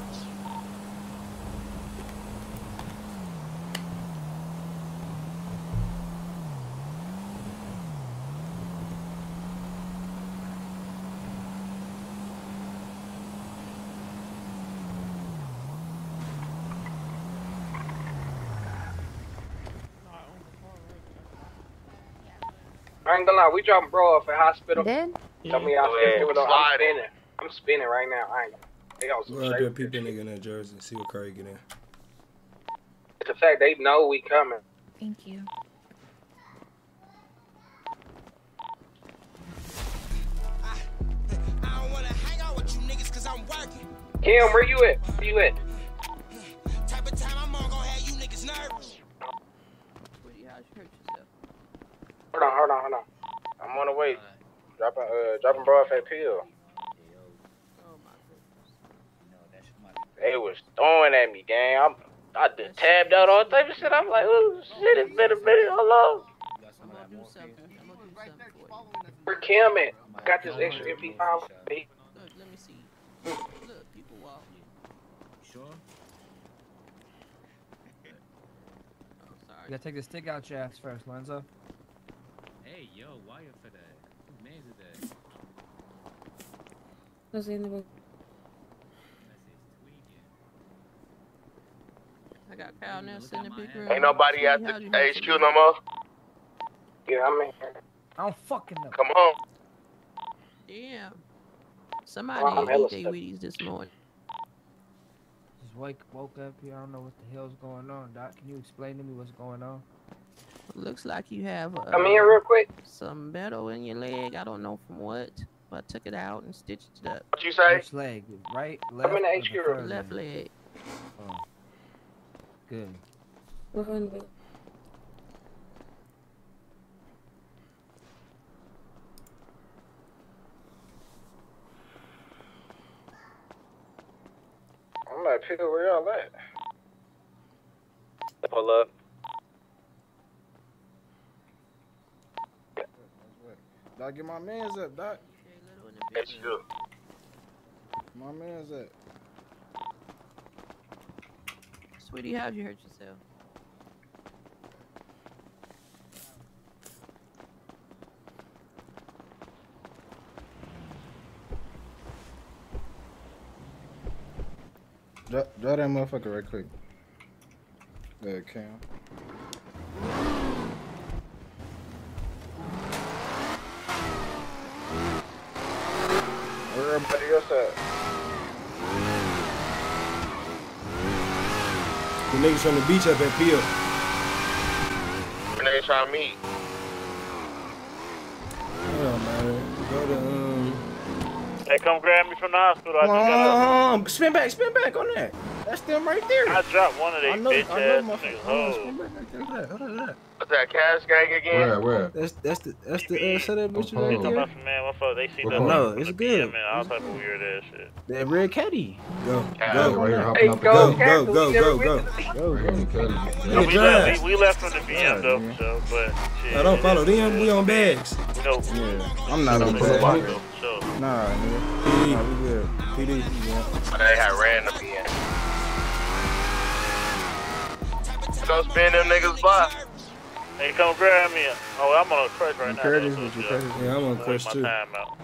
S8: I ain't gonna lie, we dropping bro off at hospital.
S4: Dead?
S8: Tell me I'm
S18: Yeah.
S8: spinning. I'm spinning. I'm spinning right now. I ain't. They got some
S1: Go out there,
S8: shit.
S1: peep that nigga in that jersey, see what car he get in.
S8: It's the fact they know we coming.
S7: Thank you.
S8: Kim, where you at? Where you at? Hold on, hold on, hold on. I'm on the way. Dropping, uh, dropping bro off at Peel. They was throwing at me, gang. I'm, I just tabbed out all type of shit. I'm like, oh shit, it's been a minute. Hold on. Where Kim at? I got this extra M P five.
S19: Look, let me see. Look, people walk.
S9: Sure.
S19: Sorry.
S9: You gotta take the stick out your ass first, Lenzo.
S14: Hey, yo, wire for that. Who mans is that?
S7: What's in the book?
S19: I got Kyle Nelson in the big room.
S18: Ain't nobody at the H Q no more.
S8: Yeah, I'm in here.
S9: I don't fucking know.
S18: Come on.
S19: Damn. Somebody
S8: I'm hella
S19: ate their
S8: stuck.
S19: Wheaties this morning.
S9: Just wake, woke up here. I don't know what the hell's going on, Doc. Can you explain to me what's going on?
S19: Looks like you have uh,
S8: Come here real quick.
S19: some metal in your leg. I don't know from what, but I took it out and stitched it up.
S18: What you say?
S9: Which leg? Right, left,
S8: I'm in the
S9: or
S8: H Q
S9: first
S8: room.
S19: Left
S9: leg?
S19: leg.
S9: Oh. Good.
S7: What's in the book?
S8: I'm at Peel. Where y'all at?
S3: Pull up.
S12: Doc, get my mans up, Doc.
S18: H Q.
S12: My mans up.
S19: Sweetie, how'd you hurt yourself?
S12: Draw, draw that motherfucker right quick. Good, Cam.
S8: Where everybody else at?
S1: The niggas from the beach up at Peel.
S18: When they trying to meet.
S1: Oh man, go to um.
S21: Hey, come grab me from the hospital. I just got up.
S12: Um, spin back, spin back on that. That's them right there.
S21: I dropped one of
S12: I
S21: these
S12: know,
S21: bitch
S12: I know,
S21: ass
S12: my
S21: niggas.
S12: oh,
S21: Oh.
S12: spin back right there. Look at that, look at that.
S18: What's that cash gang again?
S5: Where, where?
S12: That's that's the that's the uh, set up bitch
S5: Oh,
S12: right
S21: Talking
S12: there.
S21: about some man, what fuck? They see
S5: What
S21: that
S5: part?
S12: No,
S21: from
S12: it's
S21: the
S12: good.
S21: B M and all type of weird ass shit.
S12: That red caddy.
S1: Go,
S18: Yeah,
S1: go,
S5: right here
S8: Hey,
S5: hopping up the
S8: go,
S1: go,
S5: caddy.
S1: go, go, go, go.
S12: Go,
S5: Right
S12: go.
S5: in the caddy.
S21: No,
S1: Nigga
S21: we,
S1: drive.
S21: left, we, we left from the B M
S12: Yeah,
S21: though,
S12: man.
S21: for sure, but shit.
S1: I don't
S21: it
S1: follow
S21: is
S1: them.
S21: what
S1: We
S21: it
S1: on
S21: is.
S1: bags.
S21: You know,
S12: Yeah, I'm not
S5: So
S12: on
S5: we
S12: that.
S5: pull up.
S21: for sure.
S12: Nah, nigga.
S1: P D,
S12: Nah, we good.
S1: P D.
S18: They had ran the B M. Go spin them niggas block.
S21: Hey, come grab me. Oh, I'm on a crush right
S12: You
S21: now.
S12: Curtis,
S21: though,
S12: with
S21: so
S12: you
S21: shit.
S12: Curtis.
S1: Yeah, I'm on
S21: Wait
S1: crush
S21: my
S1: too.
S21: time out.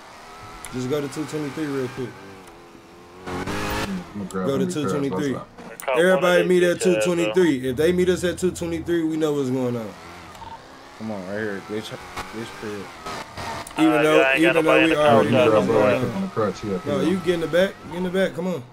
S1: Just go to two twenty-three real quick.
S5: I'm gonna grab
S1: Go to
S5: them
S1: two
S5: fast.
S1: twenty-three.
S5: Let's
S1: everybody meet at two twenty-three. If they meet us at two twenty-three, we know what's going on.
S12: Come on, right here, glitch, glitch crib.
S1: Even
S21: Uh,
S1: though,
S21: yeah, I ain't got
S1: even though
S21: nobody
S1: we
S21: in the
S1: already
S21: car.
S1: know what's
S21: Bro,
S1: going
S21: bro,
S1: on.
S5: on the crutch here.
S1: No, you get in the back. Get in the back. Come on.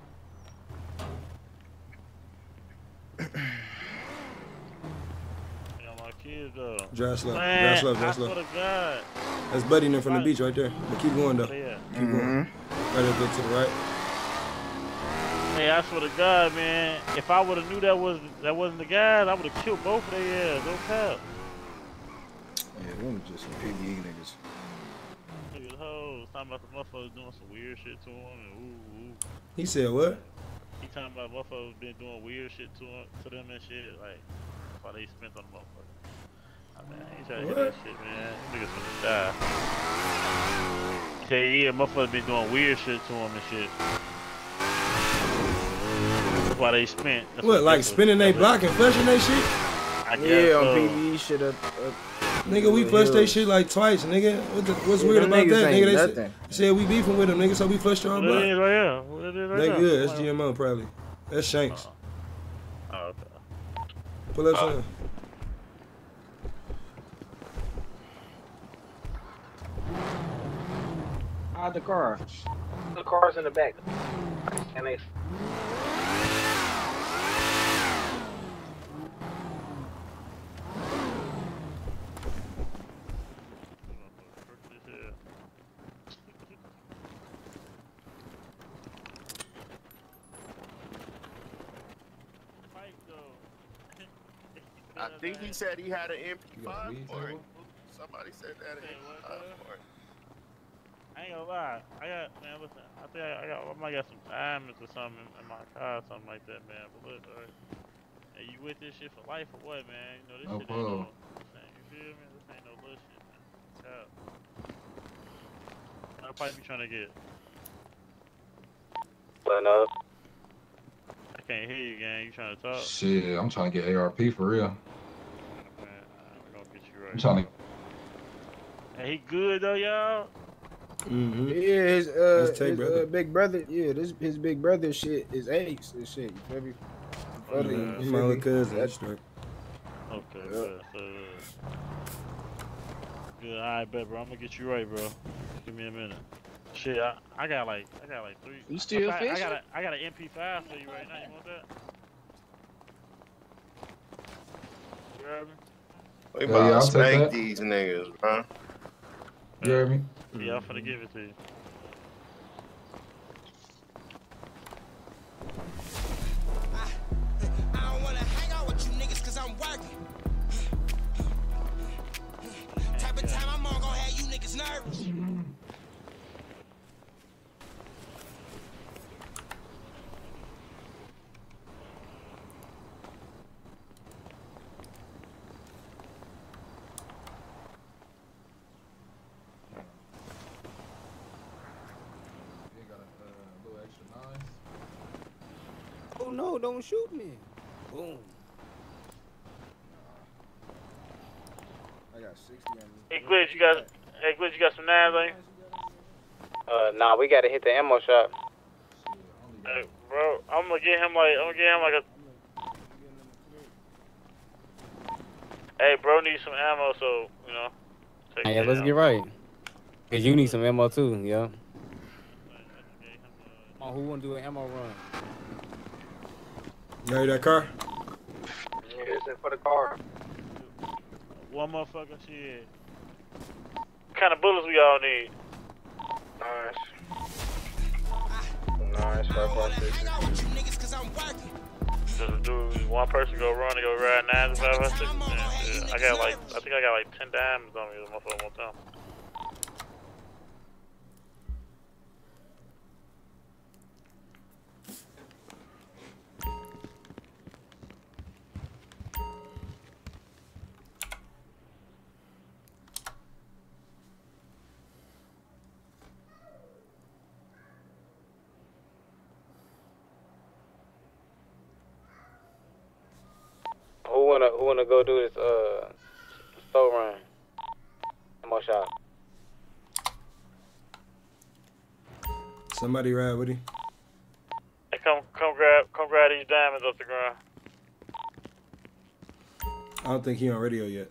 S21: Kids, though.
S1: Drive slow.
S21: Man,
S1: Drive slow. Drive
S21: I
S1: slow.
S21: swear to God.
S1: That's Buddy in from the beach right there. But keep going though.
S21: Yeah.
S1: Keep going. Right up there to the right.
S21: Hey, I swear to God, man. If I would have knew that was that wasn't the guys, I would have killed both of their ass. No cap.
S12: Yeah, them just some P D E niggas.
S21: Look at the hoes talking about the motherfuckers doing some weird shit to him. And ooh, ooh.
S1: He said what?
S21: He talking about motherfuckers been doing weird shit to him, to them and shit. Like, that's why they spent on the motherfuckers. I mean, I ain't trying to hear that shit, man. These niggas finna die. Tell you, yeah, motherfuckers been doing weird shit to him and shit. That's why they spent. That's
S1: What, like spinning they block and flushing they shit?
S21: I guess
S12: Yeah,
S21: so.
S12: on P D E shit up. up
S1: Nigga, we flushed they shit like twice, nigga. What the, what's
S12: Yeah,
S1: weird
S12: them
S1: about
S12: niggas
S1: that,
S12: ain't
S1: nigga? They
S12: nothing.
S1: said, said we beefing with them, nigga, so we flushed our
S21: What it is
S1: block.
S21: right here? What it is right
S1: They
S21: now?
S1: good. That's G M O probably. That's Shanks.
S21: Oh, okay.
S1: Pull up
S21: Uh,
S1: some.
S2: Hide the car. The car's in the back. And they.
S18: I think he said he had an M P five for it. Somebody said that an M P five for it.
S21: I ain't gonna lie. I got, man, listen, I think I, I got, I might got some diamonds or something in, in my car or something like that, man. But look, uh, hey, you with this shit for life or what, man? You know, this
S5: No
S21: shit ain't no,
S5: problem.
S21: this ain't, you feel me? This ain't no little shit, man. Yeah. I'll probably be trying to get.
S3: Pulling up.
S21: I can't hear you, gang. You trying to talk?
S5: Shit, I'm trying to get A R P for real.
S21: Man, we're gonna get you right.
S5: I'm trying to.
S21: Hey, he good though, y'all?
S1: Mm-hmm.
S12: Yeah, his uh,
S1: His Tay
S12: his,
S1: brother.
S12: uh, big brother. Yeah, this his big brother shit is Ace and shit. You feel me?
S21: Oh,
S12: Brother,
S21: yeah.
S12: you
S1: He
S12: feel
S1: my little
S12: me?
S1: cousin.
S12: That's
S1: Straight.
S21: Okay, good. So, uh, good. All right, bet, bro. I'm gonna get you right, bro. Give me a minute. Shit, I, I got like, I got like three.
S2: You still
S21: I, I
S2: fishing?
S21: got a, I got an M P five for you right now. You want that? You heard me?
S18: We
S5: Yeah,
S18: about
S5: yeah,
S18: to
S5: I'll take
S18: spank
S5: that.
S18: these niggas, bro.
S5: You heard me?
S21: Yeah, I'm finna give it to you.
S11: I don't wanna hang out with you niggas cause I'm working. Type of time I'm on gonna have you niggas nervous.
S5: You got a uh, little extra nine.
S12: Oh no! Don't shoot me! Boom! I got sixty on me.
S21: Hey, Glitch, you got, hey, Glitch, you got some nines on you?
S3: Uh, nah, we gotta hit the ammo shop.
S21: Hey, bro, I'm gonna get him like, I'm gonna get him like a. Hey, bro, need some ammo, so you know. Take
S14: Yeah,
S21: that
S14: let's
S21: ammo.
S14: get right. Cause you need some ammo too, yeah. Come on, who wanna do an ammo run?
S1: You heard that car?
S2: Yeah, it's in for the car.
S21: One motherfucker, shit. What kind of bullets we all need?
S2: Nice. Nice, five five six.
S21: Just do one person go run and go ride nine to five or six. Man, shit. I got like, I think I got like ten diamonds on me. The motherfucker one time.
S3: Who wanna who wanna go do this uh store run? Ammo shop.
S1: Somebody ride with him.
S21: Hey, come come grab come grab these diamonds off the ground.
S1: I don't think he on radio yet.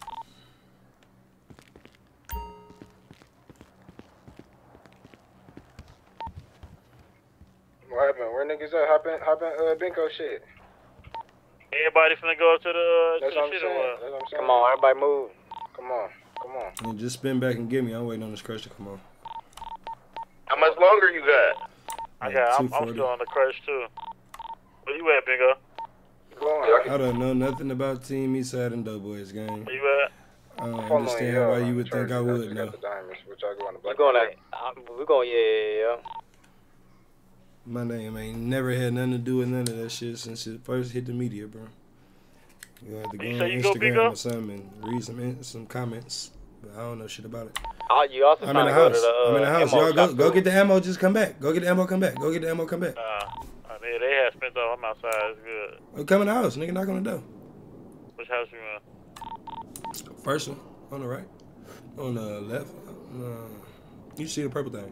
S2: What happened? Where niggas at? Hop in, hop in, uh, Binko shit.
S21: Everybody finna go up to the, uh,
S2: That's
S21: to
S2: what
S21: the
S2: I'm
S21: shit or
S2: saying.
S21: what?
S2: That's what I'm saying.
S3: Come on, everybody move.
S2: Come on, come on.
S1: And just spin back and get me. I'm waiting on this crush to come on.
S18: How much longer you got?
S21: I got. I'm, I'm
S1: two forty.
S21: still on the crush too. Where you at, Bingo?
S1: I don't know nothing about Team Eastside and Doughboys game.
S21: Where you at?
S1: I don't
S2: Follow
S1: understand
S2: me, uh,
S1: why you would think I would
S2: got
S1: know.
S2: the diamonds. What y'all going to
S3: We're
S2: black?
S3: going to, uh, we're going, yeah, yeah, yeah.
S1: My name ain't never had nothing to do with none of that shit since it first hit the media, bro. You have to go
S21: You
S1: on
S21: say you go,
S1: Instagram
S21: Bingo?
S1: or something and read some in, some comments, but I don't know shit about it.
S3: Oh, you also
S1: I'm
S3: trying
S1: in the
S3: to go
S1: house.
S3: to the, uh,
S1: I'm in the house.
S3: ammo
S1: Y'all go
S3: shop,
S1: go
S3: too.
S1: get the ammo. Just come back. Go get the ammo. Come back. Go get the ammo. Come back.
S21: Uh, I mean, they had spent off. I'm outside. It's good.
S1: Oh, come in the house, nigga. Knock on the door.
S21: Which house you in?
S1: First one on the right, on the left. Uh, you see the purple thing.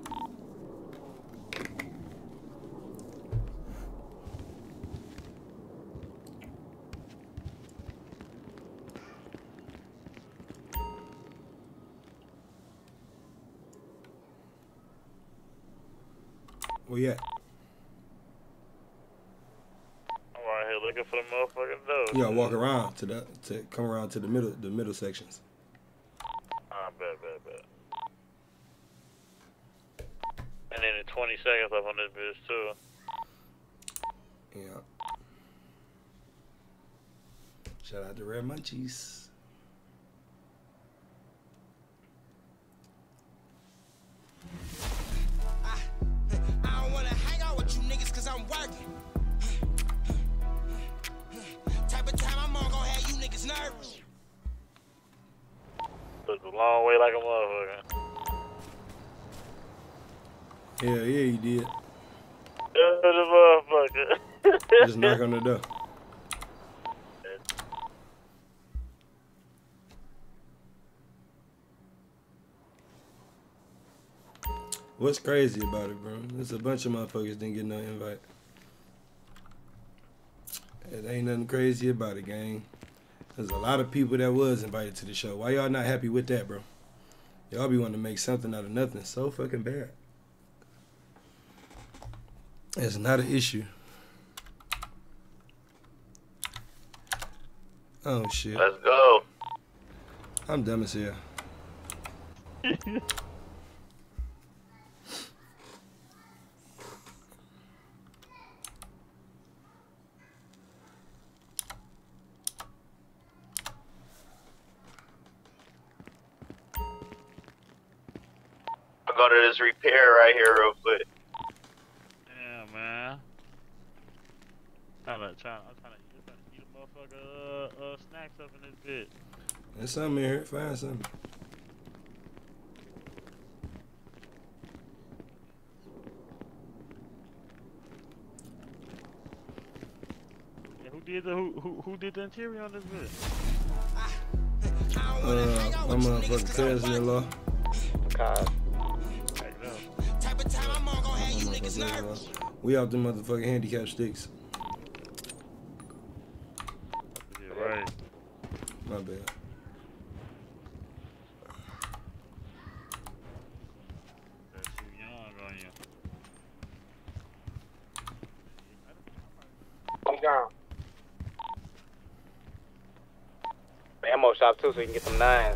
S1: Where you at?
S21: I'm right here looking for the motherfucking door.
S1: You gotta walk around to the to come around to the middle the middle sections.
S21: Ah, bet, bet, bet. And then in twenty seconds left on this bitch too.
S1: Yeah. Shout out to Red Munchies.
S11: I don't wanna hang out with you niggas cause I'm working. Type of time I'm on gon' have you niggas nervous.
S21: Took a long way like a motherfucker.
S1: Yeah, yeah, you did.
S21: Yeah, the motherfucker.
S1: Just knock on the door. What's crazy about it, bro? There's a bunch of motherfuckers didn't get no invite. It ain't nothing crazy about it, gang. There's a lot of people that was invited to the show. Why y'all not happy with that, bro? Y'all be wanting to make something out of nothing so fucking bad. It's not an issue. Oh, shit.
S18: Let's go.
S1: I'm dumb as hell.
S18: I'll go to this repair right here real quick.
S21: Yeah, man. I'm trying, I'm trying to eat, trying to eat a motherfucker uh, uh, snacks up in this bitch.
S1: There's something in here. Find something.
S21: Yeah, who did the who, who who did the interior on this bitch?
S1: Uh, my motherfucking cousin-in-law.
S3: God.
S1: We out the motherfucking handicap sticks.
S21: Yeah, right.
S1: My bad.
S21: That's too young on you.
S2: I'm down.
S3: The ammo shop too, so you can get some nines.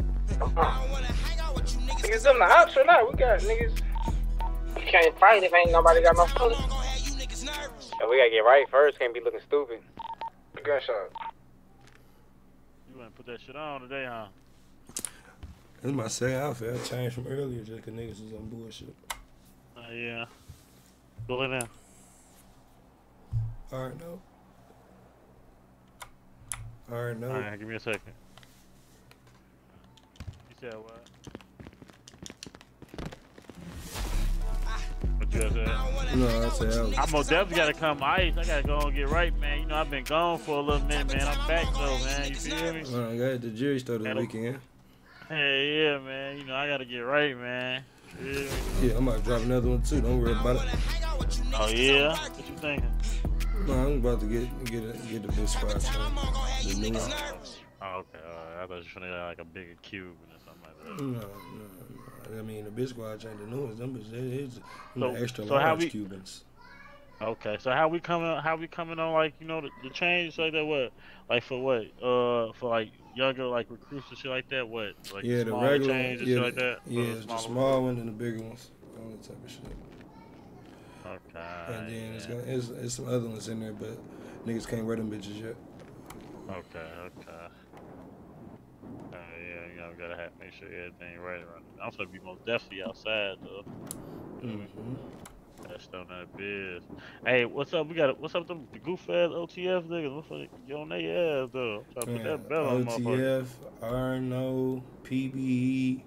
S2: Niggas in the house or not? We got niggas. You can't fight if ain't nobody got no phone.
S3: And we gotta get right first. Can't be looking stupid.
S2: Gunshot.
S21: You wanna put that shit on today, huh?
S1: This is my second outfit. I changed from earlier just because niggas was on bullshit.
S21: Uh, yeah. Pull it in.
S1: Alright, no. Alright, no.
S21: Alright, give me a second. You said what? What you guys said?
S1: No, I said I was...
S21: I'm most definitely gotta come ice. I gotta go and get right, man. You know, I've been gone for a little minute, man. I'm back though, man. You feel me?
S1: Well, I got at the jury store this
S21: Gotta-
S1: weekend.
S21: Hey, yeah, man. You know, I gotta get right, man. You feel me?
S1: Yeah, I'm about to drop another one too. Don't worry about it.
S21: Oh yeah? What you thinking?
S1: No, I'm about to get get a, get the big squad chain. The new one.
S21: Oh, okay. Alright. I thought you were finna get like a bigger cube or something like that.
S1: No, no, no. I mean, the big squad chain, the newest, them is it's
S21: So,
S1: the extra
S21: so how
S1: large
S21: we?
S1: Cubans.
S21: Okay, so how we coming? How we coming on? Like you know the, the change like that? What? Like for what? Uh, for like younger like recruits and shit like that? What? Like
S1: Yeah,
S21: the
S1: the
S21: smaller
S1: regular
S21: change
S1: one,
S21: and
S1: yeah,
S21: shit
S1: the,
S21: like that?
S1: yeah,
S21: For
S1: it's the
S21: smaller
S1: small
S21: recruits?
S1: one and the bigger ones, all that type of shit.
S21: Okay.
S1: And then it's
S21: yeah.
S1: gonna it's, it's some other ones in there, but niggas can't wear them bitches yet.
S21: Okay, okay. Uh, yeah, you know, we gotta have make sure everything right around. I'm gonna be most definitely outside though.
S1: Mm-hmm.
S21: That's on that biz. Hey, what's up? We got what's up? Them the goof ass O T F niggas. What's up? Get on their ass though. I'm trying to put
S1: Man,
S21: that belt on
S1: O
S21: the
S1: T
S21: motherfucker.
S1: F, R N O, P B E,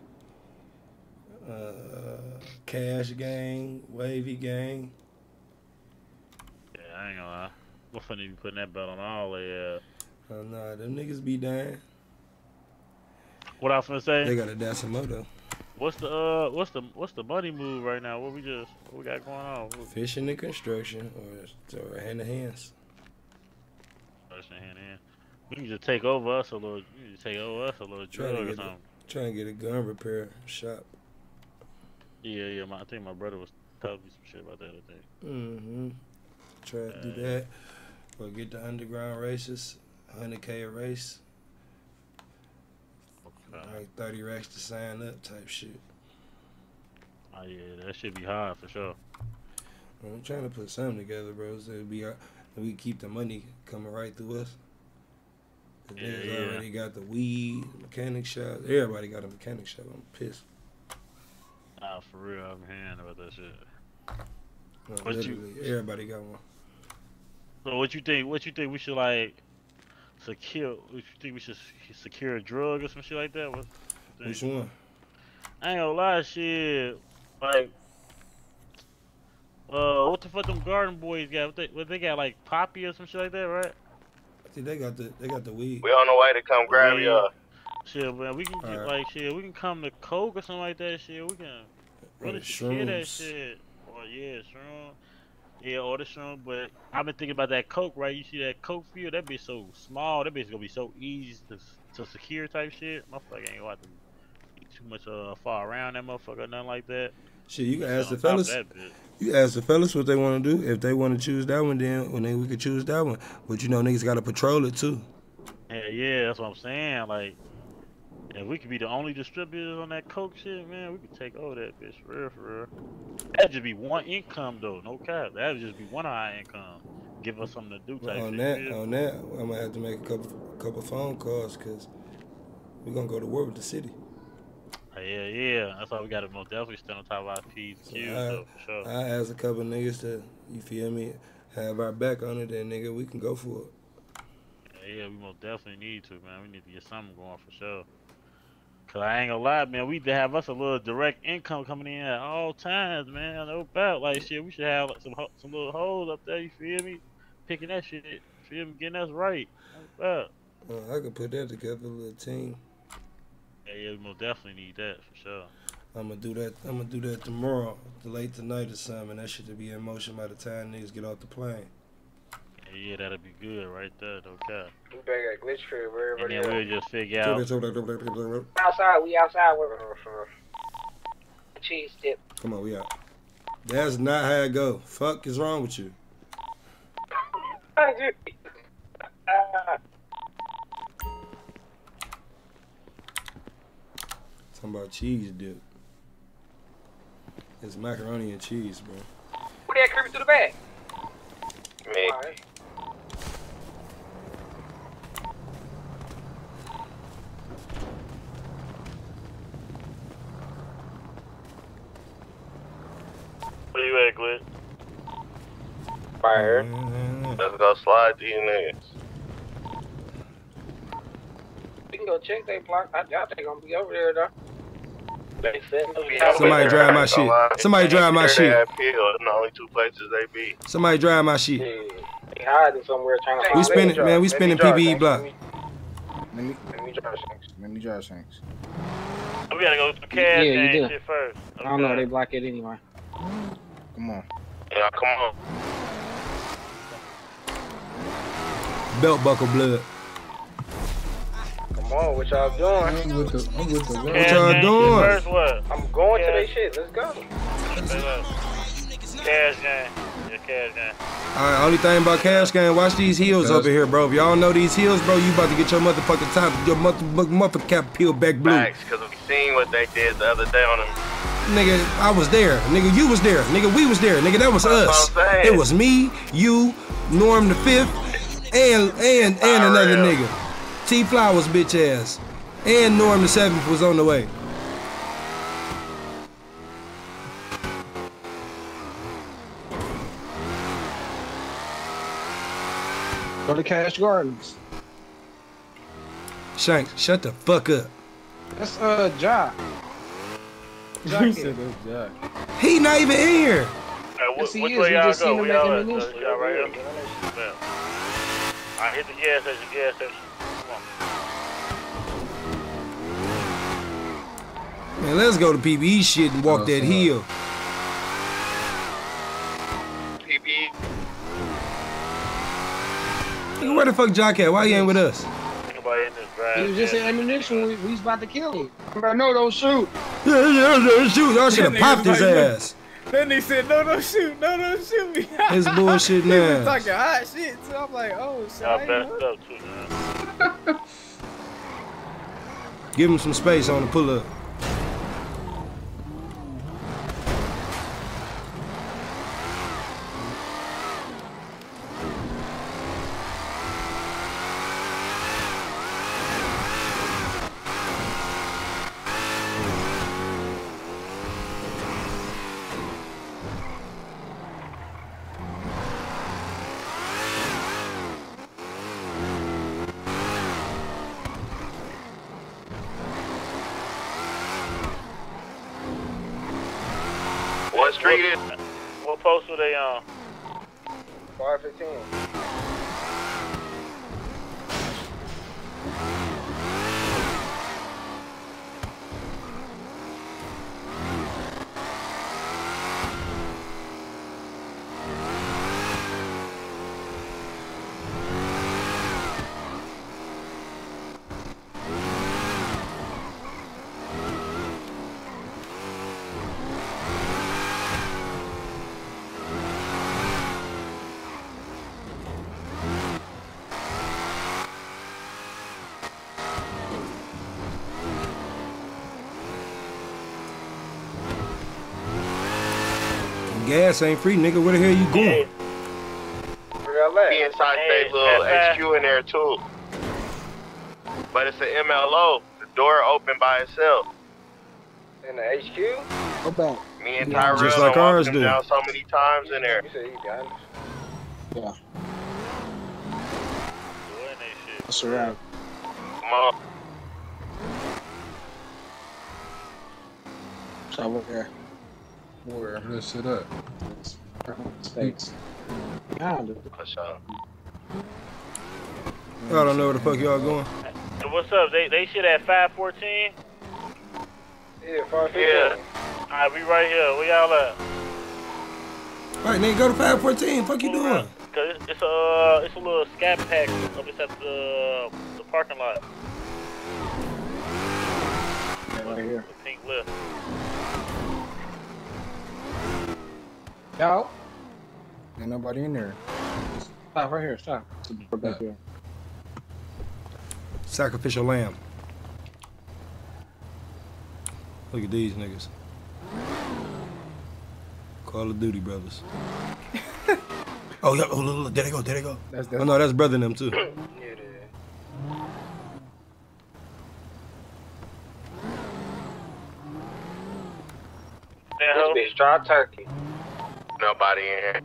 S1: uh, Cash Gang, Wavy Gang.
S21: Yeah, I ain't gonna lie. We're finna be putting that belt on all their ass.
S1: Oh nah, them niggas be dying.
S21: What I was finna say?
S1: They got a Dasimoto.
S21: What's the uh what's the what's the money move right now? What we just what we got going on?
S1: Fishing and construction or, or hand to hands.
S21: Fishing hand in hand. We can just take over us a little. We can just take over us a little
S1: Trying
S21: drug
S1: to
S21: or
S1: get
S21: something.
S1: a, trying to get a gun repair shop.
S21: Yeah, yeah. My, I think my brother was telling me some shit about that. I think.
S1: Mm-hmm. Try to
S21: Uh,
S1: do that. Or get the underground races, one hundred K a race.
S21: Okay.
S1: Like thirty racks to sign up type shit.
S21: Oh yeah, that should be hard for sure.
S1: I'm trying to put something together, bro. So it'll be, we keep the money coming right through us. The
S21: Yeah,
S1: niggas
S21: yeah.
S1: already got the weed, mechanic shop. Everybody got a mechanic shop. I'm pissed.
S21: Nah, for real, I'm hearing about that shit.
S1: No,
S21: What
S1: literally,
S21: you?
S1: everybody got one.
S21: So what you think? What you think we should like secure? What you think we should secure a drug or some shit like that? What you
S1: Which
S21: think?
S1: one?
S21: I ain't gonna lie, shit. Like, uh, what the fuck them Garden Boys got? What they, what they got, like Poppy or some shit like that, right?
S1: I think they got the they got the weed.
S18: We on the way to come grab
S21: Weed.
S18: y'all.
S21: Shit, man, we can get
S1: Alright.
S21: like shit. We can come to Coke or something like that. Shit, we can really
S1: the
S21: secure that
S1: shrooms.
S21: shit. Or yeah, shroom. Yeah, or the shroom. But I've been thinking about that Coke, right? You see that Coke field? That bitch so small. That bitch gonna be so easy to to secure type shit. Motherfucker ain't gonna have to be too much uh far around that motherfucker, nothing like that.
S1: Shit, you can
S21: Sit
S1: ask the
S21: on top of
S1: fellas.
S21: that bitch.
S1: You ask the fellas what they want to do. If they want to choose that one, then when they, we could choose that one. But you know, niggas got to patrol it too.
S21: Yeah, yeah, that's what I'm saying. Like, if we could be the only distributors on that Coke shit, man, we could take over that bitch for real, for real. That'd just be one income though, no cap. That'd just be one of our income. Give us something to do type
S1: Well, on
S21: shit.
S1: that,
S21: you feel
S1: on
S21: me?
S1: that, I'm gonna have to make a couple, couple phone calls because we gonna go to war with the city.
S21: Yeah, yeah. That's why we gotta most definitely stand on top of our P's and
S1: So
S21: Q's
S1: I,
S21: though, for sure.
S1: I ask a couple niggas to, you feel me, have our back on it, then nigga, we can go for it.
S21: Yeah, yeah, we most definitely need to, man. We need to get something going for sure. Cause I ain't gonna lie, man. We need to have us a little direct income coming in at all times, man. No doubt. Like shit, we should have like, some ho- some little hoes up there. You feel me? Picking that shit. Feel me? Getting us right. No doubt.
S1: Uh, I could put that together, a little team.
S21: Yeah, yeah, we most definitely need that for sure.
S1: I'm gonna do that. I'm gonna do that tomorrow, late tonight or something. That shit to be in motion by the time niggas get off the plane.
S21: Yeah, yeah, that'll be good right there, no cap.
S2: We back at glitch crib where
S21: And
S2: everybody
S21: then we'll
S2: else.
S21: just figure out.
S2: Outside, we outside with for cheese tip.
S1: Come on, we out. That's not how it go. Fuck is wrong with you? Talking about cheese dip. It's macaroni and cheese, bro.
S2: Who that creeping through the back?
S18: Me.
S2: Alright.
S21: Where you at, Glitch?
S18: Right here. Let's go slide these niggas.
S2: We can go check they block. I doubt they gonna be over there though. They said
S1: Somebody drive my shit. Somebody drive my shit.
S18: The only two places they be.
S1: Somebody drive my shit.
S2: They hiding somewhere trying to.
S1: We spinning, man. We spinning P B E block.
S2: Let me let me drive Shanks. Let me drive Shanks.
S21: We gotta go to cash
S2: Yeah, you
S21: and
S2: do.
S21: shit first.
S2: I don't know.
S21: Okay.
S2: They block it anyway. Come on.
S18: Yeah, come on.
S1: Belt buckle blood.
S2: Come on, what y'all doing?
S5: I'm with the, I'm with the
S1: What y'all doing?
S21: First what?
S2: I'm going to they shit. Let's go.
S21: Cash game. Yeah, cash game.
S1: Alright, only thing about cash game, watch these heels over here, bro. If y'all know these heels, bro, you about to get your motherfucking top, your motherfucking motherfucking cap peeled back blue.
S18: Facts, because we seen what they did the other day on them.
S1: Nigga, I was there. Nigga, you was there. Nigga, we was there. Nigga, that was
S18: That's
S1: us.
S18: what I'm saying.
S1: It was me, you, Norm the Fifth, and and and another
S18: real.
S1: nigga. T Flowers bitch ass. And Norm the Seventh was on the way.
S2: Go to Cash Gardens.
S1: Shanks, shut the fuck up.
S2: That's uh Jock.
S5: You said that's Jack.
S1: He not even in here.
S21: Hey,
S2: Yes,
S21: wh-
S2: he
S21: which
S2: is.
S21: way
S2: We
S21: y'all
S2: just
S21: go?
S2: seen him
S21: Where y'all
S2: making
S21: at?
S2: the news.
S21: Uh, y'all right here? Yeah. I hit the gas station, gas station. Come on.
S1: Man, let's go to P B E shit and walk
S5: Oh,
S1: that
S5: son.
S1: hill.
S18: P B.
S1: Nigga, where the fuck Jock at? Why he ain't with us?
S21: Anybody in this drive?
S2: He was just in ammunition. We, we was about to kill him. I know, don't shoot.
S1: Yeah, yeah, yeah, shoot. Y'all should have popped his ass.
S12: Then they said, no, don't shoot, no, don't shoot me.
S1: His bullshit
S12: He was
S1: now.
S12: talking hot shit, so I'm like, oh, shit.
S21: Y'all
S12: I ain't
S21: best
S12: know.
S21: up too, man.
S1: Give him some space on the pull up.
S18: What street is?
S21: What post were they on?
S2: five fifteen.
S1: Gas ain't free, nigga. Where the hell you going?
S2: Where y'all at?
S18: Be inside
S21: Hey,
S18: they little
S21: that's
S18: H Q in there too. But it's an M L O. The door open by itself.
S2: In the H Q?
S12: Go back.
S18: Me and Tyrell
S1: Just like
S18: done walked
S1: ours
S18: them
S1: do.
S18: down so many times in there.
S2: You said you got it.
S12: Yeah,
S21: Doing they shit.
S12: that's around.
S18: Come on.
S12: So over there.
S5: Where this shit at?
S12: States. Kind of.
S18: For sure.
S1: Y'all don't know where the fuck y'all going.
S21: Hey, what's up? They they shit at five fourteen?
S2: Yeah, five fifteen.
S18: Yeah.
S21: Alright, we right here. Where y'all at?
S1: Alright, nigga, go to five fourteen. Fuck you doing?
S21: Cause it's, it's a uh, it's a little scat pack up at the the parking lot.
S12: Yeah, right here.
S21: The pink lift.
S12: Yo. Ain't nobody in there. Stop right here. Stop. We're back here.
S1: Sacrificial lamb. Look at these niggas. Call of Duty brothers. Oh, yeah, oh, look, look, there they go, there they go.
S12: That's, that's
S1: Oh, no, that's brother and them too.
S2: Yeah, it is.
S21: Yeah,
S2: This bitch dry turkey.
S18: Nobody in here.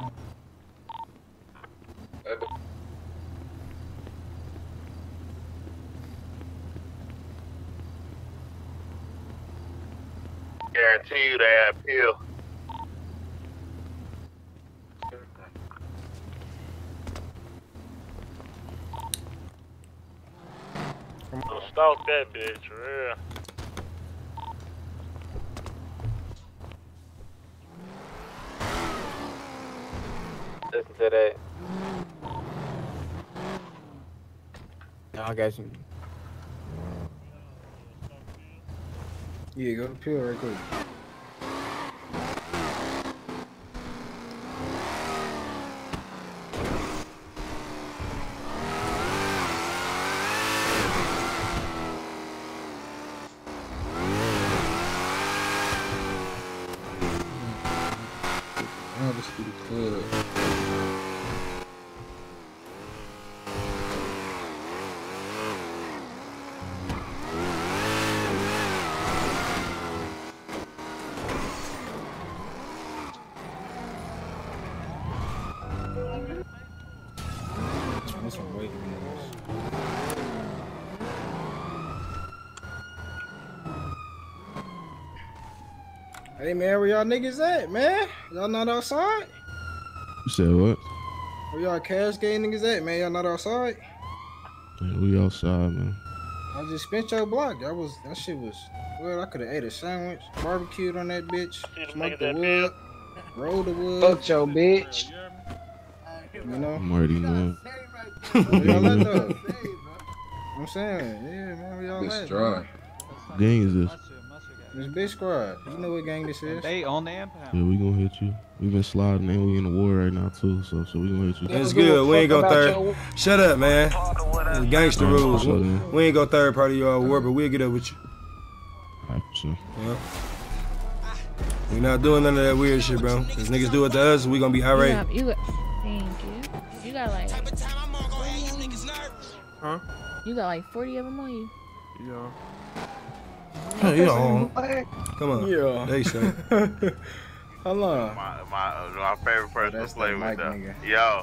S18: Guarantee you they have pill.
S21: So stalk that bitch, for real.
S3: to that.
S9: I got you.
S12: Yeah, go to pill right quick.
S5: I'll just do the club.
S12: That's some weight niggas. Hey man, where y'all niggas at, man? Y'all not outside?
S5: You said what?
S12: Where y'all cash game niggas at, man? Y'all not outside?
S5: Yeah, we outside, man.
S12: I just spent your block. That was that shit was well. I could have ate a sandwich, barbecued on that bitch, smoked the wood, rolled the wood.
S2: Fuck your bitch.
S12: You know.
S5: I'm already knowing.
S12: Where y'all at though? I'm saying, yeah, man. Where y'all
S5: This
S12: at?
S5: dry.
S12: Man?
S5: Gang is this?
S12: This bitch squad. You know what gang this is?
S24: They on the impound.
S5: Yeah, we gonna hit you. We been sliding and we in the war right now too, so so we gonna hit you.
S1: It's good. We ain't go third. Shut up, man. It's gangster rules. We ain't go third party y'all war, but we'll get up with you.
S5: Alright, for sure.
S1: Yep. We not doing none of that weird shit, bro. Cause niggas do it to us, we gonna be irate.
S7: You got, you got, thank you. You got like,
S12: huh?
S7: You got like forty of them on you.
S12: Yeah.
S1: Hey, you know, come on.
S12: Yeah.
S1: They say.
S12: Hold on.
S18: My, my, my favorite person
S12: That's
S18: to play
S12: that
S18: with,
S12: Mike
S18: though.
S12: nigga.
S18: Yo.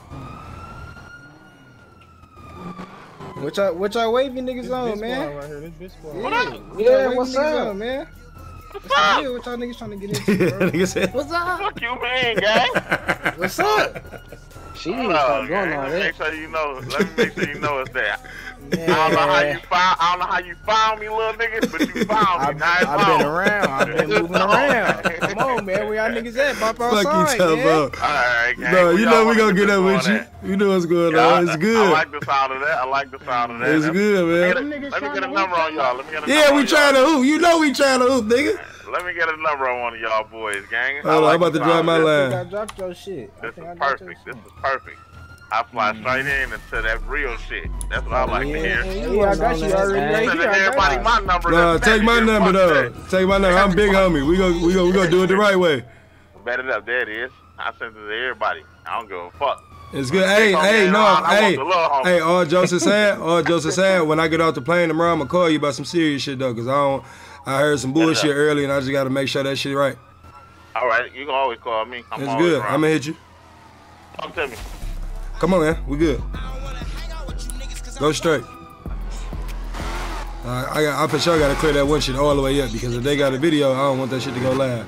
S12: What y'all, what y'all wavy niggas on, man?
S2: Right here. This bitch squad.
S12: Yeah,
S18: What up?
S12: what y'all
S2: Yeah,
S12: wavy
S2: what's
S12: niggas
S2: up?
S12: on, man?
S18: What's
S12: What's
S18: up?
S12: the deal? What y'all niggas trying to get into, bro?
S1: Nigga said,
S7: What's up?
S18: Fuck you, man, gang.
S12: What's up?
S2: She need
S18: Hold
S2: to start
S18: on,
S2: doing
S18: gang.
S2: all
S18: Let me
S2: that.
S18: make sure you know. Let me make sure you know it's there. I don't know how you found. I don't know how you found me, little nigga, but you found me.
S12: I've,
S18: Now it's
S12: I've been
S18: on.
S12: around. I've been moving around. Come on, man. Where y'all niggas at? Bop
S1: fuck you,
S12: outside,
S1: talking
S12: man.
S1: about.
S18: Alright, gang.
S1: No,
S18: Where
S1: you
S18: y'all
S1: know we
S18: wanna
S1: gonna get
S18: this
S1: up with
S18: going
S1: you.
S18: at?
S1: You know what's going
S18: Yeah,
S1: on. It's
S18: I,
S1: good.
S18: I like the sound of that. I like the sound of that.
S1: It's
S18: Let-
S1: good,
S18: Let me
S1: man.
S18: get a, let me get a number on y'all. Let me get a
S1: Yeah,
S18: number
S1: we
S18: on
S1: trying to
S18: y'all.
S1: hoop. You know we trying to hoop, nigga.
S18: Let me get a number on one of y'all boys, gang. I
S1: Hold on,
S18: like
S1: I'm about
S18: the
S1: to drop
S18: sound
S1: my
S18: of
S12: I
S18: that.
S12: think I
S1: line.
S12: dropped your shit. I
S18: This
S12: think
S18: is
S12: I dropped
S18: perfect.
S12: your
S18: This
S12: shit.
S18: is perfect. I fly straight in into that real shit. That's what I like to hear.
S12: Yeah, yeah, I got you already right
S18: Sending
S12: here. I
S18: everybody
S12: got
S18: my
S12: you.
S18: number.
S1: Nah,
S18: that's
S1: take my
S18: better.
S1: number
S18: Fuck
S1: though.
S18: that.
S1: Take my number. I'm big homie. We go, we go, we go, we go do it the right way.
S18: Bet it up. There it is. I send it to everybody. I don't give a fuck.
S1: It's good. Hey,
S18: Big homie
S1: hey,
S18: ain't
S1: no,
S18: around, I
S1: hey,
S18: want the little homie.
S1: hey. All jokes aside, all jokes aside. When I get off the plane tomorrow, I'm gonna call you about some serious shit though, cause I don't. I heard some
S18: Bet it
S1: bullshit
S18: up.
S1: early, and I just gotta make sure that shit right.
S18: All right, you can always call me. I'm
S1: It's
S18: always
S1: good.
S18: around.
S1: I'm gonna hit you.
S18: Talk to me.
S1: Come on, man. We good. Go straight. Uh, I got, I for sure gotta clear that one shit all the way up because if they got a video, I don't want that shit to go live.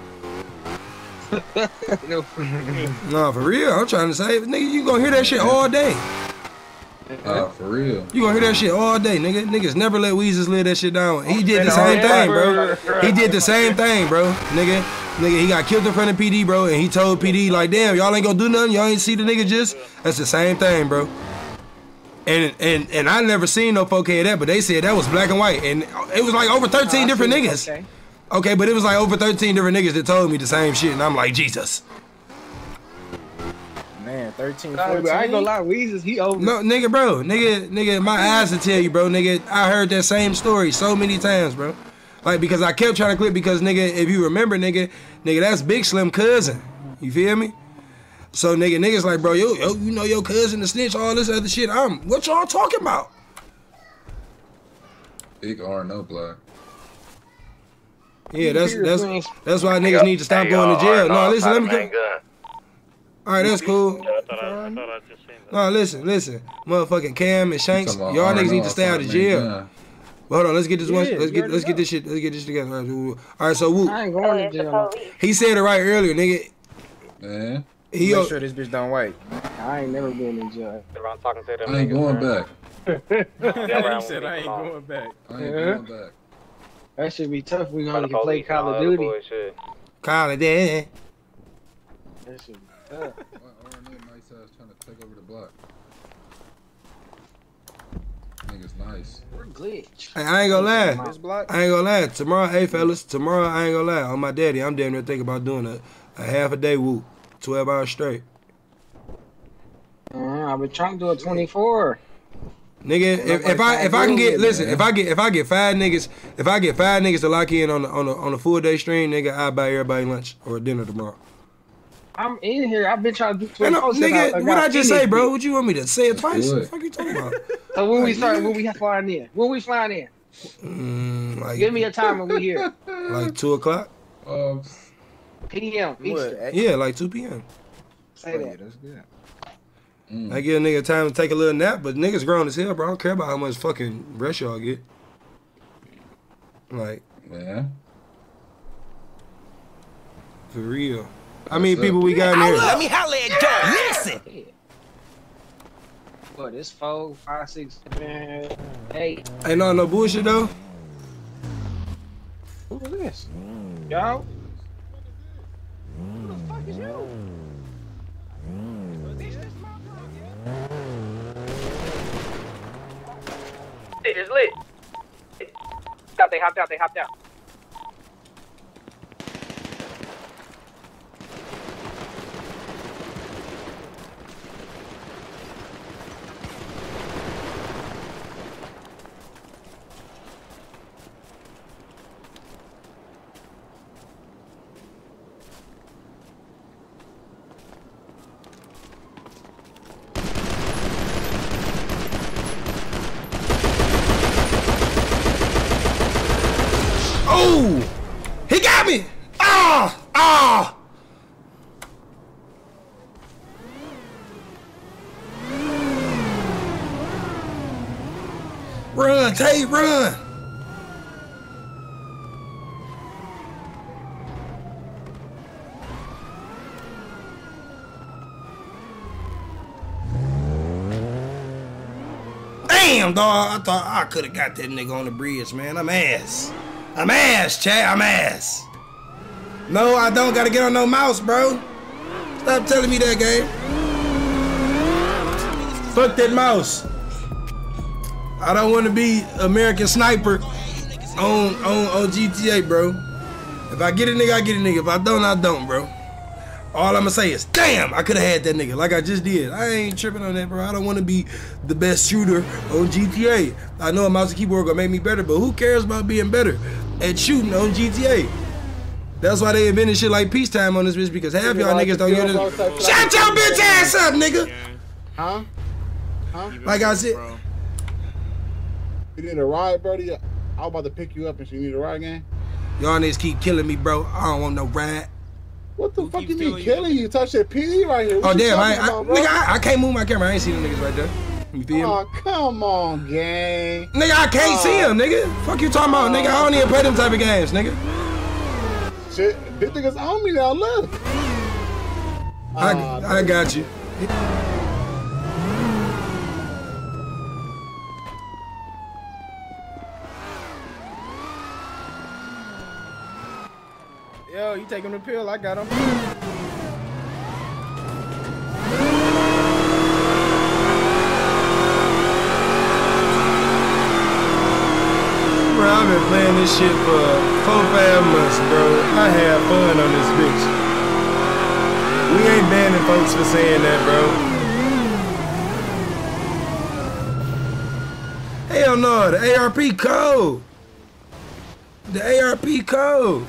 S1: No, for real. I'm trying to say, nigga, you gonna hear that shit all day.
S5: Uh, for real.
S1: You gonna hear that shit all day, nigga. Niggas never let Weezus live that shit down. He did the same thing, bro. He did the same thing, bro. Nigga, nigga, he got killed in front of P D, bro, and he told P D like, damn, y'all ain't gonna do nothing. Y'all ain't see the nigga just. That's the same thing, bro. And and and I never seen no four K of that, but they said that was black and white, and it was like over thirteen different niggas.
S12: Okay.
S1: Okay, but it was like over thirteen different niggas that told me the same shit, and I'm like, Jesus.
S12: Man, thirteen,
S2: Nah,
S12: fourteen.
S2: but I ain't gonna lie, Weezus, he over.
S1: No, nigga, bro, nigga, nigga, my eyes to tell you, bro, nigga, I heard that same story so many times, bro. Like, because I kept trying to clip, because, nigga, if you remember, nigga, nigga, that's Big Slim cousin. You feel me? So, nigga, niggas like, bro, yo, yo, you know your cousin, the snitch, all this other shit. I'm, what y'all talking about?
S5: Big R, no black.
S1: Yeah, that's that's that's why niggas need to stop going to jail. No, listen, let me go. All right, that's cool.
S21: I thought I, I thought I just seen that.
S1: No, listen, listen, motherfucking Cam and Shanks,
S5: talking
S1: y'all
S5: about
S1: niggas
S5: R
S1: need
S5: and
S1: to
S5: R,
S1: stay out of
S5: man,
S1: jail.
S5: yeah.
S1: But hold on, let's get this one.
S12: Yeah,
S1: Let's
S12: you
S1: get
S12: already
S1: let's get
S12: know.
S1: this shit. Let's get this together. All right, Woo. All right, so Woo,
S2: I ain't going to jail.
S1: he said it right earlier, nigga.
S5: Man,
S1: He
S12: Make
S1: o-
S12: sure this bitch don't wait.
S2: I ain't never been in jail.
S3: I'm talking to them
S5: I ain't
S3: niggas,
S5: going
S3: man.
S5: back.
S12: He said I ain't going back.
S5: I ain't
S2: Yeah.
S5: going back.
S2: That should be tough. We
S3: By the
S2: only can play
S3: police and all
S2: Call of
S3: that other
S2: Duty.
S3: bullshit.
S1: Call it that.
S2: That should be tough.
S5: Why R and A might
S10: ass trying to take over the block. Niggas nice.
S2: We're glitch.
S1: Hey, I ain't gonna lie.
S2: This block?
S1: I ain't gonna lie. Tomorrow, hey fellas, tomorrow I ain't gonna lie. On my daddy, I'm damn near thinking about doing a, a half a day whoop, twelve hours straight.
S2: Uh, I've been trying to do a twenty-four.
S1: Nigga, if, if I if I can get listen, if I get if I get five niggas, if I get five niggas to lock in on the, on a on a full day stream, nigga, I buy everybody lunch or dinner tomorrow.
S2: I'm in here. I've been trying to do
S1: Hey, no,
S2: twenty-four.
S1: nigga, what I just say, bro? What you want me to say it twice?
S10: Good.
S1: What the fuck you talking about?
S2: So when we start, when we flying in, when we flying in,
S1: Mm, like,
S2: give me a time when we here.
S1: like two o'clock.
S10: Um,
S2: P M Eastern.
S1: Yeah, like two p m
S2: Say that.
S10: that's good.
S1: I give a nigga time to take a little nap, but niggas grown as hell, bro. I don't care about how much fucking rest y'all get. Like,
S10: man,
S1: for real. How many people we got in here?
S11: Let me holler at Joe. Listen.
S2: What, it's four, five, six, seven, eight.
S1: Ain't no no bullshit though.
S2: Who is this? Yo? Who the fuck is you?
S3: It is lit. Stop, they hopped out, they hopped out.
S1: Oh, he got me. Ah, ah. Run, Tate, run. Damn, dog. I thought I could have got that nigga on the bridge, man. I'm ass. I'm ass, Chad. I'm ass. No, I don't gotta get on no mouse, bro. Stop telling me that, game. Fuck that mouse. I don't want to be American Sniper on, on, on G T A, bro. If I get a nigga, I get a nigga. If I don't, I don't, bro. All I'm gonna say is, damn, I could have had that nigga like I just did. I ain't tripping on that, bro. I don't want to be the best shooter on G T A. I know a mouse and keyboard gonna make me better, but who cares about being better at shooting on G T A? That's why they invented shit like peacetime on this bitch, because half y'all niggas don't get it. Shut your bitch ass up, nigga!
S12: Huh? Huh?
S1: Like I said.
S12: You need a ride, buddy? I was about to pick you up and you need a ride again?
S1: Y'all niggas keep killing me, bro. I don't want no ride.
S12: What the Who fuck you mean killing you? You touch that P D right here. What
S1: oh, damn. I, I,
S12: about,
S1: nigga, I, I can't move my camera. I ain't see them niggas right there. You feel
S12: oh,
S1: me?
S12: come on, gang.
S1: Nigga, I can't
S12: uh,
S1: see him, nigga. Fuck you talking about, nigga. I don't even play them type of games, nigga.
S12: Shit, this nigga's on me now, look.
S1: I,
S12: uh,
S1: I got you.
S12: Yo, you taking the pill? I got him.
S1: Bro, I've been playing this shit for four, five months, bro. I had fun on this bitch. We ain't banning folks for saying that, bro. Hell no, the A R P code. The A R P code.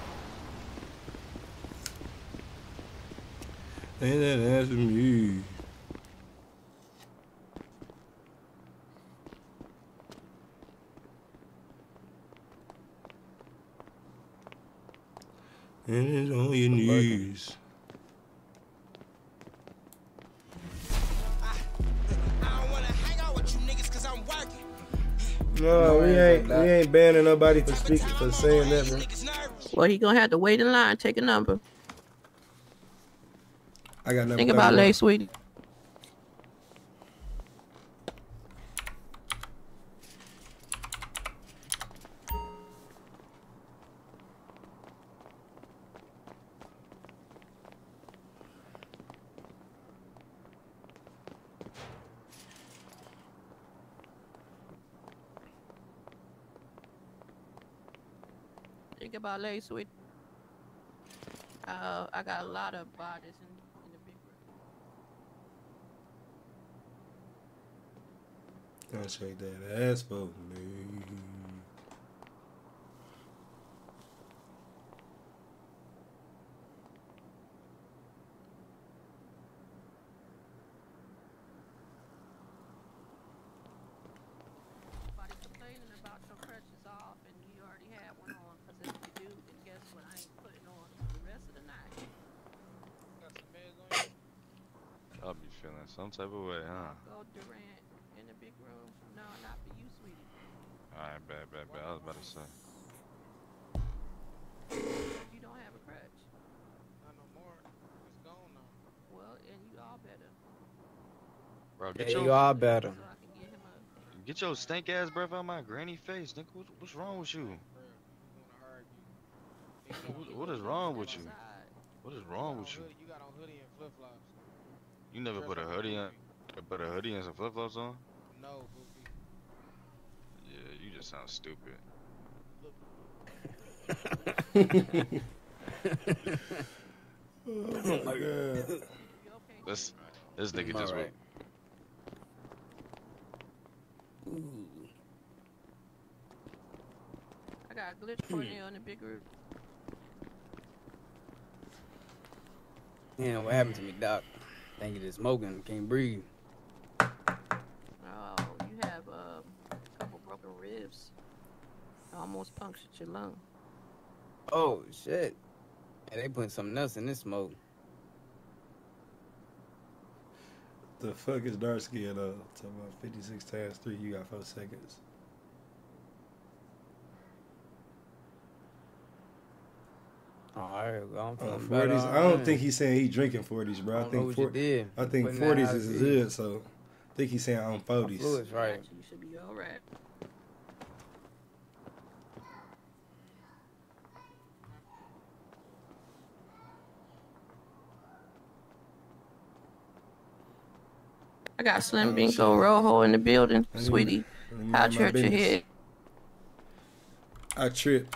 S1: Ain't that asking me? And it's on your knees. No, we ain't we ain't banning nobody for speaking for saying that, bro.
S19: Well, he gonna have to wait in line, take a number.
S1: I got number.
S19: Think about Lay, sweetie. think about Lay Sweet? Uh, I got a lot of bodies in, in the big room.
S1: I'll shake that ass for me.
S19: Nobody complaining about your crutches off and you already had one on. Because if you do, then guess what? I ain't putting on the rest of the night.
S12: Got some meds on you?
S15: I'll be feeling some type of way, huh?
S19: Go Durant in the big room. No, not for you, sweetie.
S15: Alright, bad, bad, bad. I was about to say.
S19: You don't have a crutch.
S12: Not no more. It's gone now.
S19: Well, and you all better.
S15: Bro,
S12: Yeah,
S15: get your
S12: you all better.
S19: So I can get him a...
S15: get your stink ass breath out my granny face, nigga. What, what's wrong with you? What, what is wrong with you? What is wrong with you?
S12: You got on hoodie and flip flops.
S15: You never put a hoodie on, put a hoodie and some flip flops on?
S12: No, goofy.
S15: Yeah, you just sound stupid.
S1: Oh my god.
S15: This this nigga
S12: I'm
S15: just
S12: alright.
S19: I got a glitch Cornell in the big room.
S12: Yeah, what happened to me, Doc? Think you just smoking, can't breathe.
S19: Oh, you have um, a couple broken ribs. Almost punctured your lung.
S12: Oh, shit. Yeah, they putting something else in this smoke.
S1: The fuck is dark skin though? Talking about fifty-six times three, you got four seconds.
S12: Alright, well, I'm
S1: Uh,
S12: feeling better
S1: forties. I don't
S12: already.
S1: think he's saying he drinking forties, bro. I,
S12: I don't know
S1: think
S12: what you
S1: four,
S12: did.
S1: I think
S12: Putting that
S1: forties
S12: out
S1: is his
S12: there.
S1: hood, so I think he's saying on forties.
S12: Fluids, right.
S19: You should be all right. I got Slim
S1: Oh,
S19: Bingo
S1: shit.
S19: Rojo in the building,
S1: Let me-
S19: sweetie.
S1: let me
S19: How'd
S1: mind
S19: you
S1: my
S19: hurt your
S1: business.
S19: head?
S1: I tripped.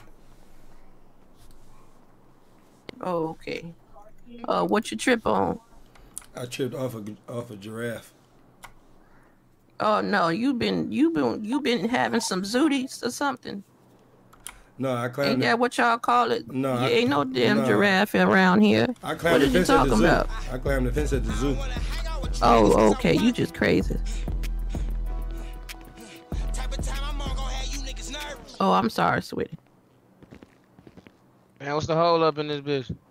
S19: Oh, okay. Uh, what you trip on?
S1: I tripped off a off a giraffe.
S19: Oh no, you been you been you been having some zooties or something?
S1: No, I climbed.
S19: Ain't
S1: the-
S19: that what y'all call it?
S1: No,
S19: You
S1: I-
S19: ain't no damn
S1: no.
S19: giraffe around here.
S1: I
S19: What
S1: climbed the
S19: is you
S1: fence at the
S19: talking
S1: zoo.
S19: about?
S1: I climbed the fence at the zoo.
S19: Oh, okay, you just crazy. Oh, I'm sorry, sweetie.
S12: Man, what's the hold up in this bitch?
S19: You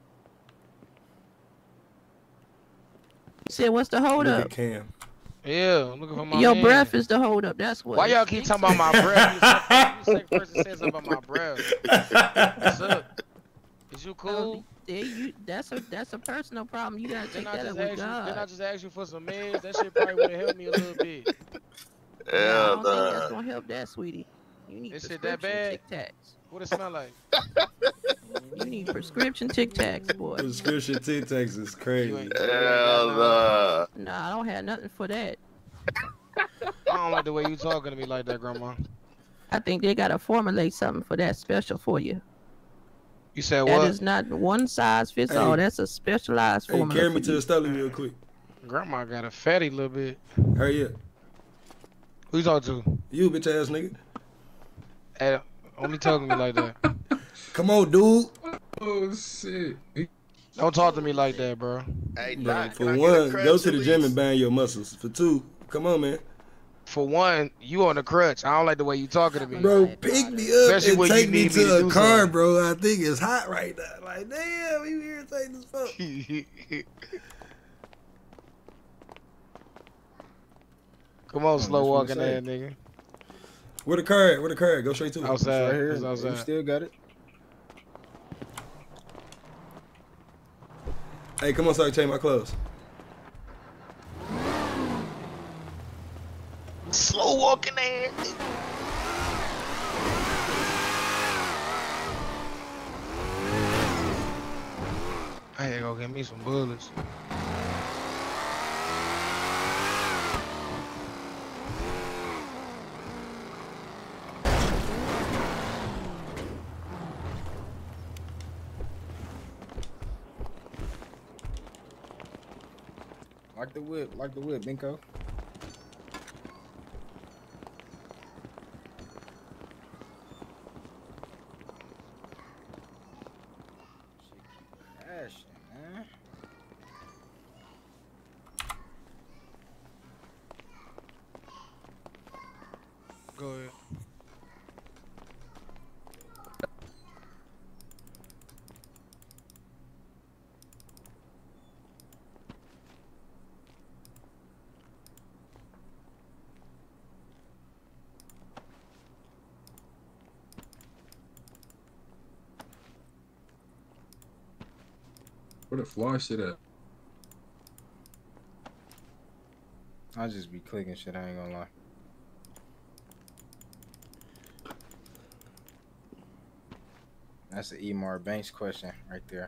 S19: said what's the hold
S1: Look
S19: up?
S1: at Cam.
S12: Yeah, I'm looking for my
S19: Your
S12: man.
S19: breath is the hold up. That's what.
S12: Why
S19: it
S12: y'all keep
S19: stinks.
S12: talking about my breath? You the second person said something about my breath. What's up? Is you cool?
S19: Yeah, you, that's a that's a personal problem. You gotta take
S12: Didn't I
S19: that
S12: just
S19: up with
S12: ask you? Didn't I
S19: God.
S12: just ask you for some meds? That shit probably would have helped me a little bit.
S19: Yeah, I
S18: Hell
S19: don't think
S18: nah.
S19: that's gonna help that, sweetie. You need
S12: This shit that
S19: prescription
S12: bad?
S19: Tic Tacs.
S12: What it smell like?
S19: You need prescription Tic Tacs, boy.
S1: Prescription Tic Tacs is crazy.
S18: Hell nah.
S19: Nah, I don't have nothing for that.
S12: I don't like the way you talking to me like that, Grandma.
S19: I think they gotta formulate something for that special for you.
S12: You said
S19: That
S12: what?
S19: is not one size fits
S1: Hey.
S19: all. That's a specialized
S1: Hey,
S19: formula.
S1: carry me
S19: for
S1: to
S19: you.
S1: the stove real quick.
S12: Grandma got a fatty little bit.
S1: Hurry up.
S12: Who you talking to?
S1: You bitch ass nigga.
S12: Hey, only talking to me like that.
S1: Come on, dude.
S10: Oh shit.
S12: Don't talk to me like that, bro.
S18: Hey,
S1: Bro,
S18: Doc,
S1: for
S18: can I get a
S1: one,
S18: crutch
S1: go to
S18: at
S1: the gym
S18: least?
S1: and bang your muscles. For two, come on, man.
S12: For one, you on the crutch. I don't like the way you talking to me.
S1: Bro, pick me up
S12: Especially
S1: and
S12: when you
S1: take me
S12: need
S1: to
S12: me to
S1: a
S12: do
S1: car,
S12: something.
S1: bro. I think it's hot right now. Like, damn, you irritating as fuck.
S12: Come on,
S1: Oh,
S12: slow
S1: that's what
S12: walking
S1: it say.
S12: ass nigga.
S1: Where the car at? Where the car at? Go straight to it.
S12: Outside.
S1: It's right here.
S12: It's outside.
S1: You
S12: still got it.
S1: Hey, come on, so I can change my clothes.
S12: Slow walking ass. I had to go get me some bullets. Like the whip, like the whip, Binko. Action, man.
S17: Go ahead.
S10: Where the fly shit at?
S12: I just be clicking shit, I ain't gonna lie. That's an Emar Banks question right there.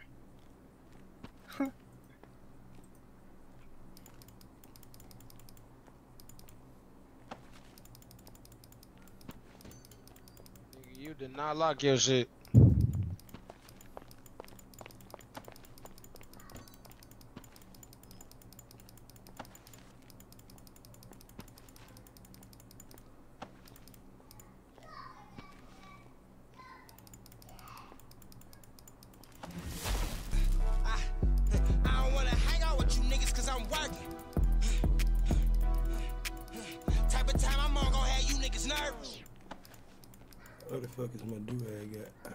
S17: You did not lock your shit.
S1: Where the fuck is my do-rag at?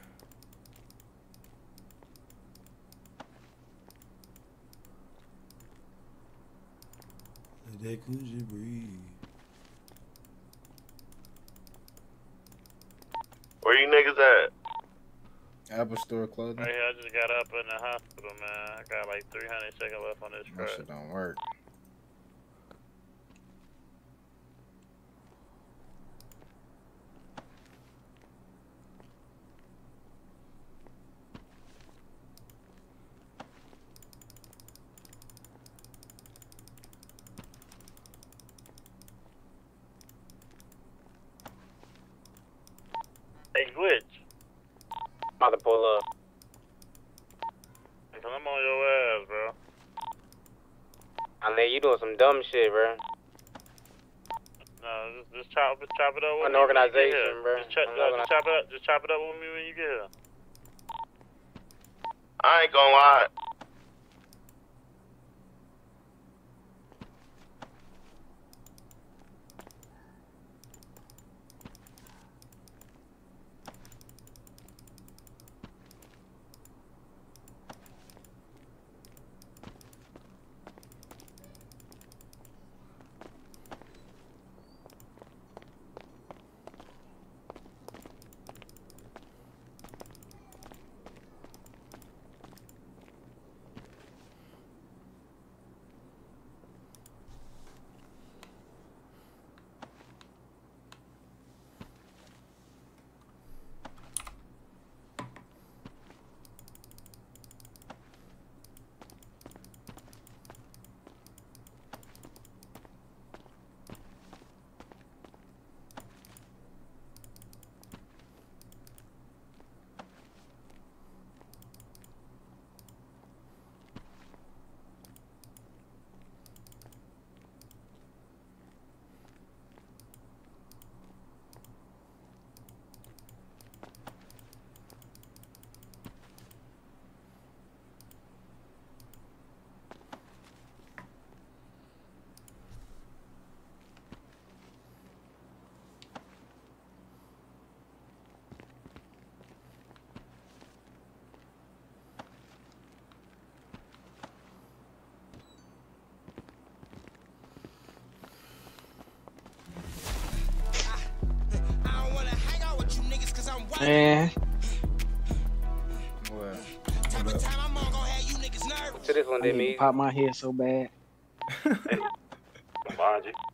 S1: Let that coochie breathe.
S18: Where you niggas at?
S12: Apple Store clothing.
S21: Right here, I just got up in the hospital, man. I got like three hundred seconds left on this
S12: That
S21: crack.
S12: shit don't work.
S21: Hey, Glitch.
S3: About to pull up.
S21: I'm on your ass, bro.
S3: I mean, you doing some dumb shit, bro.
S21: No, just, just chop, just chop it up with
S3: An
S21: me when you get
S3: organization,
S21: here.
S3: bro.
S21: Just, ch-
S3: An
S21: no,
S3: organi-
S21: just chop it up. Just chop it up with me when you get here.
S18: I ain't gonna lie.
S2: Man.
S12: What?
S3: To this one,
S2: I
S3: did
S2: need
S3: me.
S2: to pop my head so bad.
S21: Behind you.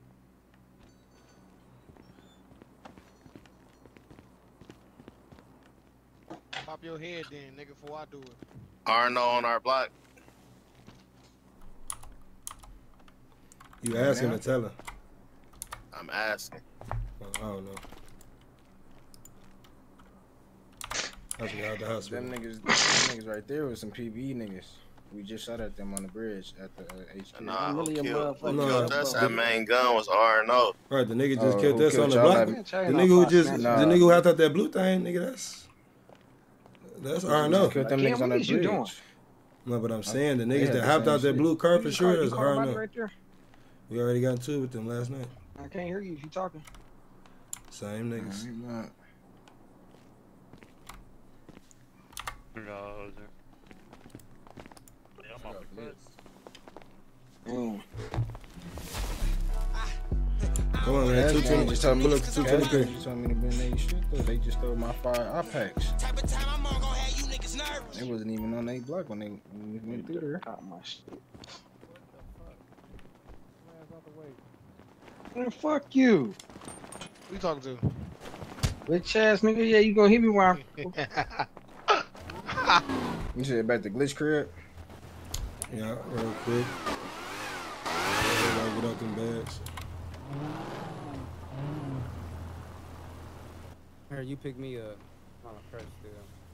S17: Pop your head then, nigga, before I do it.
S18: Arno on our block.
S1: You asking to tell her?
S18: I'm asking.
S1: Oh, I don't know. I forgot the hospital.
S12: Them niggas, them niggas right there with some P V E niggas. We just shot at them on the bridge at the uh, H Q.
S18: Nah, who
S2: really a
S18: killed, who
S2: motherfucker.
S18: killed us? That main gun was R and O.
S1: Right, the nigga just
S12: Oh,
S1: killed
S12: who
S1: us on
S12: killed
S1: the
S12: y'all
S1: block.
S12: at-
S1: The nigga who just, the
S12: Nah.
S1: nigga who hopped out that blue thing, nigga, that's, that's
S12: We
S1: R and O.
S12: just killed them niggas on that
S2: what you doing?
S12: bridge.
S1: No, but I'm saying the
S12: They
S1: niggas
S12: had
S1: that
S12: the
S1: hopped
S12: same
S1: out that
S12: shit.
S1: blue car for
S2: You
S1: sure
S2: call- you
S1: is
S2: call
S1: R
S2: about
S1: and
S2: it
S1: O.
S2: right there?
S1: We already got into it with them last night.
S2: I can't hear you if you talking.
S1: Same niggas.
S12: Alright,
S21: No, yeah, I'm off the cliff.
S2: Mm.
S1: Come on, man.
S12: That's
S1: two
S12: gang
S1: twenty.
S12: just told me,
S1: Pull up to two
S12: That's
S1: twenty-three.
S12: gang just told me to bend their shit though. They just stole my five iPads. They wasn't even on their block when they when we went through there.
S2: Got my shit. Man, fuck you.
S17: Who you talking to?
S2: Bitch ass nigga, yeah, you gonna hit me while I'm...
S12: You said back to glitch crib?
S1: Yeah, real quick. Everybody get out them bags.
S9: Here, you pick me up. Oh, press still.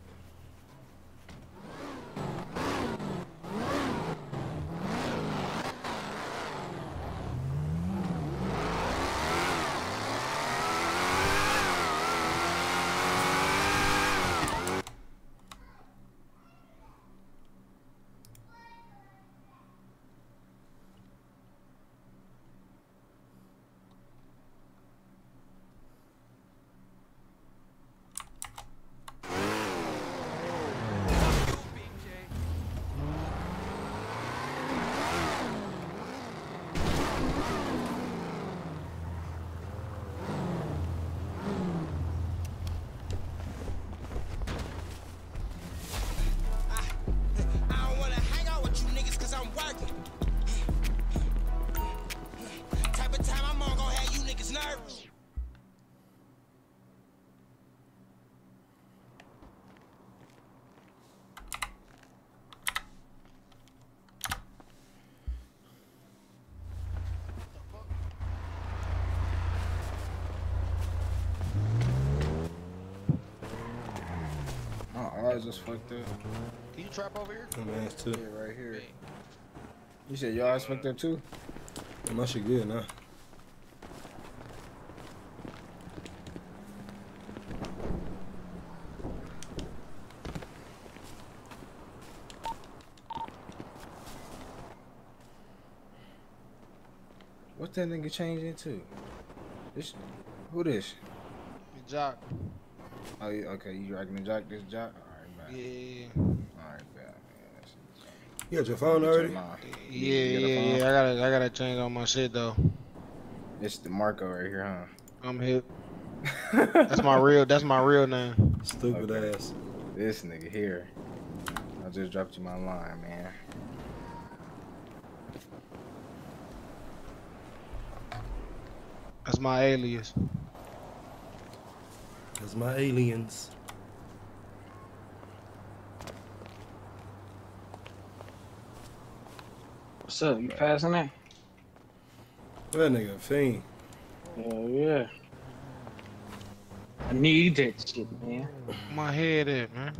S12: My eyes just fucked up.
S17: Can you trap over here?
S1: My man's too.
S12: Yeah, right here. You said your eyes fucked up too?
S1: My shit good now.
S12: What that nigga change into? This, who this?
S17: The jock.
S12: Oh, yeah, okay, you rocking the jock, this jock? Alright, man.
S17: Yeah.
S12: Alright, man.
S1: You got your phone already?
S17: Yeah,
S12: You
S17: yeah,
S12: got a phone?
S17: yeah. I gotta, I gotta change all my shit though.
S12: It's the Marco right here, huh?
S17: I'm hip. That's my real. That's my real name.
S1: Stupid
S12: Okay.
S1: ass.
S12: This nigga here. I just dropped you my line, man.
S17: That's my alias.
S1: That's my aliens.
S2: What's up? You passing that?
S1: That nigga a fiend.
S2: Hell yeah. I need that shit, man.
S17: My head in, man.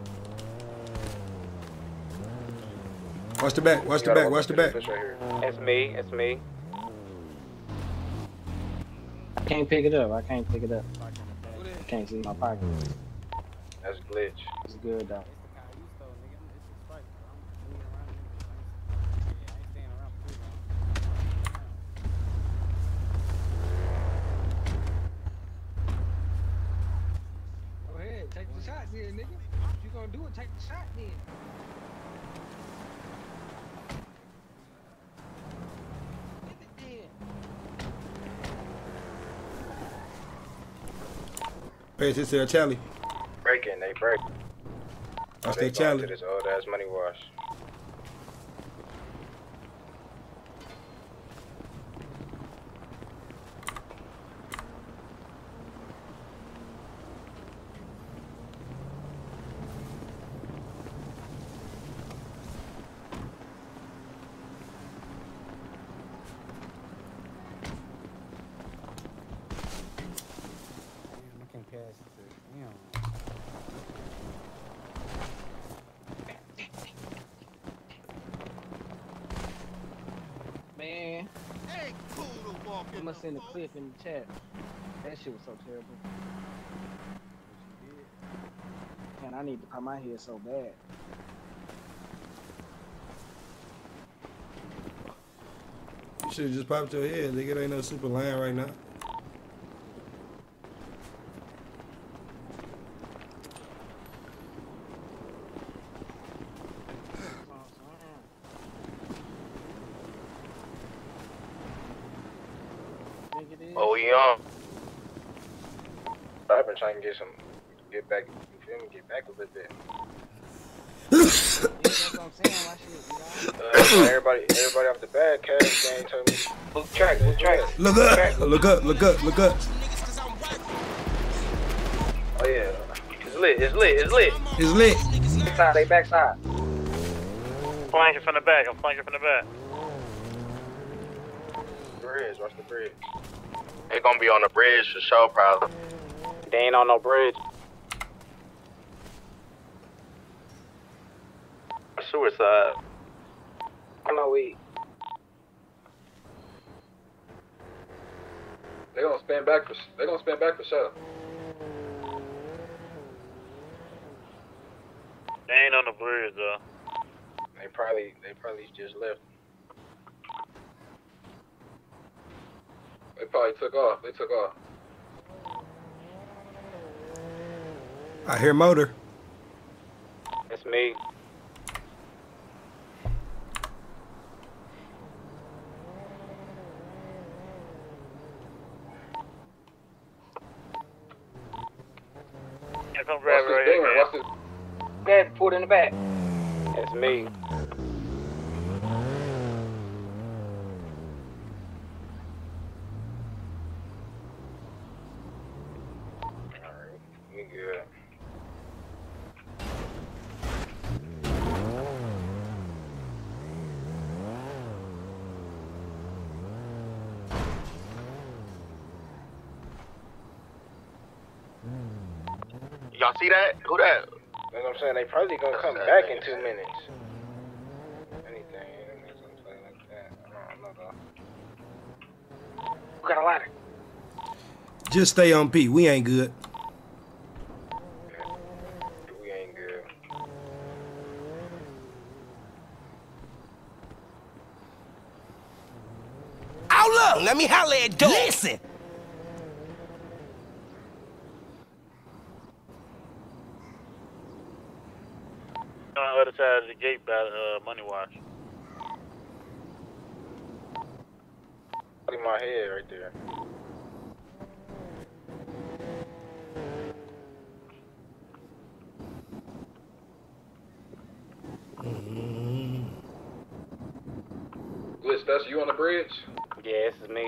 S1: Watch the back. Watch the back. Watch the back.
S3: It's me. It's me.
S2: I can't pick it up. I can't pick it up. I can't see my pocket.
S3: That's glitch.
S2: It's good though. Go ahead, take the shot then, nigga. If you gonna do it, take the shot then. Give it then.
S1: Pay attention to that Charlie.
S3: Breaking. They break.
S1: Watch
S3: They
S1: that
S3: going
S1: Charlie.
S3: to this old ass money wash.
S9: I can pass it to damn.
S2: I must send a clip in the chat. That shit was so terrible. Man, I need to cut my hair so bad.
S1: You should have just popped your head. Nigga, ain't no super line right now.
S8: Oh, we on. I've been trying to get some, get back, you feel me, get back a little bit.
S2: That's what I'm saying, my shit,
S8: uh, everybody, everybody off the bad cash game told me, look track, look track.
S1: Look up, look up, look up, look up.
S8: Oh yeah, it's lit, it's lit, it's lit.
S1: It's lit.
S8: Backside, they backside.
S21: Flanking from the back, I'm flanking from the back.
S8: Bridge, watch the bridge. They gonna be on the bridge for sure, probably.
S3: They ain't on no bridge.
S8: Suicide. I know we. They gonna spin back for. They gonna spin back for sure.
S21: They ain't on the bridge though.
S8: They probably. They probably just left. They probably took off. They took off.
S1: I hear motor.
S3: It's me.
S21: Yeah, come grab it right here.
S8: Watch this. Dad, pull it in the back.
S3: It's me.
S8: We good. Y'all see that? Who that? That's what I'm saying. They probably gonna come back in two minutes. Anything, something like that. I don't know though. Who got a ladder?
S1: Just stay on P. We ain't good.
S8: We ain't good.
S11: Out look, let me holler at Doe. Listen.
S21: On the other side of the gate by uh, Money Wash.
S8: In my head right there.
S1: Mm-hmm.
S8: Liz, that's you on the bridge?
S3: Yeah, this is me.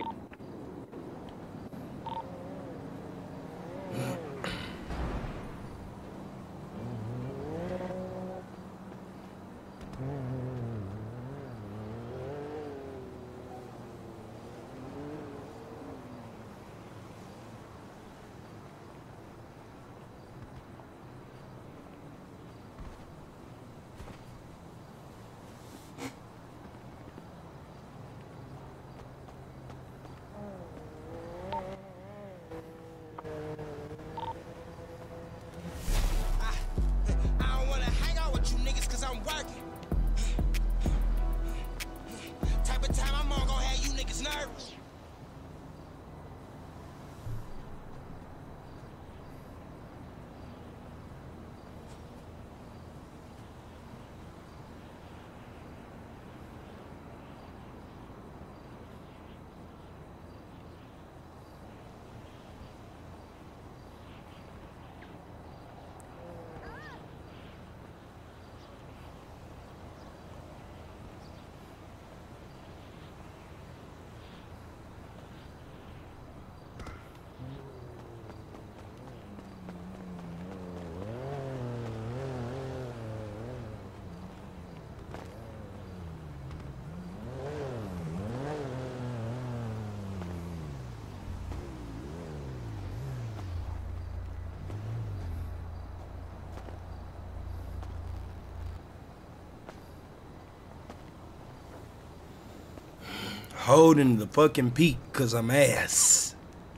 S1: Holding the fucking peak because I'm ass.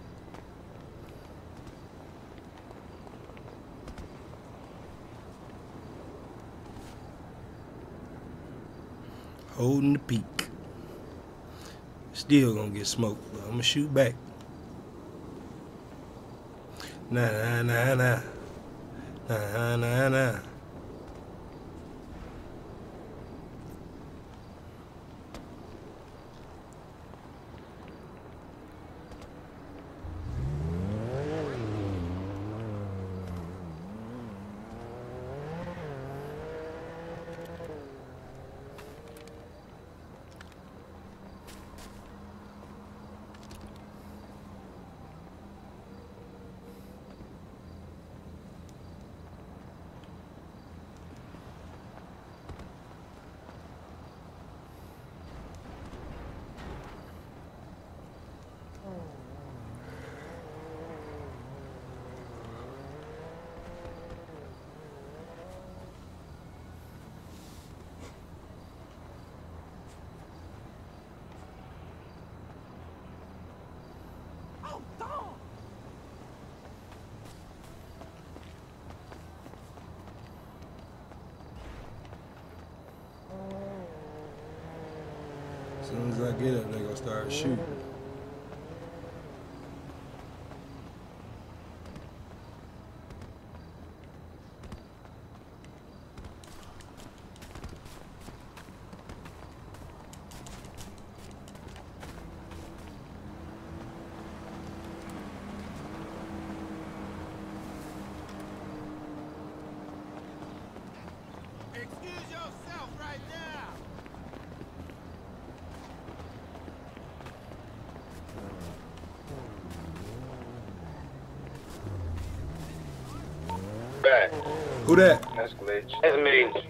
S1: Holding the peak. Still gonna get smoked, but I'm gonna shoot back. Nah, nah, nah, nah. Nah, nah, nah. As soon as I get up, they gonna start shooting.
S11: Excuse yourself right now.
S8: Back.
S1: Who that?
S8: That's glitch. That's me.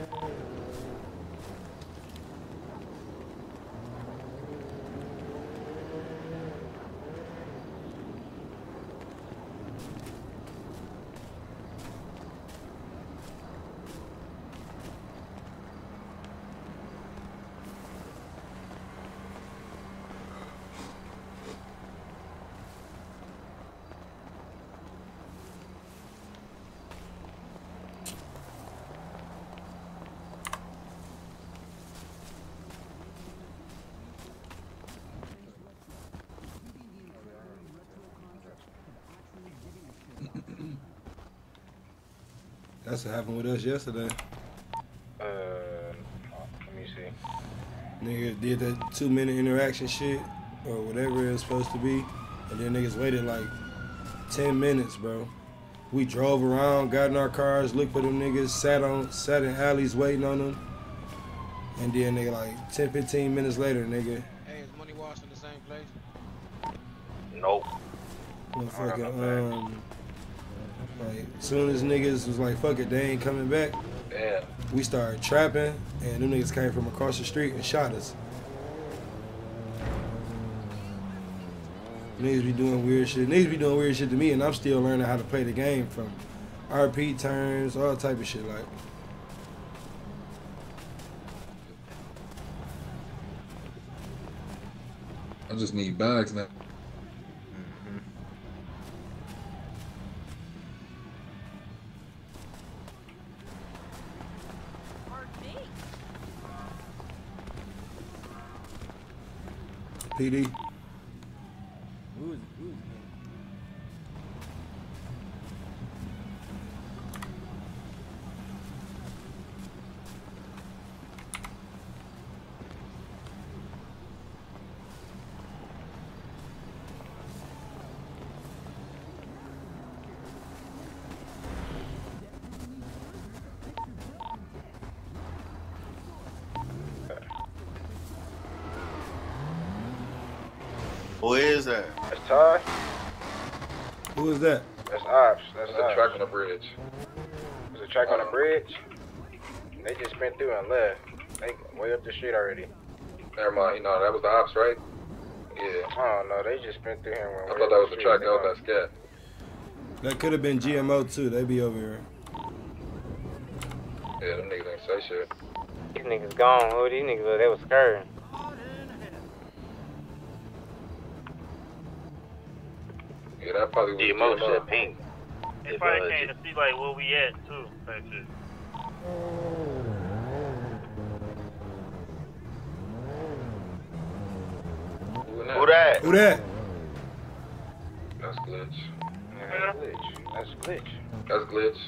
S1: That's what happened with us yesterday.
S8: Uh, let me see.
S1: Nigga did that two minute interaction shit or whatever it was supposed to be, and then niggas waited like ten minutes, bro. We drove around, got in our cars, looked for them niggas, sat on, sat in alleys waiting on them, and then nigga like ten, fifteen minutes later, nigga.
S17: Hey, is Money Wash in the same place?
S8: Nope.
S1: Motherfucking, um, like, as soon as niggas was like, fuck it, they ain't coming back,
S8: yeah.
S1: We started trapping, and them niggas came from across the street and shot us. Niggas be doing weird shit. Niggas be doing weird shit to me, and I'm still learning how to play the game from R P turns, all type of shit like.
S10: I just need bags now.
S1: P D.
S9: Who is who is
S18: Who is that?
S8: That's Ty.
S1: Who is that?
S8: That's Ops. That's
S10: There's a track on the bridge.
S8: There's a track on the bridge. They just spent through and left. They way up the street already.
S10: Never mind. You know, that was the Ops, right? Yeah.
S8: I don't know. They just spent through here and went
S10: I
S8: way
S10: thought
S8: up
S10: that was
S8: the
S10: the
S8: street,
S10: track.
S8: you
S10: That
S8: know.
S10: was that scat.
S1: That could have been G M O too. They be over here.
S10: Yeah, them niggas ain't say shit.
S3: These niggas gone. Who these niggas were? They was scared.
S10: Yeah, that probably was
S3: G M O shit pink.
S21: They probably came to see like where we at too, type shit.
S18: Who that?
S1: Who that?
S10: That's glitch.
S8: Yeah, that's glitch. That's glitch.
S10: That's glitch.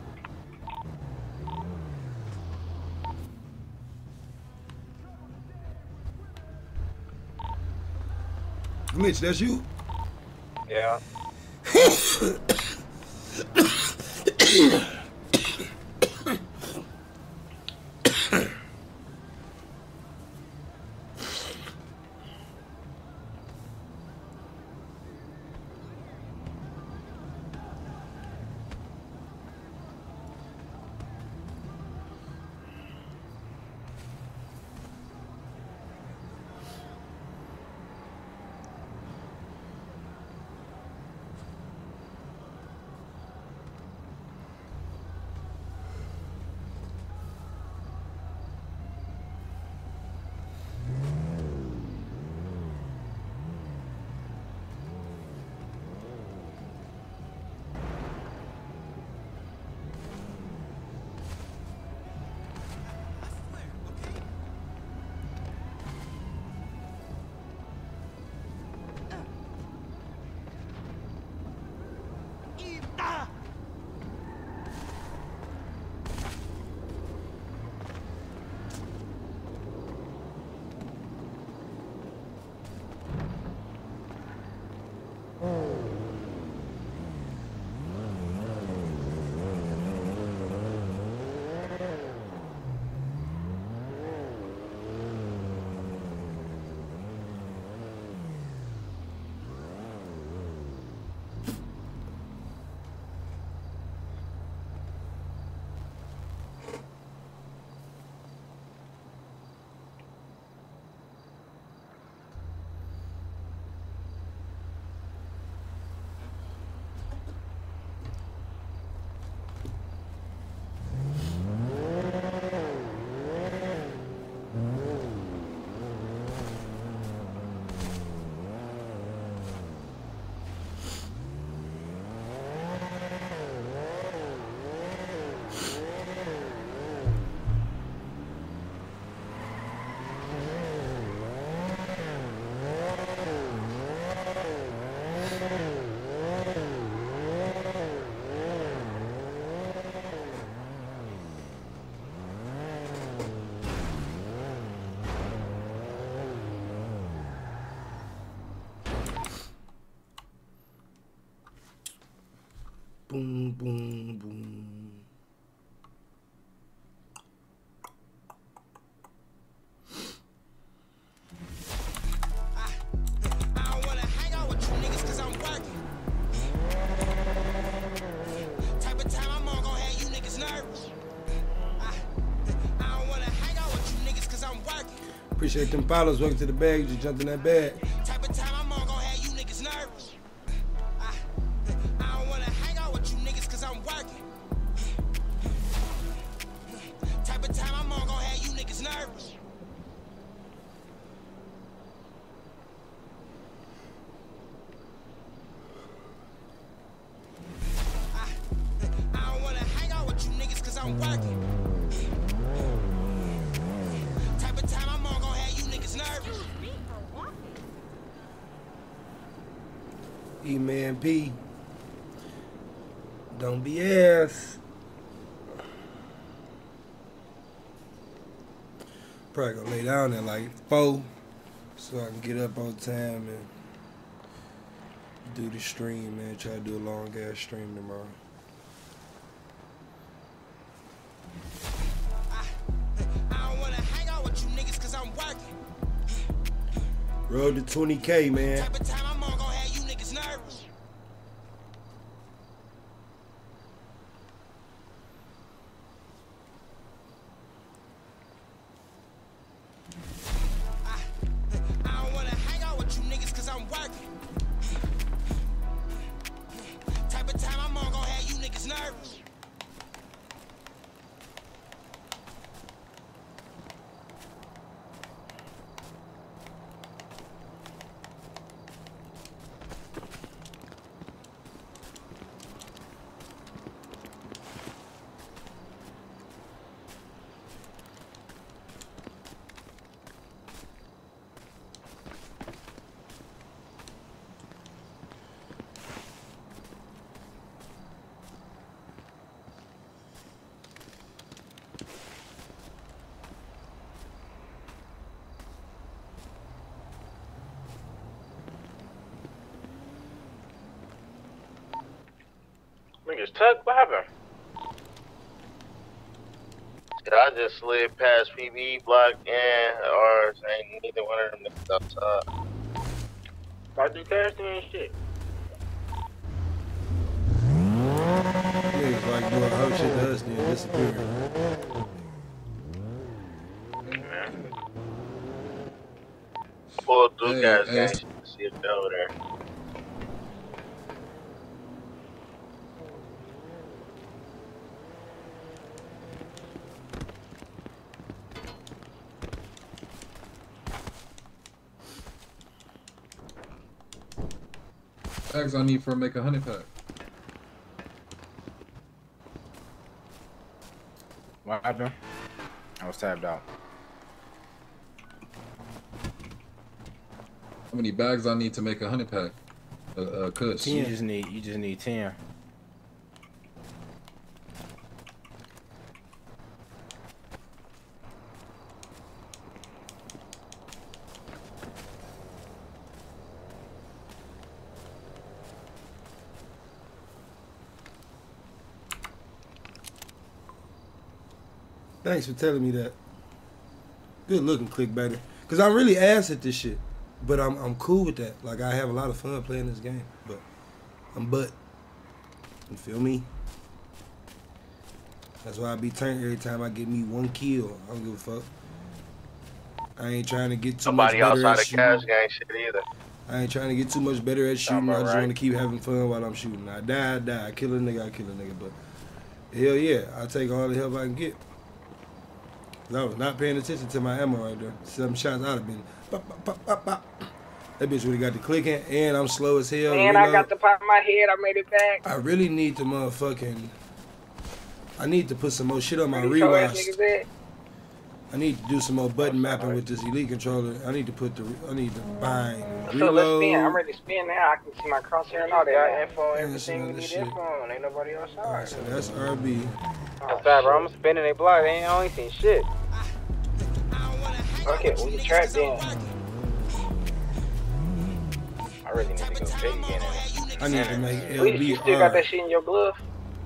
S1: Glitch, that's you?
S3: Yeah.
S1: Boom, boom, boom. Appreciate them followers. Welcome to the bag. Just jumped in that bag.
S11: Type of time I'm on, gon' have you niggas nervous. I, I don't wanna hang out with you niggas cause I'm working. Type of time I'm on, gon' have you niggas nervous. I, I don't wanna hang out with you niggas cause I'm working. Type of time I'm on, gon' have you niggas nervous.
S1: E-Man P. Don't be ass. Probably gonna lay down at like four so I can get up on time and do the stream, man. Try to do a long ass stream tomorrow.
S11: I don't wanna hang out with you niggas cause I'm working.
S1: Road to twenty K, man.
S11: Type of time I'm on, gon' have you niggas nervous. I, I don't wanna hang out with you niggas cause I'm working. Type of time I'm on, gon' have you niggas nervous.
S8: Niggas tuck, what happened? I just slid past P B E block and or ain't neither one of them niggas outside. I do casting and shit.
S1: Niggas like doing whole shit to us then disappear.
S8: Pull through guys gang shit to see if they're over there.
S10: Bags I need for make a honey pack.
S12: What happened? I was tapped out.
S10: How many bags I need to make a honey pack? Uh, uh kush.
S12: You just need you just need ten.
S1: Thanks for telling me that. Good looking, clickbaiter. Cause I'm really ass at this shit, but I'm I'm cool with that. Like I have a lot of fun playing this game, but I'm butt. You feel me? That's why I be turned every time I get me one kill. I don't give a fuck. I ain't trying to get too
S8: Somebody
S1: much better
S8: outside
S1: at
S8: of cash
S1: shooting.
S8: gang shit either.
S1: I ain't trying to get too much better at shooting. I
S8: Sound
S1: just
S8: right.
S1: want to keep having fun while I'm shooting. I die, I die. I kill a nigga, I kill a nigga. But hell yeah, I take all the help I can get. I was not paying attention to my ammo right there. Seven shots I'd have been. Pop, pop, pop, pop, pop. That bitch really got the clicking, and I'm slow as hell.
S2: Man, I got the pop in my head. I made it back.
S1: I really need to motherfucking. I need to put some more shit on my
S2: Where these hoe ass
S1: rewatch.
S2: niggas at?
S1: I need to do some more button mapping with this elite controller. I need to put the. I need to bind.
S2: So let's
S1: Reload.
S2: spin. I'm ready to spin now. I can see my crosshair and all that.
S8: Got info,
S1: and some
S8: everything we
S1: other
S8: need
S1: shit.
S8: info on. Ain't nobody outside.
S1: So that's R B.
S3: Outside, bro. I'm spinning they block. They ain't I ain't seen shit.
S2: Okay, we can trap then.
S8: I really need to go big again.
S1: I need to make L
S2: Wait,
S1: B
S2: you still got
S1: R.
S2: that shit in your glove?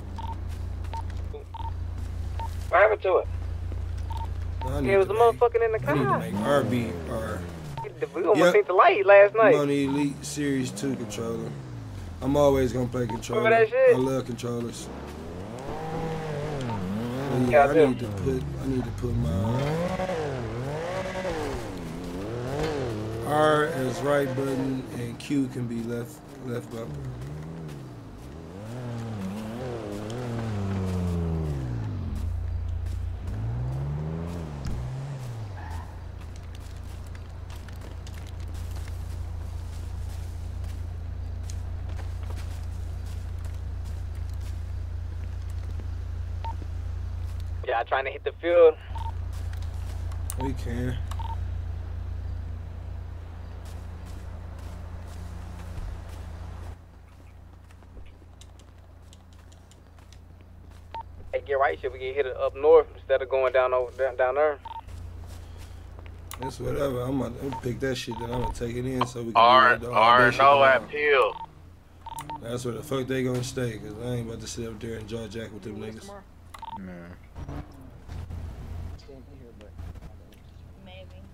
S2: What happened to it?
S1: I need
S3: It was
S1: to
S3: a
S1: make-
S3: motherfucking in the
S1: I need to
S3: car.
S1: make R B R.
S3: We almost
S1: Yep.
S3: seen the light last night.
S1: I'm on the Elite Series two controller. I'm always gonna play controller.
S3: Remember that shit?
S1: I love controllers. But
S2: Yeah,
S1: yeah,
S2: I
S1: I
S2: do.
S1: need to put I need to put my R as right button and Q can be left left bumper.
S3: Yeah, trying to hit the field.
S1: We can.
S3: Hey, get right, shit. We can hit it up north instead of going down over down, down there.
S1: It's whatever. I'm gonna, I'm gonna pick that shit. Then I'm gonna take it in so we can
S8: R
S1: do that- all
S8: R
S1: that shit
S8: no
S1: tomorrow.
S8: at Peel.
S1: That's where the fuck they gonna stay, cause I ain't about to sit up there and jaw jack with them niggas.
S12: Man.
S13: Maybe.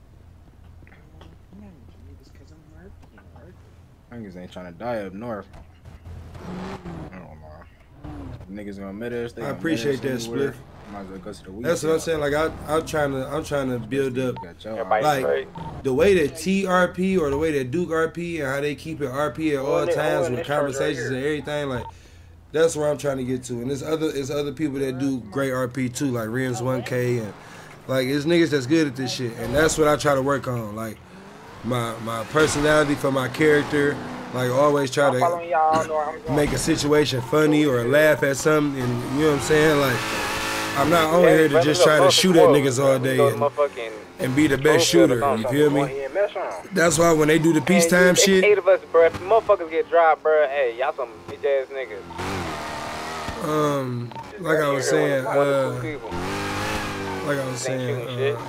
S12: Niggas ain't trying to die up north. I don't know. Niggas gonna meet us. They
S1: I
S12: gonna
S1: appreciate
S12: meet us
S1: that,
S12: anywhere.
S1: Spliff.
S12: Might as well go to the weekend.
S1: That's what I'm saying. Like I, I'm trying to, I'm trying to build up,
S12: Everybody
S1: like
S12: straight.
S1: the way that T R P or the way that Duke R P and how they keep it R P at all
S8: Oh, and they- oh,
S1: times
S8: and
S1: with
S8: this charge right
S1: conversations
S8: here.
S1: and everything. Like that's where I'm trying to get to. And there's other, there's other people that do great R P too, like Rims one K and like it's niggas that's good at this shit. And that's what I try to work on. Like my, my personality for my character. Like always try
S2: I'm following y'all. Know where I'm
S1: to
S2: going.
S1: make a situation funny or laugh at something, and you know what I'm saying? Like I'm not on here to just try to shoot at niggas all day and, and be the best shooter. You feel me? That's why when they do the peacetime
S3: Man,
S1: shit,
S3: Eight of us, bro. If motherfuckers get dropped, bro. Hey, y'all some bitch ass niggas.
S1: um, like I was saying, uh, like I was saying, uh, uh,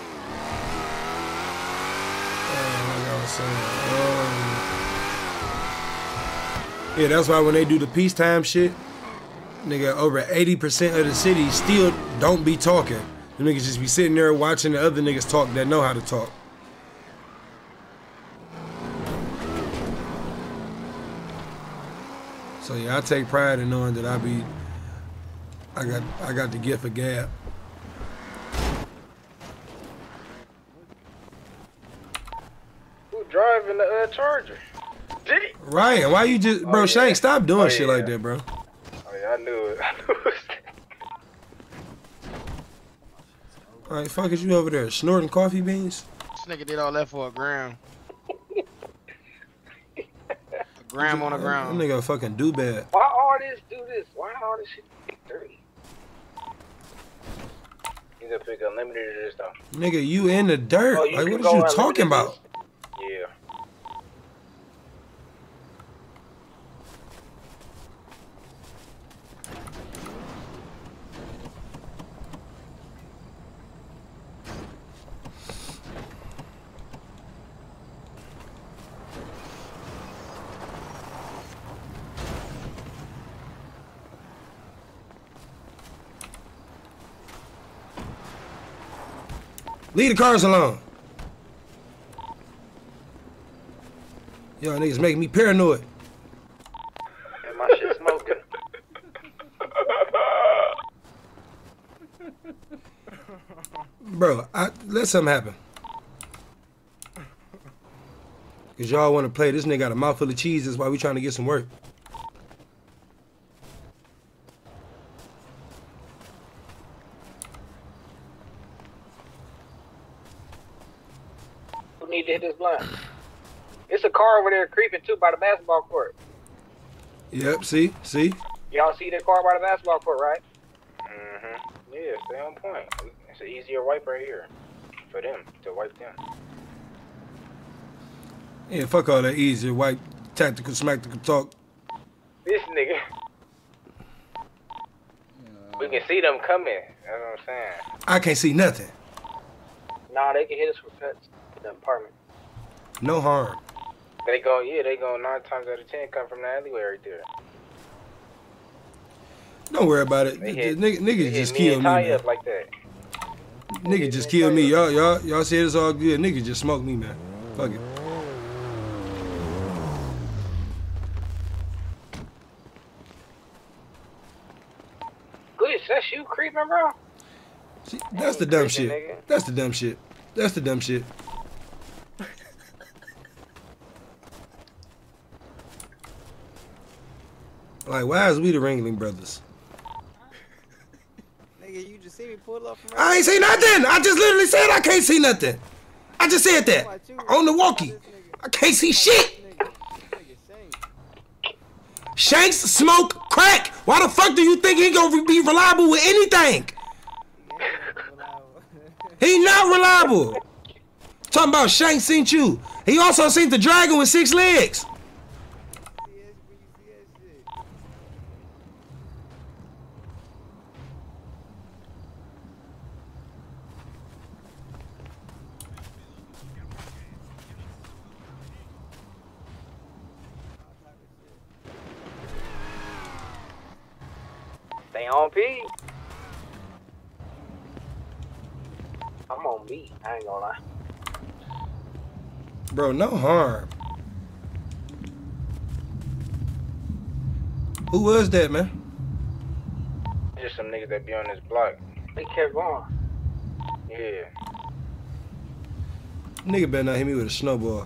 S1: like I was saying, um, yeah, that's why when they do the peacetime shit, Nigga, over eighty percent of the city still don't be talking. The niggas just be sitting there watching the other niggas talk that know how to talk. So yeah, I take pride in knowing that I be, I got, I got the gift of gab.
S8: Who driving the uh, Charger? Did he?
S1: Ryan, why you just, bro?
S8: Oh, yeah.
S1: Shank, stop doing
S8: Oh,
S1: shit
S8: yeah.
S1: like that, bro.
S8: Oh yeah, I knew it. I knew it.
S1: All right, fuck is you over there snorting coffee beans?
S17: This nigga did all that for a gram. A gram on a
S1: That
S17: gram.
S1: nigga a fucking do bad.
S8: Why all this do this? Why all this shit get dirty? You gotta pick unlimited or this stuff.
S1: Nigga, you in the dirt.
S8: Oh, you
S1: like,
S8: can
S1: what
S8: go
S1: are you
S8: unlimited
S1: talking
S8: this?
S1: about?
S8: Yeah.
S1: Leave the cars alone. Y'all niggas making me paranoid.
S8: And my shit smoking.
S1: Bro, I, let something happen. Cause y'all want to play. This nigga got a mouthful of cheese. That's why we trying to get some work.
S8: Who need to hit this blind? It's a car over there creeping too by the basketball court.
S1: Yep, see? See?
S8: Y'all see that car by the basketball court, right? Mm-hmm. Yeah, stay on point. It's an easier wipe right here. For them, to wipe them.
S1: Yeah, fuck all that easier white tactical smacktical talk.
S8: This nigga. We can see them coming. That's what I'm saying.
S1: I can't see nothing.
S8: Nah, they can hit us with cuts in the apartment.
S1: No harm.
S8: They go, yeah, they go nine times out of ten come from the alleyway right there.
S1: Don't worry about it.
S8: They
S1: J-
S8: hit-
S1: Nigga,
S8: they
S1: niggas
S8: hit
S1: just
S8: me
S1: kill
S8: and
S1: me,
S8: Ty
S1: man.
S8: up like that.
S1: Nigga just kill me. Y'all, y'all, y'all said it's all good. Nigga just smoke me, man. Fuck it.
S8: Glitch, that's you creeping, bro?
S1: See, that's the dumb
S8: creeping,
S1: shit.
S8: nigga.
S1: That's the dumb shit. That's the dumb shit. Like, why is we the Ringling Brothers?
S9: Nigga, you just see me pull up from
S1: I ain't see nothing. I just literally said I can't see nothing. I just said that on the walkie. I can't see shit. Shanks smoke crack. Why the fuck do you think he gonna be reliable with anything? He not reliable. Talking about Shanks seen you. He also seen the dragon with six legs.
S8: Stay on P. I'm on beat. I ain't gonna lie.
S1: Bro, no harm. Who was that, man?
S8: Just some niggas that be on this block. They kept going. Yeah.
S1: Nigga better not hit me with a snowball.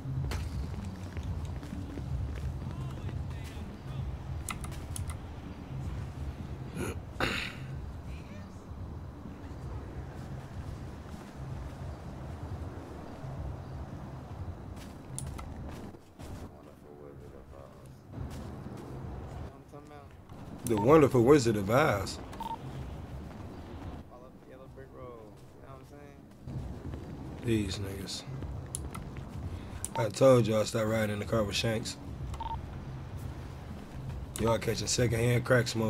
S1: The Wonderful Wizard of Oz. These niggas. I told y'all stop riding in the car with Shanks. Y'all catching secondhand crack smoke.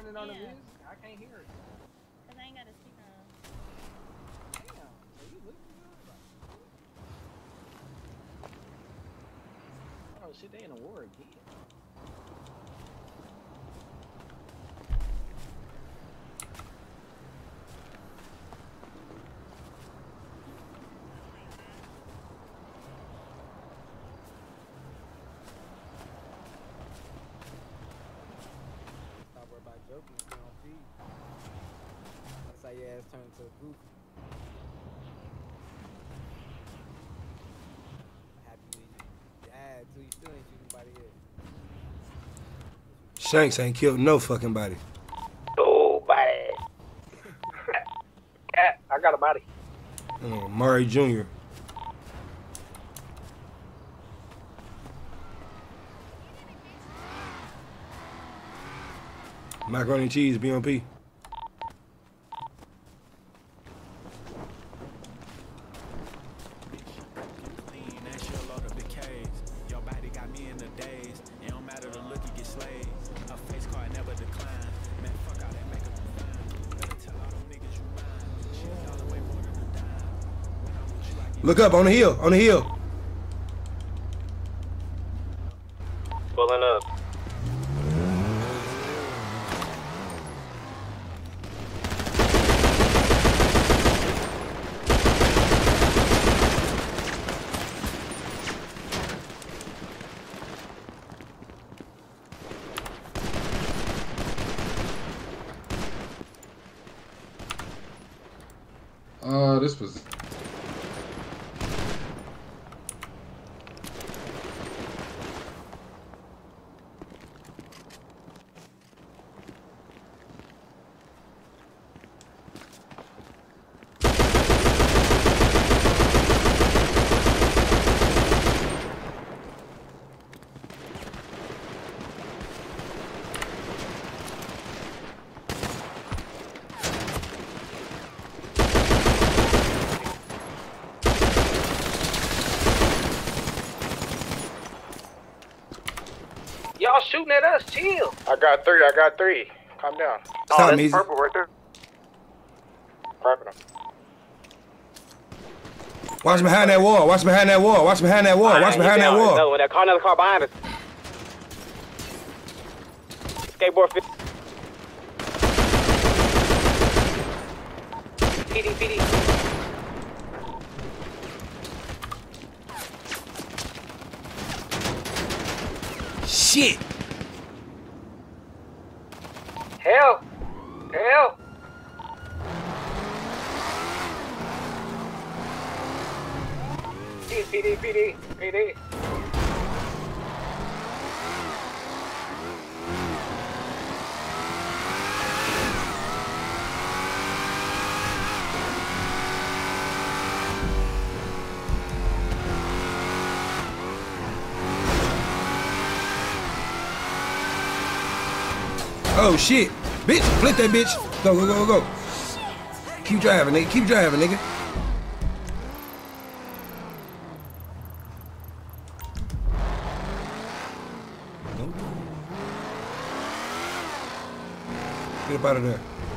S12: turning on the
S13: Yeah.
S12: music? I can't hear it.
S13: Cause I ain't got a speaker on.
S12: Damn. So you looking good? Oh shit, they in a war again.
S9: Stop worrying about joking, stay on feed. That's how your ass turn into a goofy. Happy when you died too, you still ain't shooting nobody yet.
S1: Shanks ain't killed no fucking body.
S8: Nobody. Cat, I got a body.
S1: Oh, Murray Junior Macaroni and cheese, B on P. Look up on the hill, on the hill.
S3: Pulling up.
S15: Uh, this was.
S8: Y'all shooting at us, chill. I got three, I got three. Calm down.
S1: Stop,
S8: oh, that's
S1: Measy.
S8: purple right there. Prepping them.
S1: Watch behind that wall, watch behind that wall, watch behind that wall, watch behind that wall.
S3: Another one, that car, another car behind us. Skateboard fit. P D, P D.
S1: Shit.
S8: Help! Help! P D, P D, P D.
S1: Oh shit. Bitch, flip that bitch. Go, go, go, go, go. Keep driving, nigga. Keep driving, nigga. Get up out of there.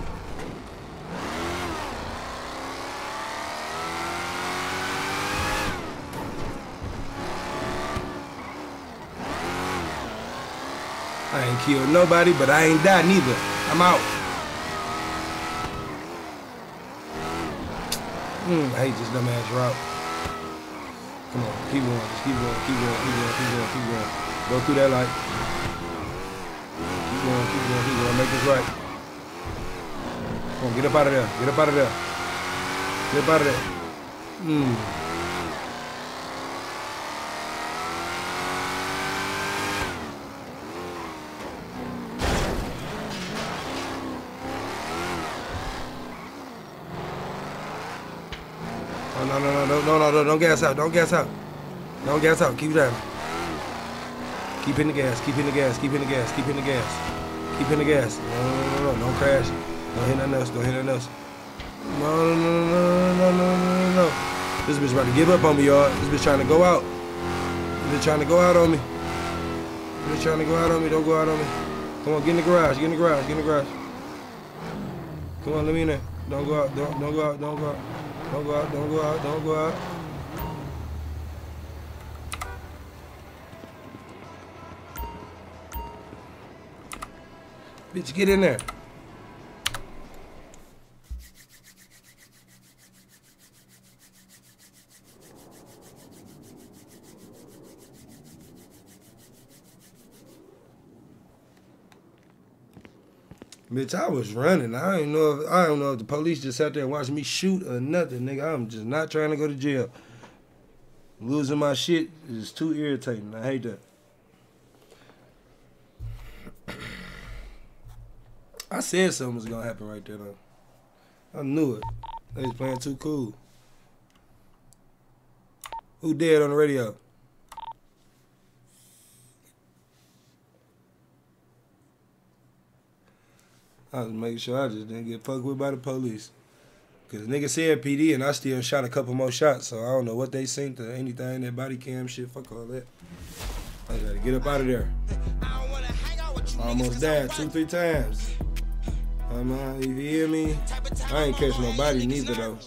S1: I ain't killed nobody, but I ain't died neither. I'm out. Mm, I hate this dumbass route. Come on, keep going, just keep going, keep going, keep going, keep going, keep going. Go through that light. Keep going, keep going, keep going. Make this right. Come on, get up out of there. Get up out of there. Get up out of there. Mm. No, no, no, no, no, no, no, don't gas out, don't gas out. Don't gas out, keep driving. Keep hitting the gas, keep hitting the gas, keep hitting the gas, keep hitting the gas. Keep hitting the gas. No, no, no, no, don't crash. Don't hit nothing else, don't hit nothing else. No, no, no, no, no, no, no, no, no. This bitch about to give up on me, y'all. This bitch trying to go out. This bitch trying to go out on me. This bitch trying to go out on me, don't go out on me. Come on, get in the garage. Get in the garage. Get in the garage. Come on, let me in there. Don't go out. Don't don't go out. Don't go out. Don't go out. Don't go out. Don't go out. Bitch, get in there. Bitch, I was running. I don't know if I don't know if the police just sat there and watched me shoot or nothing, nigga. I'm just not trying to go to jail. Losing my shit is too irritating. I hate that. I said something was gonna happen right there though. I knew it. They was playing too cool. Who dead on the radio? I was making sure I just didn't get fucked with by the police. Cause the nigga said P D and I still shot a couple more shots, so I don't know what they synced or anything, that body cam shit, fuck all that. I gotta get up out of there. Almost died two, three times. I'm uh, you hear me? I ain't catch nobody neither though.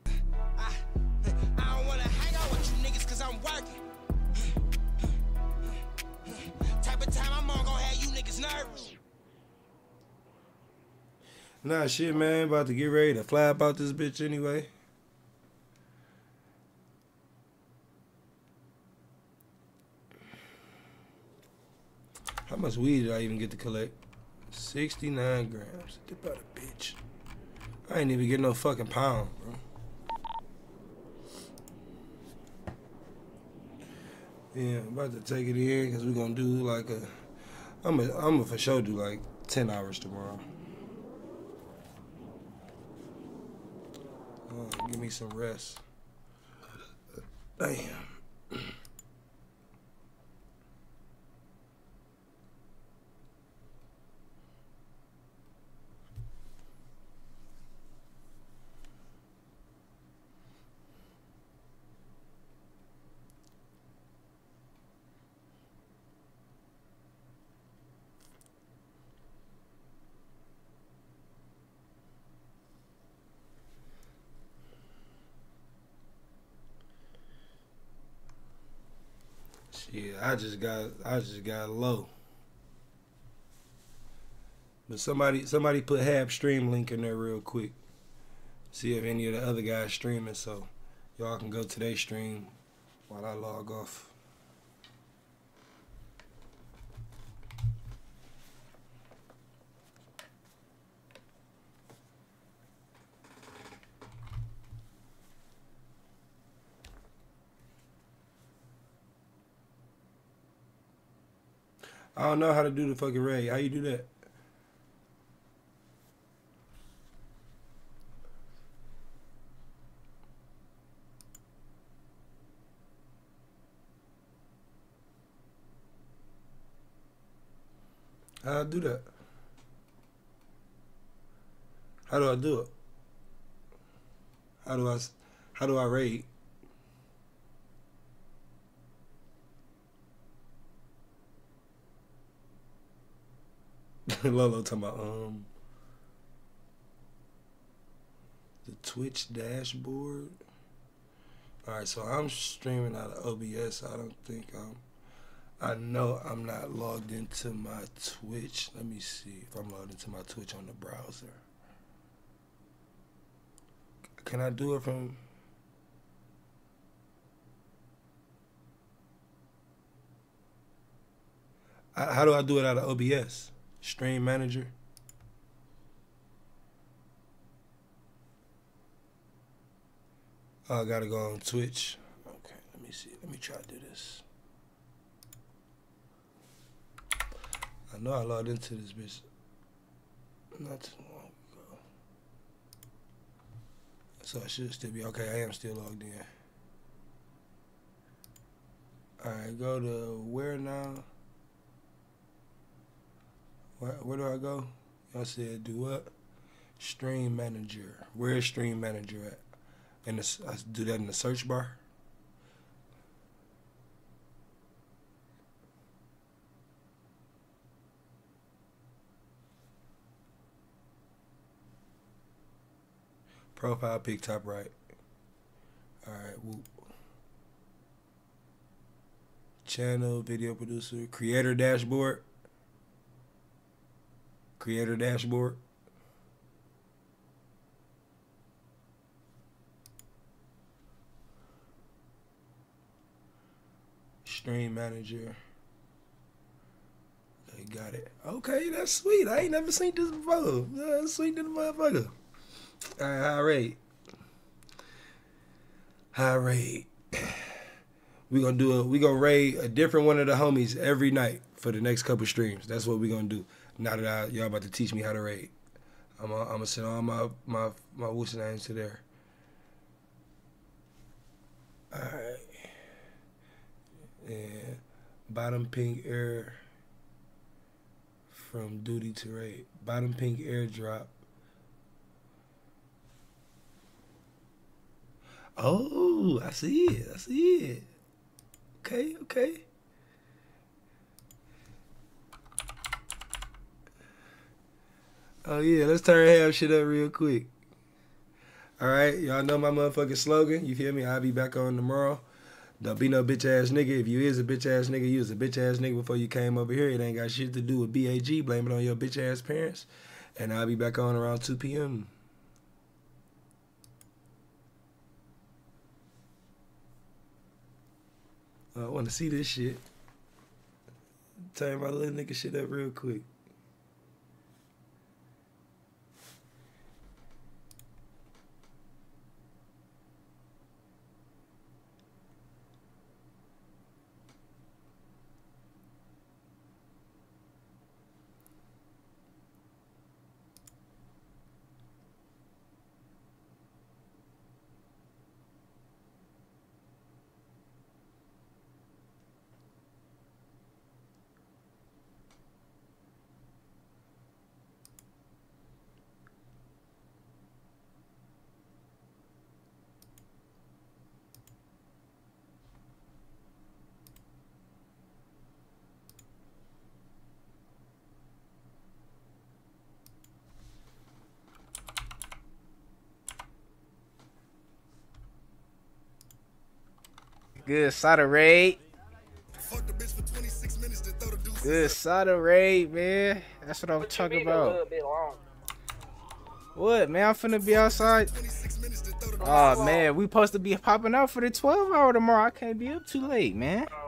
S1: Nah, shit, man. About to get ready to fly about this bitch anyway. How much weed did I even get to collect? sixty-nine grams. Get about a bitch. I ain't even get no fucking pound, bro. Yeah, I'm about to take it in because we're going to do like a... I'm going I'm to for sure do like ten hours tomorrow. Oh, give me some rest. Damn. Yeah, I just got I just got low. But somebody somebody put Hab stream link in there real quick. See if any of the other guys streaming, so y'all can go to their stream while I log off. I don't know how to do the fucking raid. How you do that? How I do that? How do I do it? How do I, how do I raid? Lolo talking about um the Twitch dashboard. Alright, so I'm streaming out of O B S. I don't think I'm I know I'm not logged into my Twitch. Let me see if I'm logged into my Twitch on the browser. Can I do it from I, how do I do it out of O B S? Stream manager. Oh, I gotta go on Twitch. Okay, let me see. Let me try to do this. I know I logged into this bitch not too long ago. So I should still be okay. I am still logged in. Alright, go to where now? Where, where do I go? Y'all said do what? Stream manager. Where is stream manager at? And I do that in the search bar. Profile pic top right. All right, whoop. Channel, video producer, creator dashboard. Creator dashboard. Stream manager. Okay, got it. Okay, that's sweet. I ain't never seen this before. That's sweet to the motherfucker. All right, high rate. High rate. We gonna do a we gonna raid a different one of the homies every night for the next couple streams. That's what we gonna do. Now that I, y'all about to teach me how to raid, I'm gonna, I'm gonna send all my my my what's the names to there. All right. And bottom pink air from duty to raid. Bottom pink airdrop. Oh, I see it. I see it. Okay, okay. Oh yeah, let's turn half shit up real quick. All right, y'all know my motherfucking slogan. You feel me? I'll be back on tomorrow. Don't be no bitch ass nigga. If you is a bitch ass nigga, you was a bitch ass nigga before you came over here. It ain't got shit to do with B A G. Blame it on your bitch ass parents. And I'll be back on around two P M I want to see this shit. Turn my little nigga shit up real quick.
S12: Good Sada raid. Good Sada raid, man. That's what I'm talking about. What, man? I'm finna be outside. Oh, man. We supposed to be popping out for the twelve hour tomorrow. I can't be up too late, man.